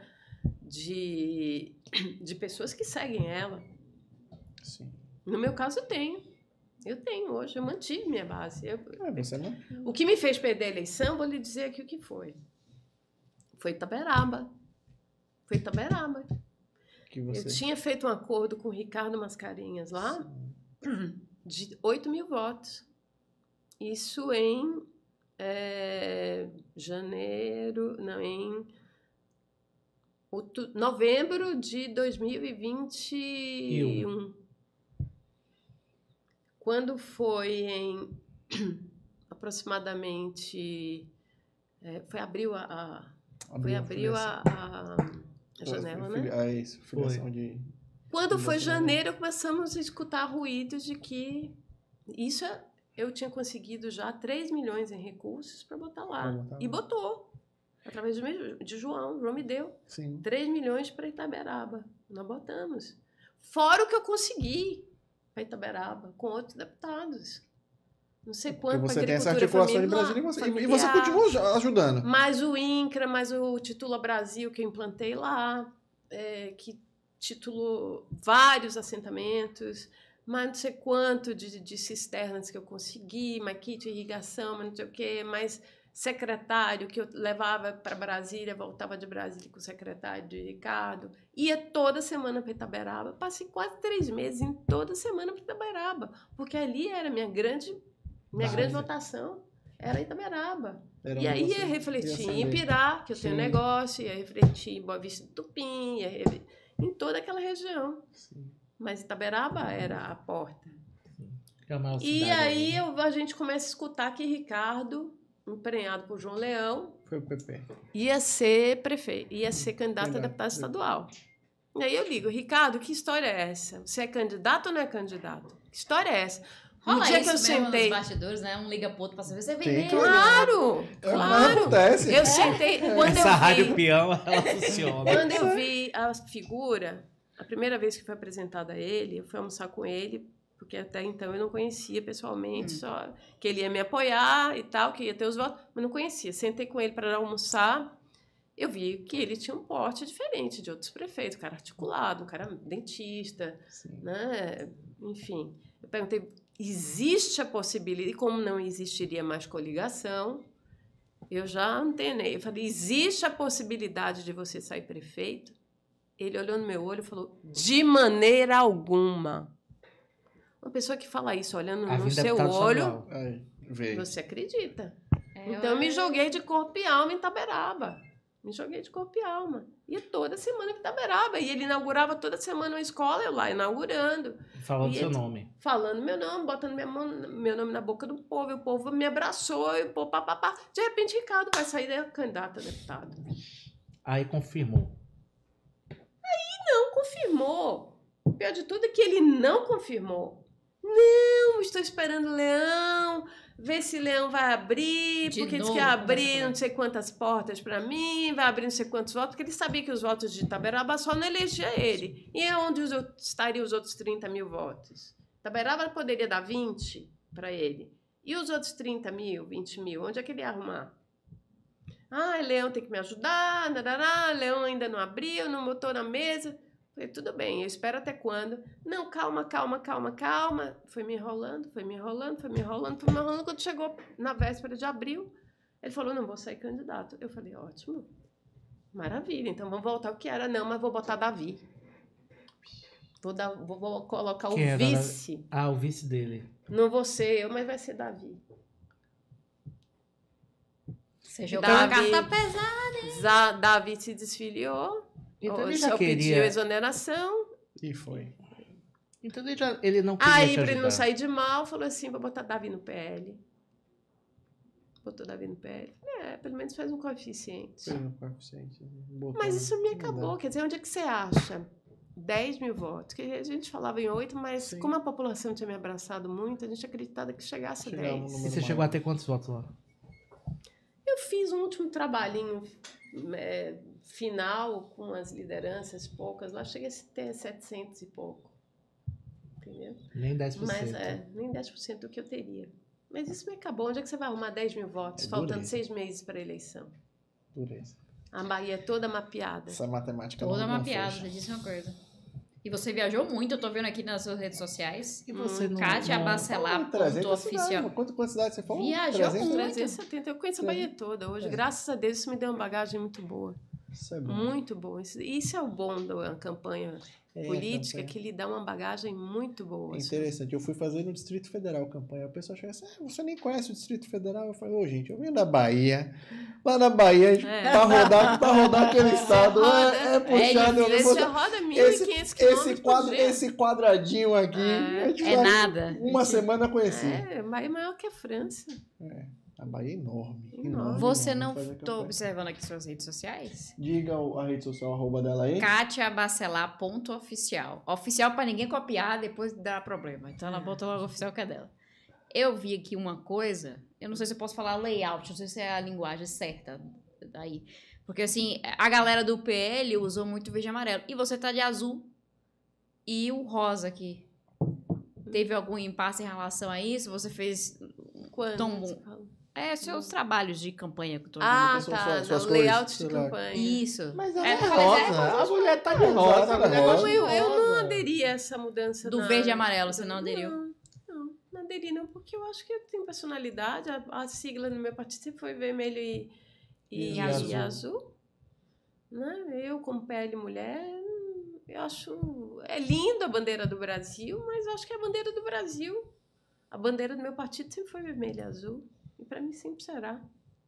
de, de pessoas que seguem ela. Sim. No meu caso, eu tenho. Eu tenho hoje, eu mantive minha base. Eu- É, você não. o que me fez perder a eleição, vou lhe dizer aqui o que foi. Foi Itaberaba. Foi Itaberaba. Que Eu você. tinha feito um acordo com o Ricardo Mascarenhas lá, de oito mil votos. Isso em é, janeiro, não, em outubro, novembro de dois mil e vinte e um. Quando foi em aproximadamente... É, foi abril a... a Abriu foi a abril a, a, a janela, né? É isso, filiação de... Quando foi filiação, janeiro, começamos a escutar ruídos de que isso é, eu tinha conseguido já três milhões em recursos para botar lá. Pra botar E lá. botou. Através de, de João. João me deu Sim. três milhões para Itaberaba. Nós botamos. Fora o que eu consegui para Itaberaba, com outros deputados. Não sei quanto Porque para você tem essa agricultura articulação de familiar, Brasília e você, e familiar. você continua ajudando. Mais o INCRA, mais o Titula Brasil que eu implantei lá, é, que titulou vários assentamentos, mais não sei quanto de, de cisternas que eu consegui, mais kit de irrigação, mais não sei o quê, mais secretário que eu levava para Brasília, voltava de Brasília com o secretário de Ricardo, ia toda semana para Itaberaba, passei quase três meses em toda semana para Itaberaba, porque ali era a minha grande, minha Base. grande votação, era Itaberaba. Era E onde aí você ia refletir ia em acender. Pirá, que eu tenho Sim. negócio, ia refletir em Boa Vista do Tupim, ia re- em toda aquela região. Sim. Mas Itaberaba era a porta. Que é a maior E cidade aí né? eu- a gente começa a escutar que Ricardo, emprenhado por João Leão, Foi o P P. ia ser prefeito, ia ser candidato a Candidato. deputado estadual. E aí eu ligo, Ricardo, que história é essa? Você é candidato ou não é candidato? Que história é essa? No Rola dia isso que eu mesmo sentei... nos bastidores, né? Um liga pro outro pra saber se é Tem veneno. que- Claro, É o que mais claro. acontece. Eu sentei... Quando Essa eu rádio vi, peão, ela funciona. Quando eu vi a figura, a primeira vez que foi apresentada a ele, eu fui almoçar com ele, porque até então eu não conhecia pessoalmente, Hum. só que ele ia me apoiar e tal, que ia ter os votos, mas não conhecia. Sentei com ele para almoçar, eu vi que ele tinha um porte diferente de outros prefeitos, um cara articulado, um cara dentista, Sim. né? Enfim, eu perguntei, existe a possibilidade, e como não existiria mais coligação, eu já antenei. Eu falei, existe a possibilidade de você sair prefeito? Ele olhou no meu olho e falou, de maneira alguma. Uma pessoa que fala isso olhando A no vinda seu deputado olho, estadual. Aí, veio. você acredita. É, Então eu me eu- joguei de corpo e alma em Itaberaba. Me joguei de corpo e alma. Ia toda semana em Itaberaba. E ele inaugurava toda semana uma escola, eu lá inaugurando. Falando E seu ele- nome. Falando meu nome, botando minha mão, meu nome na boca do povo. E o povo me abraçou. E o povo, papapá. De repente, Ricardo vai sair da candidata a deputado. Aí confirmou. Não confirmou. O pior de tudo é que ele não confirmou. Não, estou esperando o Leão, ver se Leão vai abrir, De porque diz novo que ia começa abrir com não sei quantas portas para mim, vai abrir não sei quantos votos, porque ele sabia que os votos de Itaberaba só não elegia ele. E é onde os outros, estariam os outros trinta mil votos? Itaberaba poderia dar vinte para ele. E os outros trinta mil, vinte mil, onde é que ele ia arrumar? Ah, Leão tem que me ajudar, narará, Leão ainda não abriu, não botou na mesa. Falei, tudo bem, eu espero até quando? Não, calma, calma, calma, calma. Foi me enrolando, foi me enrolando, foi me enrolando, foi me enrolando. Quando chegou na véspera de abril, ele falou, não, vou sair candidato. Eu falei, ótimo, maravilha, então vamos voltar ao que era. Não, mas vou botar Davi. Vou, dar, vou, vou colocar o Quem era vice. Ah, o vice dele. Não vou ser eu, mas vai ser Davi. Você jogou a Davi, carta pesada. Za- Davi se desfiliou. Então o ele já senhor pediu queria. exoneração. E foi. Então ele, já, ele não queria Aí, te para ele não ajudar. sair de mal, falou assim: vou botar Davi no P L. Botou Davi no P L. É, pelo menos faz um coeficiente. Fez um coeficiente. botou Mas no- isso me não acabou. dá. Quer dizer, onde é que você acha? dez mil votos. Que a gente falava em oito, mas Sim. como a população tinha me abraçado muito, a gente acreditava que chegasse a Chegava um dez. número E você maior. chegou a ter quantos votos lá? Eu fiz um último trabalhinho é, final com as lideranças poucas. Lá cheguei a ter setecentos e pouco. Entendeu? Nem dez por cento. Mas é, nem dez por cento do que eu teria. Mas isso me acabou. Onde é que você vai arrumar dez mil votos, É faltando dureza. seis meses para a eleição? Dureza. A Bahia é toda mapeada. Essa matemática Toda não, uma não piada, fecha. você disse uma coisa. E você viajou muito, eu tô vendo aqui nas suas redes sociais. E você não... Kátia não... Bacelar, Fala, trezentas ponto cidades, oficial. mas Quanto quantidade você falou? Viajou trezentas? muito. trezentos e setenta. Eu conheço a Bahia toda hoje. É. Graças a Deus isso me deu uma bagagem muito boa. Isso é bom. Muito bom. Isso, isso é o bom da campanha É, política, campanha. que lhe dá uma bagagem muito boa. É assim. interessante. Eu fui fazer no Distrito Federal campanha. O pessoal chega assim, ah, você nem conhece o Distrito Federal? Eu falei, ô gente, eu vim da Bahia. Lá na Bahia, É. pra rodar, pra rodar aquele estado, roda, é, é puxado. eu Esse vou- já roda mil e quinhentos esse, quilômetros esse, quadro, por dia. esse quadradinho aqui, É, a gente É faz- nada. uma semana conheci. É, Bahia é maior que a França. A Bahia é enorme. Enorme. enorme Você enorme, não fazer tô campanha. observando aqui suas redes sociais? Diga o- a rede social, arroba dela aí. Kátia Bacelar ponto oficial. Oficial pra ninguém copiar, depois dá problema. Então ela botou o oficial que é dela. Eu vi aqui uma coisa, eu não sei se eu posso falar layout, não sei se é a linguagem certa daí. Porque assim, a galera do P L usou muito verde e amarelo. E você tá de azul e o rosa aqui. Teve algum impasse em relação a isso? Você fez Quando? Tão você bom. fala? é, seus trabalhos de campanha que eu tô Ah, Pessoal, tá. suas- Não, suas cores, layout de sei lá. campanha. Isso. Mas É, ela é, mas rosa. é- a mulher tá de Exato, rosa. ela ela é gosta Não, de eu, eu não rosa. aderi a essa mudança. Do na- verde e amarelo, você não aderiu? Não, não, não aderi não, porque eu acho que eu tenho personalidade. A, a sigla no meu partido sempre foi vermelho e, e, E e azul. azul. Né? Eu, como P L mulher, eu acho... É lindo a bandeira do Brasil, mas eu acho que é a bandeira do Brasil. A bandeira do meu partido sempre foi vermelho e azul. E para mim sempre será.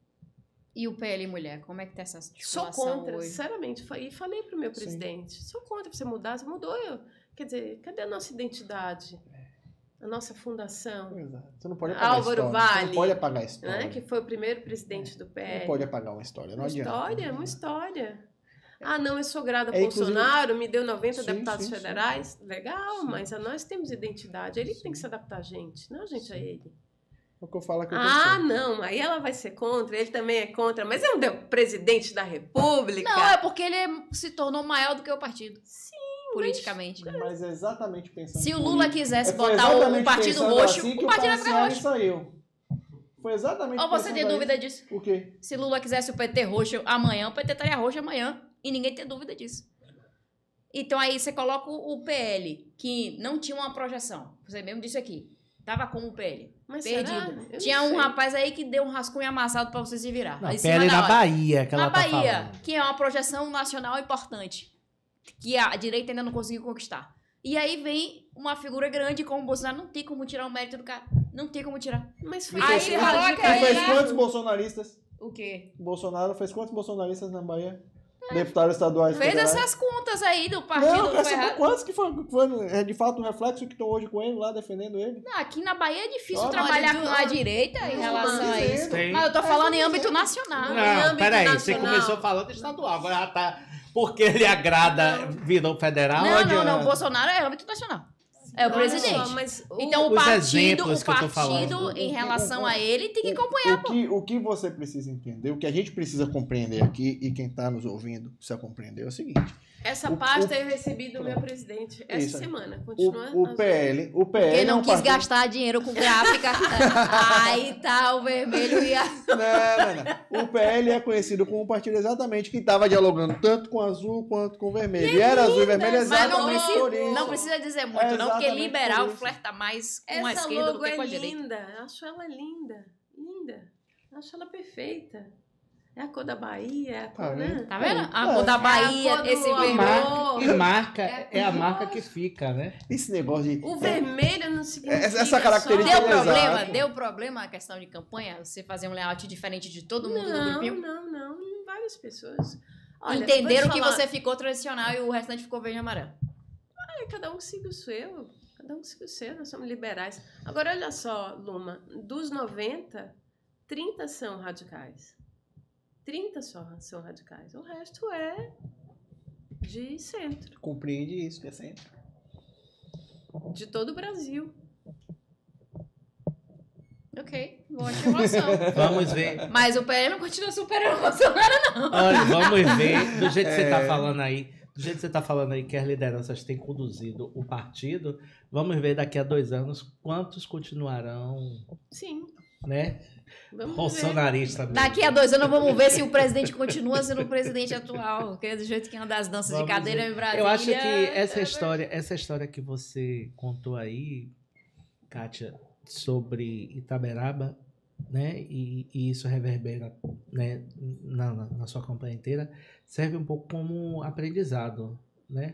E o P L mulher, como é que tá essa Sou articulação contra, hoje? sinceramente. Fa- E falei pro meu Sim. presidente, sou contra você mudar, você mudou. Eu, quer dizer, cadê a nossa identidade? A nossa fundação? Exato. Você não pode apagar Álvaro a história. Você Vale, não pode apagar a história. Né? Que foi o primeiro presidente do P Você L. não pode apagar uma história. Não Uma adianta. história, uma história. Ah, não, eu sou grata a É, inclusive- Bolsonaro, me deu noventa Sim, deputados sim, sim. federais. Legal, Sim. mas a nós temos identidade. Ele que tem que se adaptar a gente, não a gente a ele. É o que eu falo aqui. Ah, não, aí ela vai ser contra, ele também é contra. Mas ele não deu presidente da República. Não, é porque ele é- se tornou maior do que o partido. Sim, Politicamente. Mas é exatamente pensando Se o por Lula isso. quisesse É, foi botar o exatamente Partido pensando Roxo, assim que o partido ia ficar Tarciani roxo. saiu. Foi exatamente Ou você pensando tem aí. dúvida disso? O quê? Se Lula quisesse o P T roxo amanhã, o P T estaria roxo amanhã. E ninguém tem dúvida disso. Então aí você coloca o P L, que não tinha uma projeção. Você mesmo disse aqui. Tava como o P L. Mas Perdido. será? Eu não Tinha um sei. rapaz aí que deu um rascunho amassado pra você se virar. Não, Aí, em P L cima da na hora. Bahia que ela Na tá Bahia, falando. que é uma projeção nacional importante, que a direita ainda não conseguiu conquistar. E aí vem uma figura grande como o Bolsonaro, não tem como tirar o mérito do cara. Não tem como tirar. Mas foi Aí esse coloca radical- aí, Ele fez né? quantos bolsonaristas? O quê? Bolsonaro fez quantos bolsonaristas na Bahia? Deputados estaduais Fez federais? essas contas aí do partido Não, eu quero saber ferrado. quantos que foi, que foi é, de fato um reflexo que estão hoje com ele lá, defendendo ele. Não, aqui na Bahia é difícil Olha, trabalhar do- com a direita em Não, relação mas a dizendo. isso. Tem. Mas eu tô É, falando em tô âmbito dizendo. nacional. Não, né? em Não, âmbito peraí, você nacional. começou falando estadual, agora já tá. Porque ele agrada, virou federal? Não, não, adianta. não. Bolsonaro é âmbito nacional. É o Olha presidente. só, mas o- Então o Os partido, exemplos o que eu tô partido falando. em O- o- relação o- a ele tem que O- acompanhar. O que, o que você precisa entender, o que a gente precisa compreender aqui, e quem está nos ouvindo precisa compreender, é o seguinte. essa o- pasta o- eu recebi do meu Pronto. presidente essa Isso aí. semana. Continua. O, o P L, o P L Quem é não um quis partido- gastar dinheiro com gráfica, aí tá o vermelho e a... Não, não, não. O P L é conhecido como um partido exatamente que estava dialogando tanto com azul quanto com vermelho. E era azul e vermelho Mas não exatamente por precisa, isso. não precisa dizer muito, É não, porque exatamente liberal por isso. flerta mais com a Essa esquerda do logo que é com a direita. linda. Acho ela linda. Linda. Acho ela perfeita. É a cor da Bahia, é a cor, Tá né? vendo? Tá vendo? A É. cor da É a Bahia, cor do esse amor. E vermelho. marca, e marca É, é a marca que fica, né? Esse negócio de... O vermelho não significa Essa- essa só- característica Deu Exato. problema, deu problema a questão de campanha? Você fazer um layout diferente de todo mundo do Não, grupinho? não, não. Em várias pessoas. Olha, Entenderam vou te que falar- você ficou tradicional e o restante ficou verde e amarelo. É, cada um siga o seu. Cada um siga o seu. Nós somos liberais. Agora, olha só, Luma. Dos noventa, trinta são radicais. trinta só são radicais. O resto é de centro. Compreende isso, que é sempre. De todo o Brasil. Ok, boa articulação. Vamos ver. Mas o P L não continua superando o Bolsonaro, não. Olha, vamos ver. Do jeito que você tá É. falando aí, do jeito que você tá falando aí que as lideranças têm conduzido o partido, vamos ver daqui a dois anos quantos continuarão, Sim. né? Vamos ver. Bolsonarista mesmo. Daqui a dois anos vamos ver se o presidente continua sendo o presidente atual. Porque do jeito que anda as danças Vamos de cadeira ver. em Brasília... Eu acho que essa é história, essa história que você contou aí, Kátia, sobre Itaberaba, né, e, e isso reverbera, né, na, na, na sua campanha inteira, serve um pouco como aprendizado, né?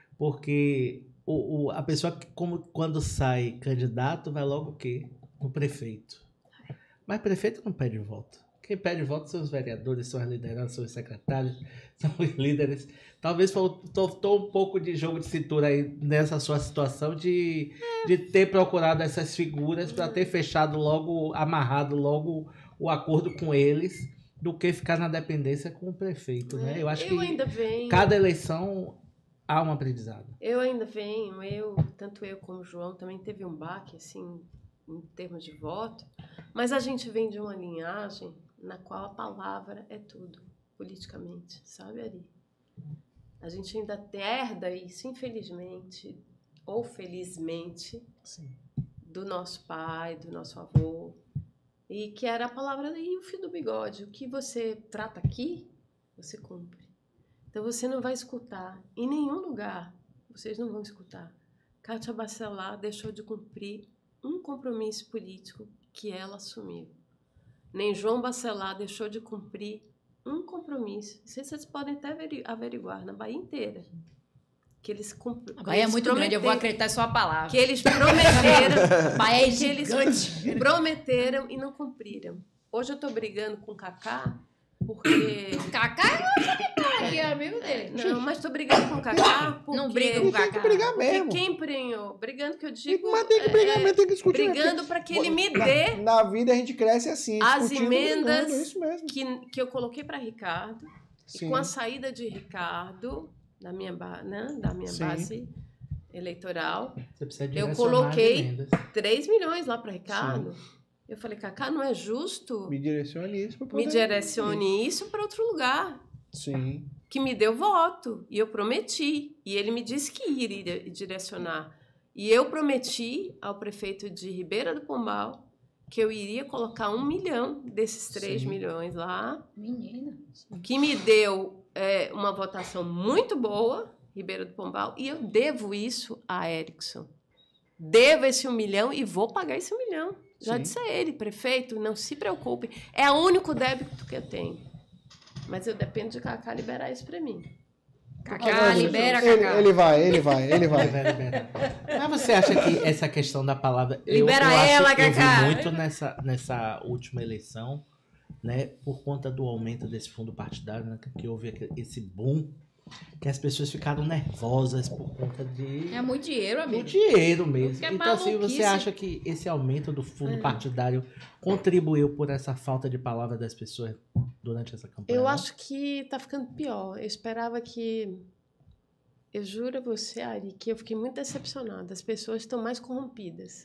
Porque o, o, a pessoa, que, como, quando sai candidato, vai logo o quê? O prefeito. Mas prefeito não pede voto. Quem pede voto são os vereadores, são as lideranças, são os secretários, são os líderes. Talvez faltou um pouco de jogo de cintura aí nessa sua situação de, de ter procurado essas figuras para ter fechado logo, amarrado logo o acordo com eles, do que ficar na dependência com o prefeito, né? Eu acho eu que ainda venho, cada eleição há um aprendizado. Eu ainda venho, eu, tanto eu como o João, também teve um baque, assim, em termos de voto, mas a gente vem de uma linhagem na qual a palavra é tudo, politicamente, sabe, Ari? A gente ainda herda isso, infelizmente, ou felizmente, Sim. do nosso pai, do nosso avô, e que era a palavra e o fio do bigode. O que você trata aqui, você cumpre. Então você não vai escutar, em nenhum lugar, vocês não vão escutar. Kátia Bacelar deixou de cumprir um compromisso político que ela assumiu. Nem João Bacelar deixou de cumprir um compromisso. Vocês podem até averiguar na Bahia inteira. Que eles cumpriram. A Bahia é muito grande, eu vou acreditar em sua palavra. Que eles prometeram. Bahia é que eles gigante. prometeram e não cumpriram. Hoje eu tô brigando com o Cacá, porque. Cacá é aqui, é amigo dele. Não, mas tô brigando com o Cacá porque. Não briga com o Tem que Cacá. brigar Porque mesmo. quem emprenhou? Brigando que eu digo. Mas tem que brigar é, mesmo, tem que discutir. brigando para que ele me Na- dê Na, vida a gente cresce assim, as discutindo, emendas brigando, isso mesmo. que, que eu coloquei para Ricardo. Sim. E com a saída de Ricardo, da minha, ba né, da minha Sim. base eleitoral, Você precisa Eu direcionar coloquei- as emendas. três milhões lá para Ricardo. Eu falei, Cacá, não é justo Me direcione isso pra me poder... direcione isso para outro lugar. Sim. Que me deu voto. E eu prometi. E ele me disse que iria direcionar. E eu prometi ao prefeito de Ribeira do Pombal que eu iria colocar um milhão desses três Sim. milhões lá, Menina. que me deu é, uma votação muito boa, Ribeira do Pombal, e eu devo isso a Erickson. Devo esse um milhão e vou pagar esse um milhão. Já Sim. disse a ele, prefeito, não se preocupe. É o único débito que eu tenho. Mas eu dependo de Cacá liberar isso para mim. Cacá, Mas, libera, ele, Cacá. ele vai, ele vai, ele vai. Vai, libera. Mas você acha que essa questão da palavra... eu- Libera eu, acho- ela, eu Cacá. vi muito nessa, nessa última eleição, né? Por conta do aumento desse fundo partidário, né? Que houve aquele- esse boom, que as pessoas ficaram nervosas por conta de... É muito dinheiro, do amigo. dinheiro mesmo. Que é Então, assim, você maluquice. acha que esse aumento do fundo É. partidário contribuiu por essa falta de palavra das pessoas durante essa campanha? Eu não? acho que tá ficando pior. Eu esperava que... Eu juro a você, Ari, que eu fiquei muito decepcionada. As pessoas estão mais corrompidas.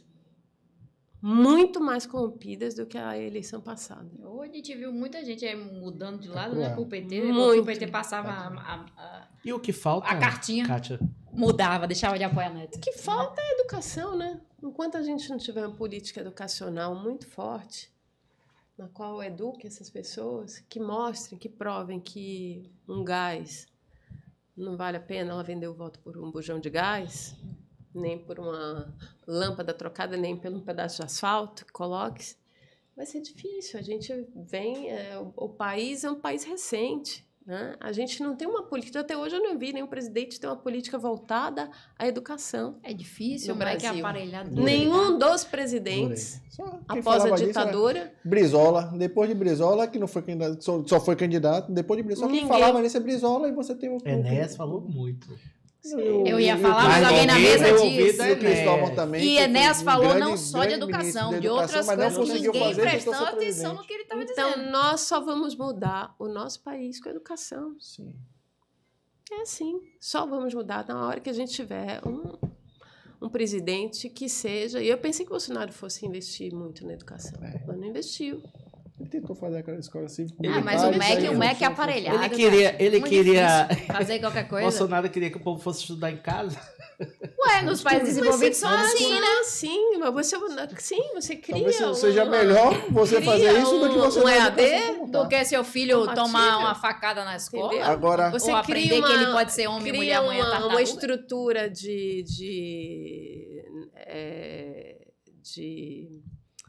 Muito mais corrompidas do que a eleição passada. Hoje a gente viu muita gente aí mudando de lado, Claro. né, pro P T. Muito. Porque o P T passava a, a- a- E o que falta, a cartinha, Kátia? mudava, deixava de apoiar a Neto. O que falta é educação, né? Enquanto a gente não tiver uma política educacional muito forte, na qual eduque essas pessoas, que mostrem, que provem que um gás não vale a pena ela vender o voto por um bujão de gás, nem por uma lâmpada trocada, nem por um pedaço de asfalto que coloque, vai ser difícil. A gente vem... é, o, o país é um país recente, né? A gente não tem uma política... Até hoje eu não vi nenhum presidente ter uma política voltada à educação. É difícil, No o moleque é Brasil. aparelhado. Durei. Nenhum dos presidentes, Só quem após a falava disso era ditadura, Brizola, depois de Brizola, que não foi candidato, só, só foi candidato, depois de Brizola, quem Ninguém. falava nisso é Brizola e você tem o... Enéas falou muito. Eu ia e o- falar, e o- mas alguém na e o- mesa e o- disse. E o Cristóvão também. E que foi Enéas um falou grande- não só de grande educação, ministro de da outras educação, mas não coisas que conseguiu ninguém fazer, tentou prestou ser atenção presidente. no que ele estava então dizendo. nós só vamos mudar o nosso país com a educação. Sim. É assim, só vamos mudar na hora que a gente tiver um, um presidente que seja... E eu pensei que o Bolsonaro fosse investir muito na educação, É. mas não investiu. Ele tentou fazer aquela escola cívica. Ah, mas o militar, MEC, isso aí o MEC é não- aparelhado. Ele queria, cara. ele Muito queria, difícil fazer qualquer coisa. Bolsonaro queria que o povo fosse estudar em casa. Ué, nos países desenvolvidos são assim, né? Ah, sim, mas você, sim, você cria Talvez um- seja melhor você cria fazer isso do que um- você um dar E A D, educação como tá. Do que seu filho Compatível. tomar uma facada na escola. Entendeu? Agora, Você ou cria aprender uma, que ele pode ser homem, cria mulher, amanhã, uma, tartaruga. uma estrutura de, de, é, de,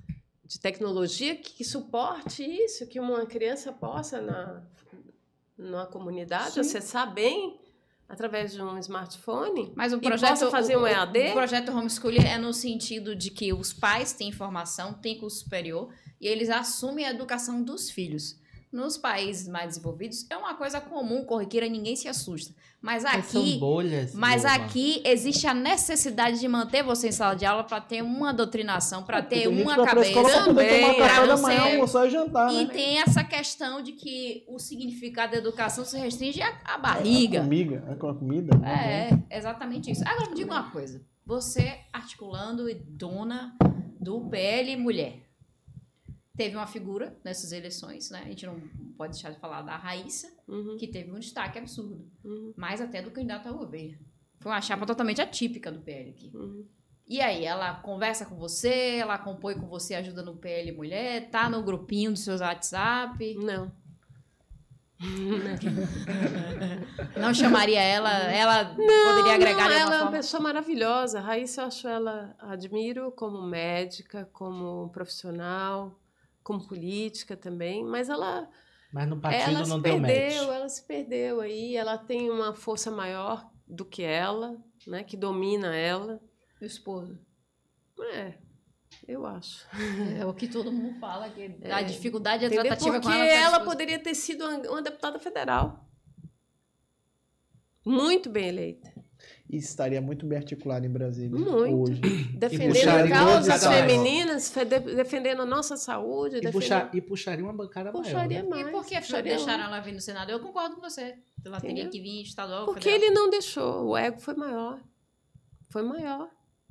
de tecnologia que suporte isso, que uma criança possa, na, numa comunidade, Sim. acessar bem através de um smartphone. Mas o e projeto, possa fazer o, um E A D. O projeto homeschooling é no sentido de que os pais têm informação, têm curso superior, e eles assumem a educação dos filhos. Nos países mais desenvolvidos, é uma coisa comum, corriqueira, ninguém se assusta. Mas Mas são aqui, bolhas. mas Vilma. aqui existe a necessidade de manter você em sala de aula para ter uma doutrinação, para ter Tem gente uma que vai pra escola cabeça. pra poder tomar também, café pra da você- manhã, almoçar e jantar, E né? tem essa questão de que o significado da educação se restringe à, à barriga. A comida, é com a comida. né? É, exatamente isso. Agora, me diga uma coisa. Você, articulando e dona do P L Mulher, teve uma figura nessas eleições, né? A gente não pode deixar de falar da Raíssa, Uhum, que teve um destaque absurdo. uhum, Mais até do candidato ao governo. Foi uma chapa totalmente atípica do P L aqui. uhum. E aí, ela conversa com você, ela compõe com você, ajuda no P L Mulher, tá no grupinho dos seus WhatsApp. Não. Não chamaria ela, ela Não, poderia agregar não, de ela alguma é uma forma? pessoa maravilhosa. A Raíssa, eu acho ela, admiro como médica, como profissional, como política também, mas ela, Mas no partido ela não se deu perdeu, match. ela se perdeu aí, ela tem uma força maior do que ela, né, que domina ela. O esposo. É, eu acho. É o que todo mundo fala, que a dificuldade é Entendeu? tratativa Porque com ela. com a ela esposa. poderia ter sido uma, uma deputada federal. Muito bem eleita. E estaria muito bem articulado em Brasília Muito. hoje. Defendendo puxaria causas todos os femininas, fe- de- defendendo a nossa saúde. E, defendendo... puxar, e puxaria uma bancada Puxaria maior. né? mais. E por que puxaria deixaram mais. ela vir no Senado? Eu concordo com você. Ela teria Entendeu? que vir estadual, Porque federal. ele não deixou. O ego foi maior. Foi maior.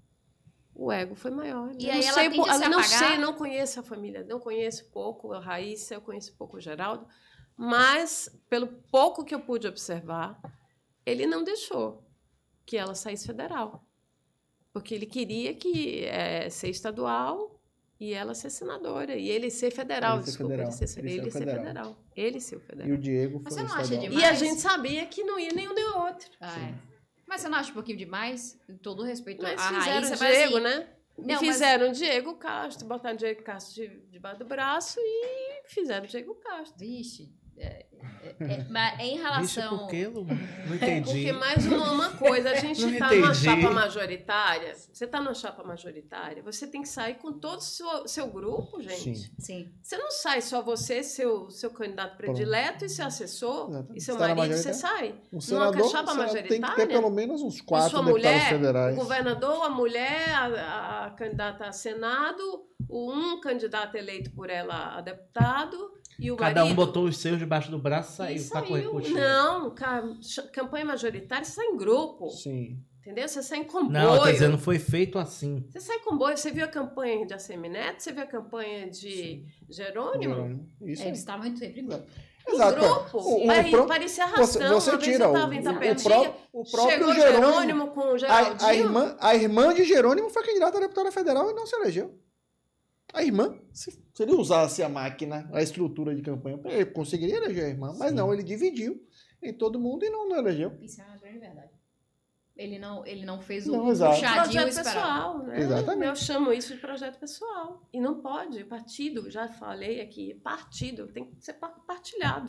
O ego foi maior. E Eu aí não ela sei, tende a se eu não apagar? sei, não conheço a família, não conheço pouco a Raíssa, eu conheço pouco o Geraldo, mas pelo pouco que eu pude observar, ele não deixou que ela saísse federal. Porque ele queria que é, ser estadual e ela ser senadora. E ele ser federal, Ele ser desculpa. federal. Ele ser, Ele ser ele ser federal. federal. Ele ser o E federal. o Diego Mas foi você não acha estadual. demais? E a gente sabia que não ia nenhum nem o outro. Ah, é. Mas você não acha um pouquinho demais? Com todo respeito Mas à fizeram Raíssa, o mas Diego, assim, né? Não, e mas- fizeram o Diego Castro, botaram o Diego Castro de, debaixo do braço e fizeram o Diego Castro. Vixe. É, é, é, mas em Vixe, relação... por quê, Lu? Não É, entendi. porque mais uma, uma coisa, a gente Não está numa entendi. chapa majoritária, você está numa chapa majoritária, você tem que sair com todo o seu, seu grupo, gente. Sim. Sim. Você não sai só você, seu, seu candidato predileto e seu assessor Exato. e seu Você tá na marido, você majoritária? sai. O Numa senador, chapa o senador tem que ter majoritária, pelo menos uns E quatro sua deputados mulher, federais. o governador, a mulher, a, a candidata a Senado, o um candidato eleito por ela a deputado e o Cada um marido. botou os seus debaixo do braço e E saiu pra correr saiu. com o tiro. Não, ca- campanha majoritária, você sai em grupo, Sim. entendeu? Você sai em comboio. Não, eu tô dizendo, foi feito assim. Você sai em comboio, você viu a campanha de Assemi Neto, você viu a campanha de Jerônimo? Jerônimo. Isso É, aí. eles estavam muito sempre em grupo. Em Exato. grupo. O- o Pare- pró- parecia Você, arrastão. você Uma vez tira eu o, tava em o, Tapetinha, pró- o próprio chegou Jerônimo. Jerônimo com o A, Geraldinho. a, irmã, a irmã de Jerônimo foi candidata a deputada federal e não se elegeu. A irmã, se, se ele usasse a máquina, a estrutura de campanha, ele conseguiria eleger a irmã, mas Sim. não, ele dividiu em todo mundo e não, não elegeu. Isso é uma grande verdade. Ele não, ele não fez o Não, exato. puxadinho Projeto esperado. pessoal, né? Exatamente. Eu chamo isso de projeto pessoal. E não pode. Partido, já falei aqui, partido tem que ser pa- partilhado.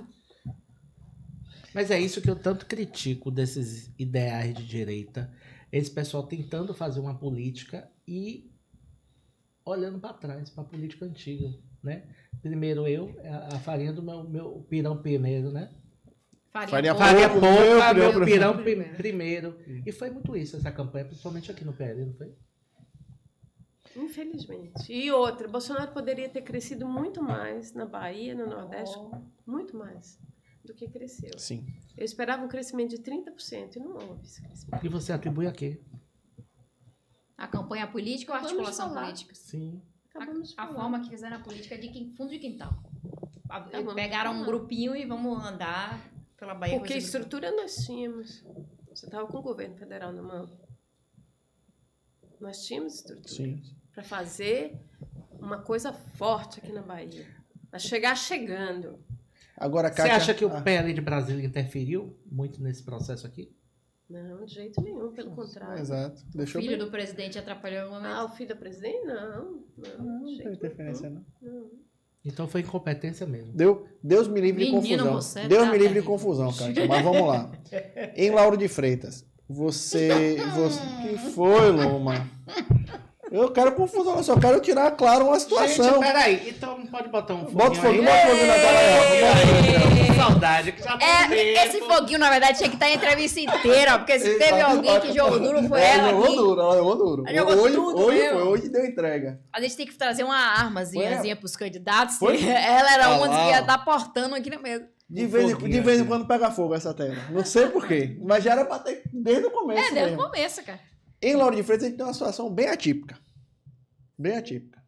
Mas é isso que eu tanto critico desses ideais de direita. Esse pessoal tentando fazer uma política e olhando para trás, para a política antiga, né? Primeiro eu, a a farinha do meu, meu pirão primeiro, né? Faria, Faria pouco. Faria pouco, pouco, meu, meu, meu pirão primeiro. primeiro. primeiro. E foi muito isso, essa campanha, principalmente aqui no P L, não foi? Infelizmente. E outra, Bolsonaro poderia ter crescido muito mais na Bahia, no Nordeste, muito mais do que cresceu. Sim. Eu esperava um crescimento de trinta por cento e não houve esse crescimento. E você atribui a quê? A campanha política ou a Vamos articulação falar. política? Sim. Acabamos de A, a falar. forma que fizeram a política é de quin- fundo de quintal. A- Acabamos de Pegaram um falar. grupinho e vamos andar pela Bahia. Porque com esse grupo. estrutura nós tínhamos. Você estava com o governo federal na mão. Nós tínhamos estrutura Sim. para fazer uma coisa forte aqui na Bahia. Para chegar chegando. Agora, Você Kátia, acha que o ah, P L de Brasília interferiu muito nesse processo aqui? Não, de jeito nenhum, pelo contrário. Exato. O Deixou filho bem. do presidente atrapalhou o momento. Ah, o filho da presidente? Não, não. Não, de não jeito tem interferência, nenhum. não. Não. Então foi incompetência mesmo. Deu, Deus me livre de Menino, confusão. você Deus tá me livre de terrível. confusão, Kátia. Mas vamos lá. Em Lauro de Freitas, você, você... Que foi, Luma? Eu quero confusão, eu só quero tirar claro uma situação. Gente, peraí. Então não pode botar um foguinho Bota o foguinho, aí? bota o foguinho na tela aí. Bota o foguinho. Que saudade, que já É, tem tempo. esse foguinho, na verdade, tinha que estar a entrevista inteira, ó, porque se Ei, teve tá- alguém que jogou duro, foi É, ela jogou aqui. duro, ela jogou duro. Ela jogou hoje, tudo hoje mesmo. foi, hoje deu entrega. A gente tem que trazer uma armazinhazinha Foi? pros candidatos. Foi? Ela era Ah uma lá, que ia ó. estar portando aqui no meio. De Um vez, em- foguinho de vez em assim. quando pega fogo essa tela. Não sei porquê, mas já era pra ter desde o começo É, desde o mesmo. começo, cara. Em Lauro de Freitas a gente tem uma situação bem atípica. Bem atípica.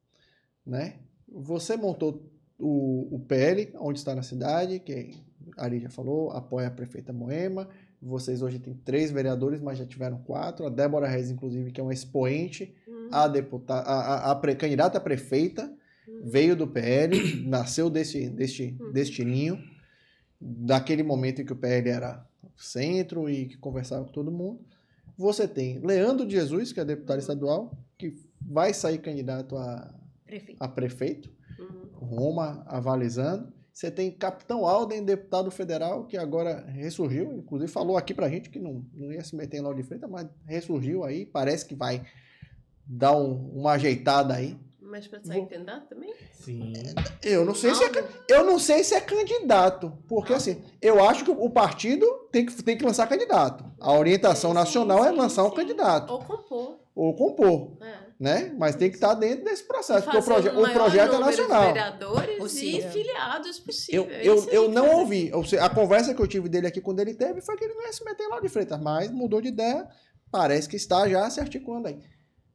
Né? Você montou o, o P L, onde está na cidade, que a Ari já falou, apoia a prefeita Moema. Vocês hoje têm três vereadores, mas já tiveram quatro. A Débora Reis, inclusive, que é uma expoente, Hum. a, deputada, a, a, a pre- candidata a prefeita, veio do P L, nasceu desse, deste, deste ninho, daquele momento em que o P L era centro e que conversava com todo mundo. Você tem Leandro de Jesus, que é deputado estadual, que vai sair candidato a, Prefeito. a prefeito, Uhum. Roma avalizando. Você tem Capitão Alden, deputado federal, que agora ressurgiu, inclusive falou aqui pra gente que não, não ia se meter em Lauro de Freitas, mas ressurgiu aí, parece que vai dar um- uma ajeitada aí. Mas para sair candidato também? Sim. Eu não sei se é, ca- eu não sei se é candidato, porque assim, eu acho que o partido tem que, tem que lançar candidato. A orientação Sim, nacional sim, é lançar um sim. candidato, Ou compor. ou compor, É. né? Mas tem que estar dentro desse processo, porque o, Fazer proje o o maior projeto é número de nacional. vereadores Possível. e filiados Eu, possível. eu, Isso aí eu tem que não fazer. ouvi. Ou seja, a conversa que eu tive dele aqui quando ele teve foi que ele não ia se meter em Lauro de Freitas, mas mudou de ideia. Parece que está já se articulando aí.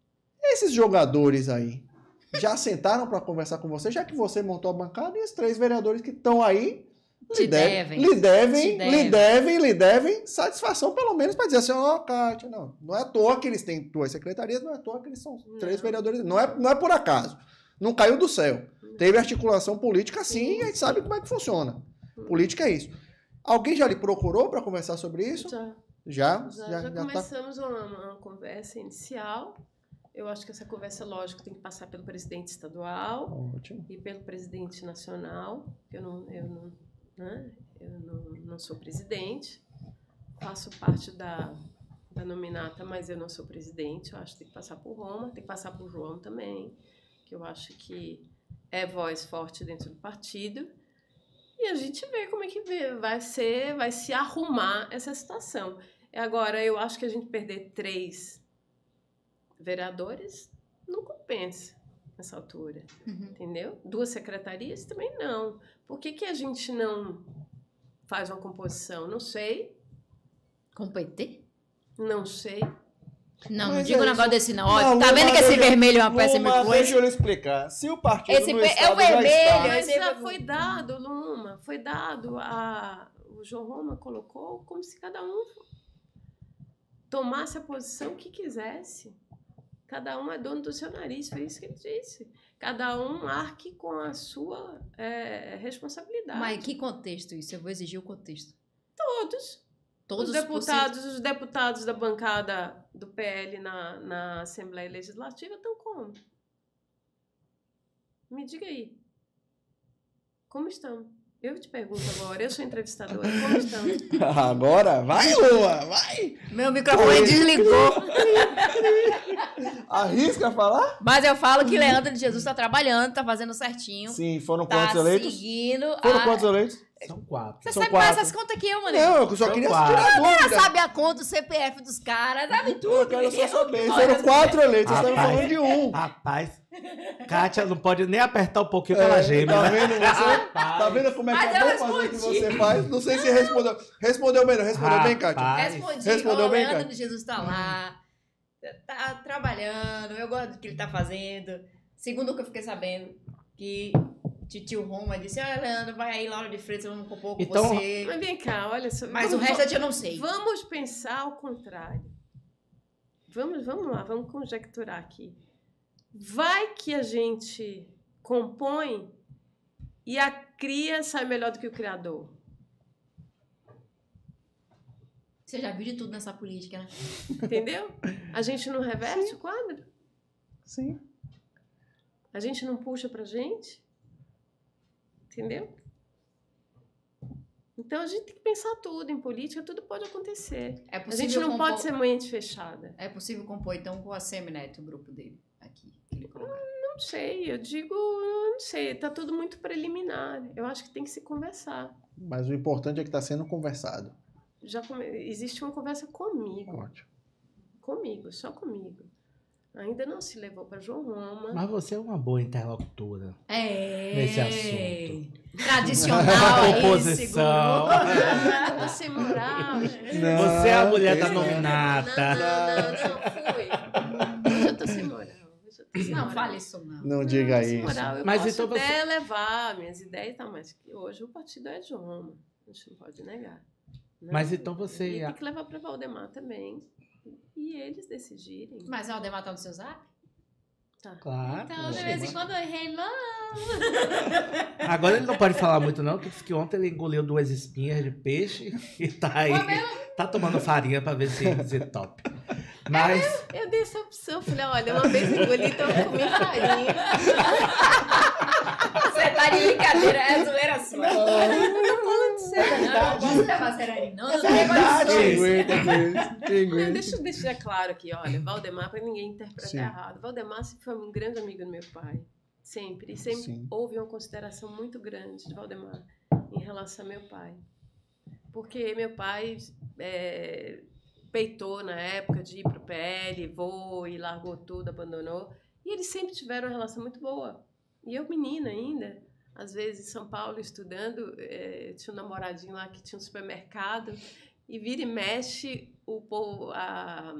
Esses jogadores aí já sentaram para conversar com você, já que você montou a bancada e os três vereadores que estão aí Te lhe devem, devem. lhe devem, Te lhe devem. devem, lhe devem satisfação, pelo menos, para dizer assim, ó, Kátia, não, não é à toa que eles têm duas secretarias, não é à toa que eles são três Não. vereadores, não é, não é por acaso, não caiu do céu. Teve articulação política sim, Sim, e a gente sabe como é que funciona. Política é isso. Alguém já lhe procurou para conversar sobre isso? Já, Já? já, Já, já já tá. começamos uma, uma conversa inicial. Eu acho que essa conversa, lógico, tem que passar pelo presidente estadual Ótimo. e pelo presidente nacional. Eu não, eu não, né? eu não, não sou presidente, faço parte da, da nominata, mas eu não sou presidente. Eu acho que tem que passar por Roma, tem que passar por João também, que eu acho que é voz forte dentro do partido. E a gente vê como é que vê, vai ser, vai se arrumar essa situação. Agora, eu acho que a gente perder três vereadores não compensa nessa altura, Uhum. entendeu? Duas secretarias também não. Por que, que a gente não faz uma composição? Não sei, Com o P T? não sei. Não, não Mas diga é um negócio isso. desse não. Ó, Não, tá Luma, vendo que esse deixa- vermelho é uma péssima Luma, coisa? deixa eu lhe explicar. Se o partido Esse no pe- é o estado já vermelho, está... Mas esse- já foi dado, Luma, foi dado a... O João Roma colocou como se cada um tomasse a posição que quisesse. Cada um é dono do seu nariz, foi isso que ele disse. Cada um arque com a sua é, responsabilidade. Mas que contexto isso? Eu vou exigir o contexto. Todos. Todos os deputados, os deputados da bancada do P L na, na Assembleia Legislativa estão como? Me diga aí. Como estão? Eu te pergunto agora, eu sou entrevistadora, como estão? Agora, vai, Lua, vai! Meu microfone Oi. desligou. Arrisca falar? Mas eu falo que Leandro de Jesus tá trabalhando, tá fazendo certinho. Sim, foram Tá quantos eleitos? seguindo. Foram a- quantos eleitos? São quatro. Você São sabe mais quatro. essas contas que eu, mano. Não, eu só São queria quatro. tirar a Ela dúvida. sabe a conta, o C P F dos caras, sabe tudo. Eu quero só Eu- saber. eu- Foram quatro eleitos, vocês estavam Rapaz. falando de um. Rapaz, Kátia não pode nem apertar um pouquinho que ela É, geme. tá né? vendo você? Tá vendo como é que Mas é eu bom fazer o que respondi. você faz? Não sei se respondeu. Respondeu bem, não? Respondeu bem, Kátia? Rapaz. Respondi, Respondeu ó, bem, Leandro cara? de Jesus tá lá, tá trabalhando, eu gosto do que ele tá fazendo. Segundo o que eu fiquei sabendo, que titio Roma disse, ah, Leandro, vai aí, Laura de Freitas, vamos compor com Então- você. Mas vem cá, olha só. Mas o vamos- restante eu não sei. Vamos pensar ao contrário. Vamos, vamos lá, vamos conjecturar aqui. Vai que a gente compõe e a cria sai melhor do que o criador. Você já viu de tudo nessa política, né? Entendeu? A gente não reverte Sim. o quadro? Sim. A gente não puxa pra gente? Entendeu? Então a gente tem que pensar tudo em política, tudo pode acontecer. É A possível gente não compor... pode ser mente fechada. É possível compor, então, com a Semineto, o grupo dele, aqui, que ele colocar. Não sei, eu digo, não sei, tá tudo muito preliminar. Eu acho que tem que se conversar. Mas o importante é que está sendo conversado. Já come... Existe uma conversa comigo, Ótimo. comigo, só comigo. Ainda não se levou para João Roma. Mas você é uma boa interlocutora É. nesse assunto. Tradicional, aí, Oposição. Tô sem moral, gente. Não, Você é a mulher tem- da nominata. Não, não, não, fui. Hoje eu tô sem moral. Hoje eu tô sem Não, moral. fale isso, não. Não Não, diga tô sem isso. moral. Eu Mas posso então você- até levar minhas ideias e tal, mas que hoje o partido é de Roma. A gente não pode negar. Né? Mas então você- E tem que levar para Valdemar também. E eles decidirem. Mas o Aldemar tá no seu zap? Tá. Claro. Então, de vez em quando, hello. Agora ele não pode falar muito, não, porque disse que ontem ele engoliu duas espinhas de peixe e tá aí. Tá tomando farinha pra ver se se top. Mas. Eu dei essa opção. Falei, olha, uma vez engoli, então eu comi farinha. Você tá de brincadeira, é zoeira sua. Eu tô falando sério. Não, não posso levar a sério aí, não. É Não tem verdade. condições. Quem aguenta, quem aguenta, quem Não, aguenta. deixa eu deixar claro aqui, olha, Valdemar, para ninguém interpretar Sim. errado. Valdemar sempre foi um grande amigo do meu pai. Sempre. E sempre Sim. houve uma consideração muito grande de Valdemar em relação ao meu pai. Porque meu pai é, peitou na época de ir pro P L, voou e largou tudo, abandonou. E eles sempre tiveram uma relação muito boa. E eu, menina ainda, às vezes em São Paulo, estudando, é, tinha um namoradinho lá que tinha um supermercado. E vira e mexe, o povo, a,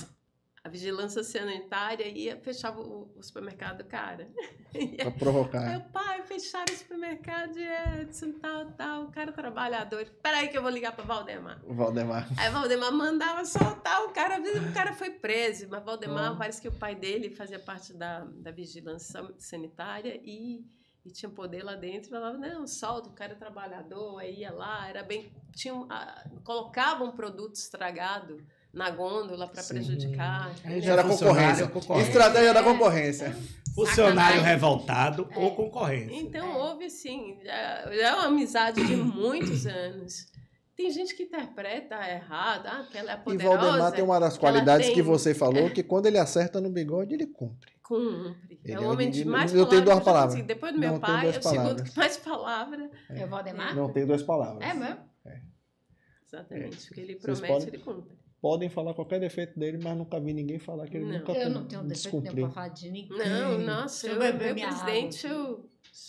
a vigilância sanitária ia fechava o, o supermercado do cara. Pra Aí provocar. o pai, fecharam o supermercado de Edson, tal, tal, o cara trabalhador. Peraí que eu vou ligar para Valdemar. O Valdemar. Aí Valdemar mandava soltar o cara, às vezes o cara foi preso, mas Valdemar, Oh. parece que o pai dele fazia parte da, da vigilância sanitária e, e tinha poder lá dentro, e falava, não, solta, o cara é trabalhador, aí ia lá, era bem, tinha, um, ah, colocava um produto estragado na gôndola para Sim. prejudicar. Aí Já era concorrência. concorrência. Estratégia da concorrência. Funcionário Sacanagem. revoltado É. ou concorrência. Então É. houve, assim, já, já é uma amizade de muitos anos. Tem gente que interpreta errado, ah, que ela é E poderosa. Valdemar tem uma das ela qualidades tem- que você falou, que quando ele acerta no bigode, ele cumpre. Cumpre. Ele É é o o homem de- de mais eu tenho duas palavras que eu já palavras. conheci. Depois do Não, meu eu tenho pai, duas é o segundo palavras. que mais palavra. É o Valdemar? Não tem duas palavras. É mesmo? Exatamente. O que ele Vocês promete, podem- ele cumpre. Podem falar qualquer defeito dele, mas nunca vi ninguém falar que ele Não. nunca Eu não tenho defeito nenhum descumpriu. pra falar de ninguém. Não, nossa, Deixa eu, eu beber meu minha presidente, água aqui. eu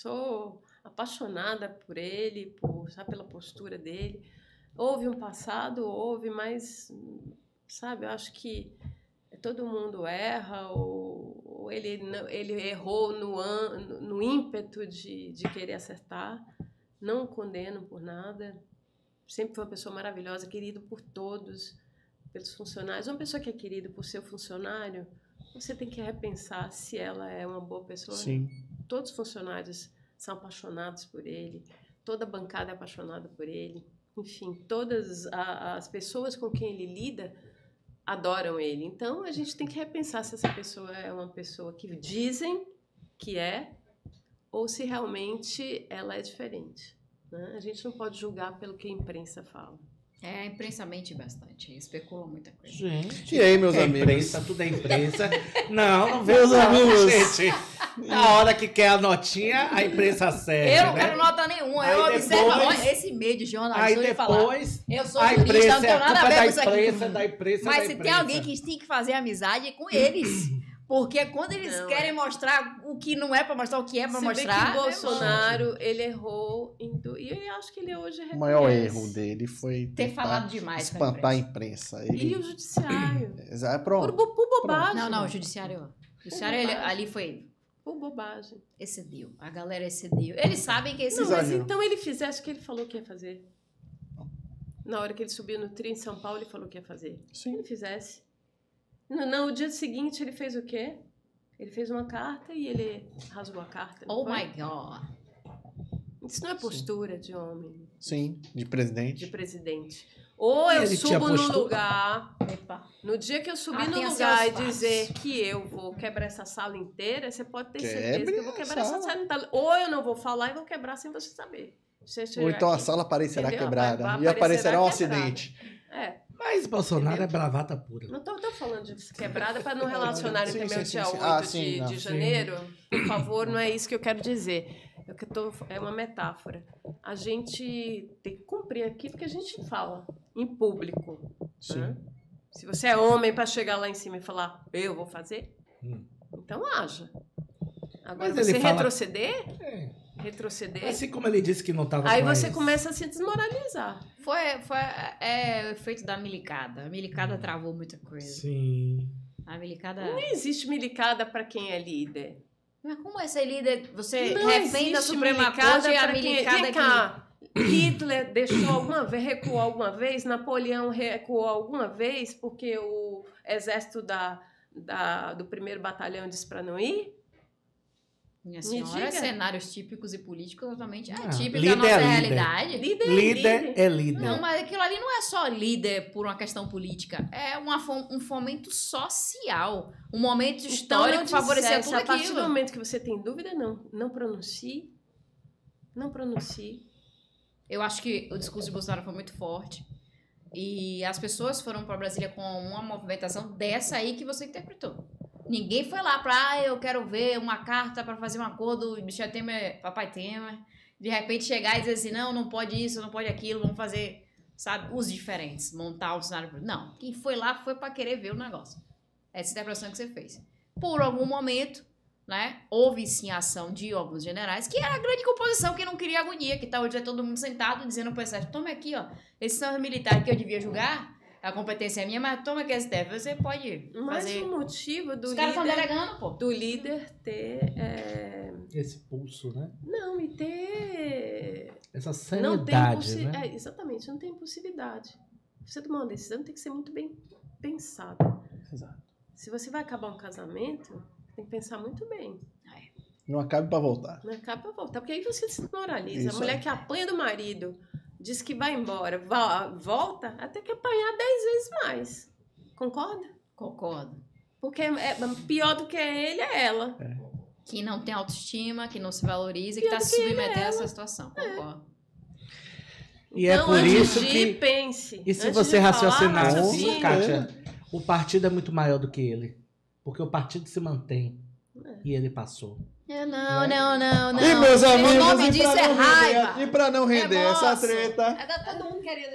sou apaixonada por ele, por, sabe, pela postura dele. Houve um passado, houve, mas, sabe, eu acho que todo mundo erra, ou, ou ele, não- ele errou no, an- no ímpeto de, de querer acertar. Não o condeno por nada. Sempre foi uma pessoa maravilhosa, querido por todos, pelos funcionários. Uma pessoa que é querida por seu funcionário, você tem que repensar se ela é uma boa pessoa. Sim. Todos os funcionários são apaixonados por ele, toda a bancada é apaixonada por ele. Enfim, todas a- as pessoas com quem ele lida adoram ele. Então, a gente tem que repensar se essa pessoa é uma pessoa que dizem que é ou se realmente ela é diferente. Né? A gente não pode julgar pelo que a imprensa fala. É, a imprensa mente bastante, especula muita coisa. Gente. E aí, meus é amigos? imprensa, tudo é imprensa. Não, não vê Meus não, amigos. gente. Na hora que quer a notinha, a imprensa serve, Eu não né? quero nota nenhuma, Aí eu observo, depois- olha, esse meio de Aí jornalismo de falar. depois, Eu sou a jurista, imprensa não é tenho a nada a culpa ver da com isso aqui. imprensa, da imprensa, Mas da se tem imprensa. alguém que tem que fazer amizade é com eles. Porque quando eles Não, querem mostrar o que não é pra mostrar, o que é pra Você mostrar. vê que o é Bolsonaro, ele errou em tu... E eu acho que ele hoje O reconhece. maior erro dele foi ter tentar falado demais com a espantar a imprensa. imprensa. Ele... E o judiciário. Exato, Por, pronto. bo- por bobagem. Não, não, o judiciário. O judiciário ele- bobagem. ali foi. Por bobagem. Excedeu. A galera excedeu. Eles sabem que Não, excedeu. mas Exagero. então ele fizesse o que ele falou que ia fazer. Na hora que ele subiu no trio em São Paulo, ele falou que ia fazer. Sim. Ele fizesse. No, no dia seguinte, ele fez o quê? Ele fez uma carta e ele rasgou a carta. não Oh foi? my God. Isso não é postura Sim. de homem. Sim, de presidente. De presidente. Ou eu Ele subo no lugar... Epa. No dia que eu subir ah, no lugar e dizer que eu vou quebrar essa sala inteira, você pode ter Quebre certeza que eu vou quebrar essa sala inteira. Ou eu não vou falar e vou quebrar sem você saber. Você Ou então aqui, a sala aparecerá entendeu? quebrada. Vai, vai e aparecerá um quebrada. acidente. É. Mas Bolsonaro entendeu? é bravata pura. Não tô, tô falando de quebrada para não relacionarem também o dia sim, oito ah, sim, de, não, de janeiro. Sim. Por favor, não é isso que eu quero dizer. Eu que tô, é uma metáfora. A gente tem que cumprir aquilo que a gente fala em público. Sim. Né? Se você é homem para chegar lá em cima e falar, eu vou fazer, hum. então haja. Agora, Mas você fala... retroceder... É. Retroceder. Assim como ele disse que não estava Aí você começa a se desmoralizar. Foi, foi é, o efeito da milicada. A milicada hum. travou muita coisa. Sim. A milicada... Não existe milicada para quem é líder. Mas como é ser líder? Você não refém da Suprema Corte e a milicada quem... que... Hitler deixou alguma vez, recuou alguma vez? Napoleão recuou alguma vez porque o exército da, da, do primeiro batalhão disse para não ir? Minha senhora, cenários típicos e políticos totalmente ah, atípicos da nossa é realidade. Líder, líder é líder. Não, mas aquilo ali não é só líder por uma questão política. É uma, um fomento social. Um momento histórico então, que favorecia tudo aquilo. A partir do momento que você tem dúvida, não. Não pronuncie. Não pronuncie. Eu acho que o discurso de Bolsonaro foi muito forte. E as pessoas foram para Brasília com uma movimentação dessa aí que você interpretou. Ninguém foi lá para, ah, eu quero ver uma carta para fazer um acordo, Michel Temer, Papai Temer, de repente chegar e dizer assim, não, não pode isso, não pode aquilo, vamos fazer, sabe, os diferentes, montar o cenário. Não, quem foi lá foi para querer ver o negócio. Essa interpretação que você fez. Por algum momento, né, houve sim a ação de alguns generais, que era a grande composição que não queria agonia, que tá hoje é todo mundo sentado dizendo pro exército, tome aqui, ó, esses são os militares que eu devia julgar, a competência é minha, mas toma aqui, S T F, você pode mas fazer... Mas o motivo do Os líder... caras estão delegando, pô. Do líder ter... É... Esse pulso, né? Não, e ter... Essa sanidade, não tem né? É, exatamente, não tem impulsividade. Você tomar uma decisão tem que ser muito bem pensada. Exato. Se você vai acabar um casamento, tem que pensar muito bem. Não acabe para voltar. Não acabe para voltar, porque aí você se desmoraliza. Isso a mulher é. que apanha do marido... Diz que vai embora, volta, até que apanhar dez vezes mais. Concorda? Concordo. Porque é pior do que ele é ela. É. Que não tem autoestima, que não se valoriza e que está se submetendo a essa situação. Concordo. É. E então, é por isso de que... pense. E se você raciocinar assim, Kátia, o partido é muito maior do que ele. Porque o partido se mantém. É. E ele passou. Não, não, não, não. E meus amigos, o nome disso é raiva. Render, e pra não render é essa treta... É, tá todo mundo querendo,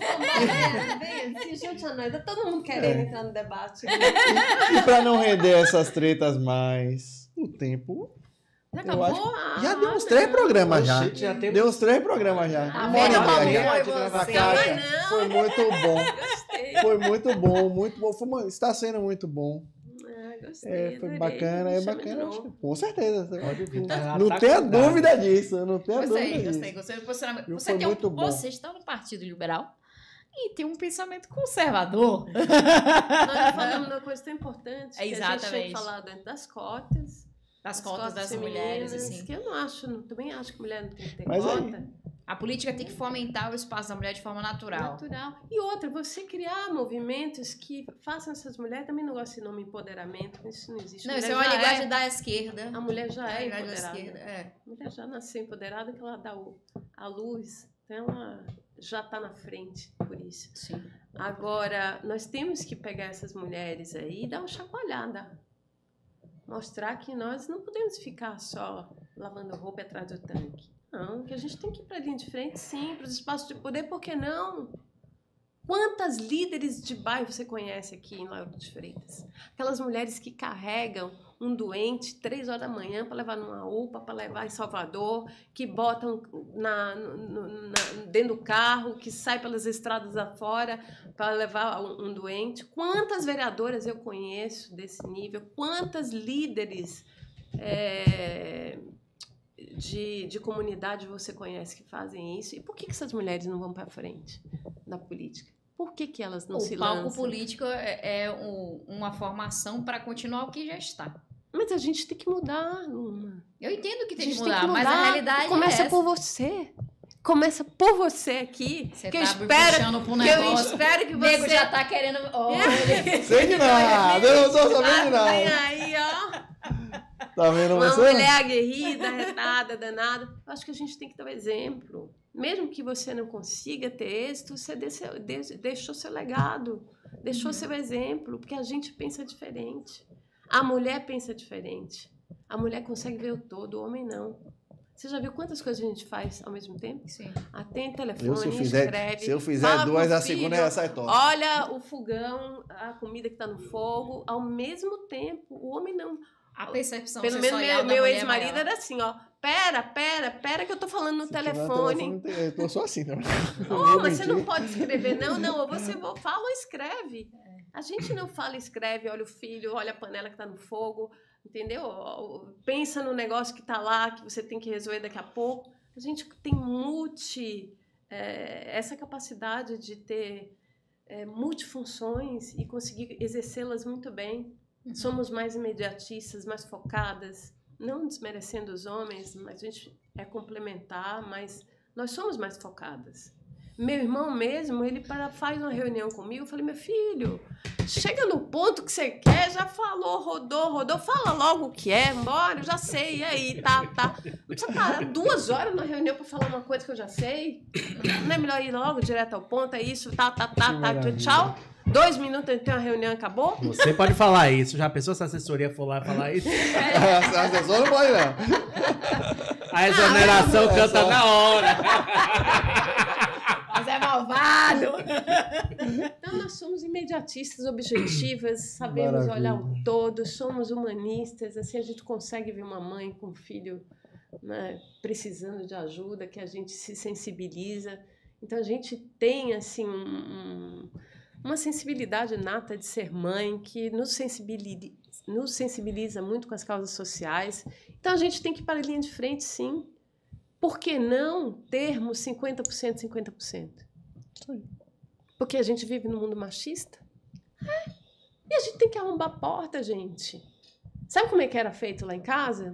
vem, vem, tá todo mundo querendo é. entrar no debate. E pra não render essas tretas mais, o tempo... Já acabou? Acho, já deu uns três programas já. Oxe, já tem... Deu uns três programas já. Ah, Uma hora e meia já. Foi muito bom. Gostei. Foi muito bom, muito bom. Foi uma, está sendo muito bom. Gostei, é, foi adorei. bacana, é bacana. Acho que, com certeza. Pode vir, tá, não tá tenha dúvida disso. Não tenha gostei, dúvida gostei, disso. gostei do posicionamento. Viu, Você, tem um, você está no Partido Liberal e tem um pensamento conservador. Nós falamos de uma coisa tão importante. É, exatamente. Que a gente tem que falar dentro das cotas. Das cotas, cotas das mulheres, assim. Que eu não acho, não, também acho que mulher não tem que ter Mas cota. Aí... A política tem que fomentar o espaço da mulher de forma natural. Natural. E outra, você criar movimentos que façam essas mulheres, também não gosto de nome empoderamento, isso não existe. Não, isso é uma linguagem é, da esquerda. A mulher já é, é empoderada. Esquerda, é. A mulher já nasceu empoderada, que ela dá o, a luz, então ela já está na frente por isso. Sim. Agora, nós temos que pegar essas mulheres aí e dar uma chacoalhada. Mostrar que nós não podemos ficar só lavando roupa atrás do tanque. Não, que a gente tem que ir para a linha de frente, sim, para os espaços de poder, por que não? Quantas líderes de bairro você conhece aqui em Lauro de Freitas? Aquelas mulheres que carregam um doente três horas da manhã para levar numa U P A, para levar em Salvador, que botam na, no, na, dentro do carro, que sai pelas estradas afora para levar um, um doente. Quantas vereadoras eu conheço desse nível? Quantas líderes... É, De, de comunidade você conhece que fazem isso? E por que, que essas mulheres não vão para frente na política? Por que, que elas não o se lançam? O palco político é, é um, uma formação para continuar o que já está. Mas a gente tem que mudar, Luma. Eu entendo que A tem que gente mudar, tem que mas a mudar. realidade Começa é essa. por você. Começa por você aqui. Você que tá eu espero, puxando pra um que eu negócio. espero que O nego você... já tá querendo... Olha, Sei de nada, eu não tô sabendo de Tá, vem nada. aí, ó. Tá vendo Uma você? mulher aguerrida, retada, danada. Eu acho que a gente tem que dar o exemplo. Mesmo que você não consiga ter êxito, você deixou, deixou seu legado, deixou seu exemplo, porque a gente pensa diferente. A mulher pensa diferente. A mulher consegue ver o todo, o homem não. Você já viu quantas coisas a gente faz ao mesmo tempo? Sim. Atende telefone, Eu, se eu fizer, escreve. se eu fizer fala com duas, o a filho, segunda já sai torta. Olha o fogão, a comida que está no fogo, ao mesmo tempo. O homem não. A percepção Pelo menos sensorial meu, da meu mulher é ex-marido maior. era assim, ó. Pera, pera, pera que eu tô falando no Se tiver no telefone. telefone, Eu sou assim, né? Oh, mas você não pode escrever, não, não. Ou você fala ou escreve. A gente não fala e escreve, olha o filho, olha a panela que tá no fogo, entendeu? Pensa no negócio que tá lá, que você tem que resolver daqui a pouco. A gente tem multi... É, essa capacidade de ter é, multifunções e conseguir exercê-las muito bem. Uhum. Somos mais imediatistas, mais focadas, não desmerecendo os homens, mas a gente é complementar, mas nós somos mais focadas. Meu irmão mesmo, ele para, faz uma reunião comigo, eu falei, meu filho, chega no ponto que você quer, já falou, rodou, rodou, fala logo o que é, bora, eu já sei, e aí, tá, tá. Não precisa parar duas horas na reunião para falar uma coisa que eu já sei. Não é melhor ir logo, direto ao ponto, é isso, tá, tá, tá, tá, tchau. Dois minutos, tem uma reunião, acabou? Você pode falar isso. Já pensou se a assessoria for lá falar isso? A assessora não pode, não. A exoneração Ah, canta só... na hora. Mas é malvado. Então, nós somos imediatistas, objetivas, sabemos Maravilha. olhar o todo, somos humanistas, assim, a gente consegue ver uma mãe com um filho, né, precisando de ajuda, que a gente se sensibiliza. Então, a gente tem, assim, um... uma sensibilidade nata de ser mãe, que nos sensibiliza, nos sensibiliza muito com as causas sociais. Então, a gente tem que ir para a linha de frente, sim. Por que não termos cinquenta por cento, cinquenta por cento? Porque a gente vive num mundo machista? É. E a gente tem que arrombar a porta, gente. Sabe como é que era feito lá em casa?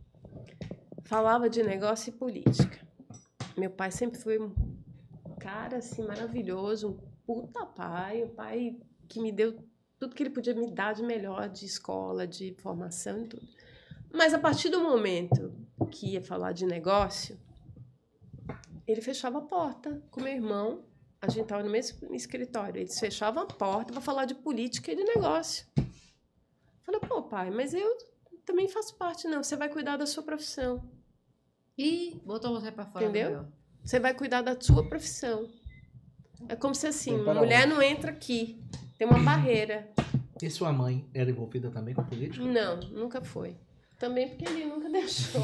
Falava de negócio e política. Meu pai sempre foi um cara, assim, maravilhoso, um puta pai, o pai que me deu tudo que ele podia me dar de melhor, de escola, de formação e tudo. Mas a partir do momento que ia falar de negócio, ele fechava a porta com meu irmão, a gente estava no mesmo escritório, eles fechavam a porta para falar de política e de negócio. Eu falei, pô pai, mas eu também faço parte, não, você vai cuidar da sua profissão. E botou você para fora. Entendeu? Você vai cuidar da sua profissão. É como se assim, mulher onde? não entra aqui. Tem uma barreira. E sua mãe era envolvida também com política? Não, nunca foi. Também porque ele nunca deixou.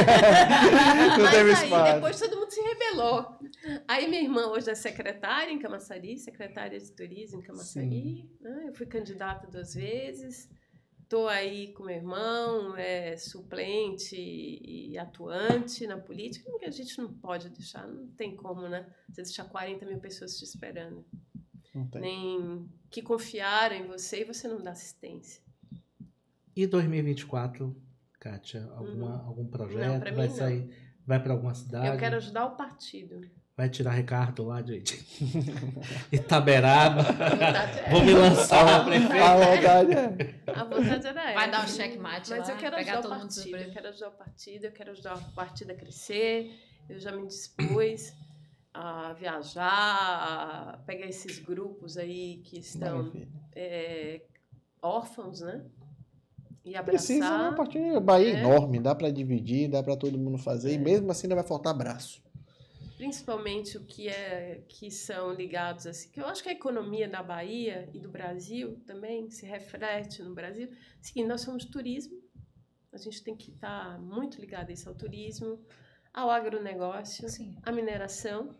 Não Mas teve aí espaço. depois todo mundo se rebelou. Aí minha irmã hoje é secretária em Camaçari, secretária de turismo em Camaçari. Né? Eu fui candidata duas vezes. Estou aí com meu irmão, é, suplente e atuante na política, porque a gente não pode deixar, não tem como, né? Você deixar quarenta mil pessoas te esperando. Não tem. Nem que confiaram em você e você não dá assistência. E dois mil e vinte e quatro, Kátia, alguma, Hum. algum projeto? Não, pra mim vai não. sair, vai para alguma cidade? Eu quero ajudar o partido. Vai tirar Ricardo lá de Itaberaba. vontade é. Vou me lançar na A prefeita. vontade é. A vontade era essa. Vai dar um checkmate Mas lá, eu quero pegar ajudar o todo mundo partido, surpresa. eu quero ajudar o partido, eu quero ajudar o partido a crescer. Eu já me dispus a viajar, a pegar esses grupos aí que estão Maravilha. é, órfãos, né? E Precisa, né? abraçar. A partir Bahia é É. enorme, dá pra dividir, dá pra todo mundo fazer, e É. mesmo assim ainda vai faltar braço. Principalmente o que, é, que são ligados assim, que eu acho que a economia da Bahia e do Brasil também se reflete no Brasil. Seguinte, nós somos turismo, a gente tem que estar muito ligado a isso, ao turismo, ao agronegócio, Sim. à mineração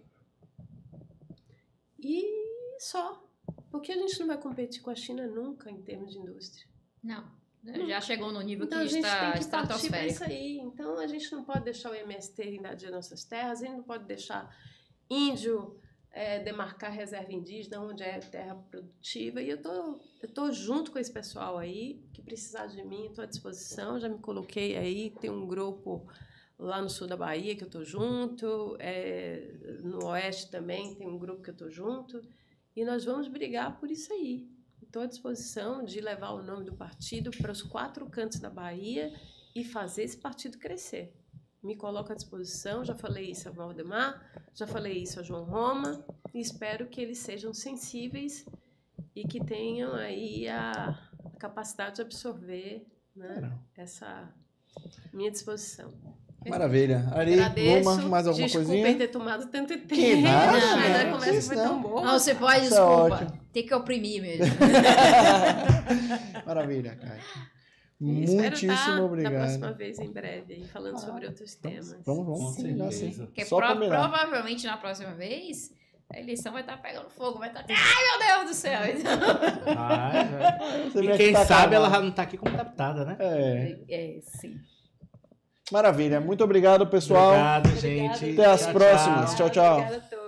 e só. Porque a gente não vai competir com a China nunca em termos de indústria. Não. Já chegou no nível Então que a gente está tem que partir para estratosférico. isso aí. Então a gente não pode deixar o M S T invadir nossas terras, a gente não pode deixar índio é, demarcar reserva indígena, onde é terra produtiva. E eu tô, eu tô junto com esse pessoal aí, que precisar de mim, estou à disposição. Já me coloquei aí, tem um grupo lá no sul da Bahia que eu estou junto, é, no oeste também tem um grupo que eu estou junto. E nós vamos brigar por isso aí. Estou à disposição de levar o nome do partido para os quatro cantos da Bahia e fazer esse partido crescer. Me coloco à disposição, já falei isso a Valdemar, já falei isso a João Roma, e espero que eles sejam sensíveis e que tenham aí a, a capacidade de absorver, né, essa minha disposição. Maravilha. Ari, Agradeço, Luma, mais alguma desculpem coisinha? ter tomado tanto tempo, Que nada, mas né? a conversa Isso foi não. tão boa. Não, você pode, Isso é desculpa. ótimo. Tem que oprimir mesmo. Maravilha, Kai. E espero Muitíssimo estar obrigado. da próxima vez em breve, aí, falando Ah, sobre outros temas. Vamos, vamos. Com Sim, dá sim. certeza. Porque Só pro- combinar. provavelmente na próxima vez a eleição vai estar pegando fogo, vai estar. Ai, meu Deus do céu! Então, Ai, velho. Você E vê quem que tá sabe ela já acabado. não tá aqui como deputada, né? É. é, sim. Maravilha. Muito obrigado, pessoal. Obrigado, Obrigada, gente. Até as Tchau, próximas. tchau. Tchau, tchau. Obrigada a todos.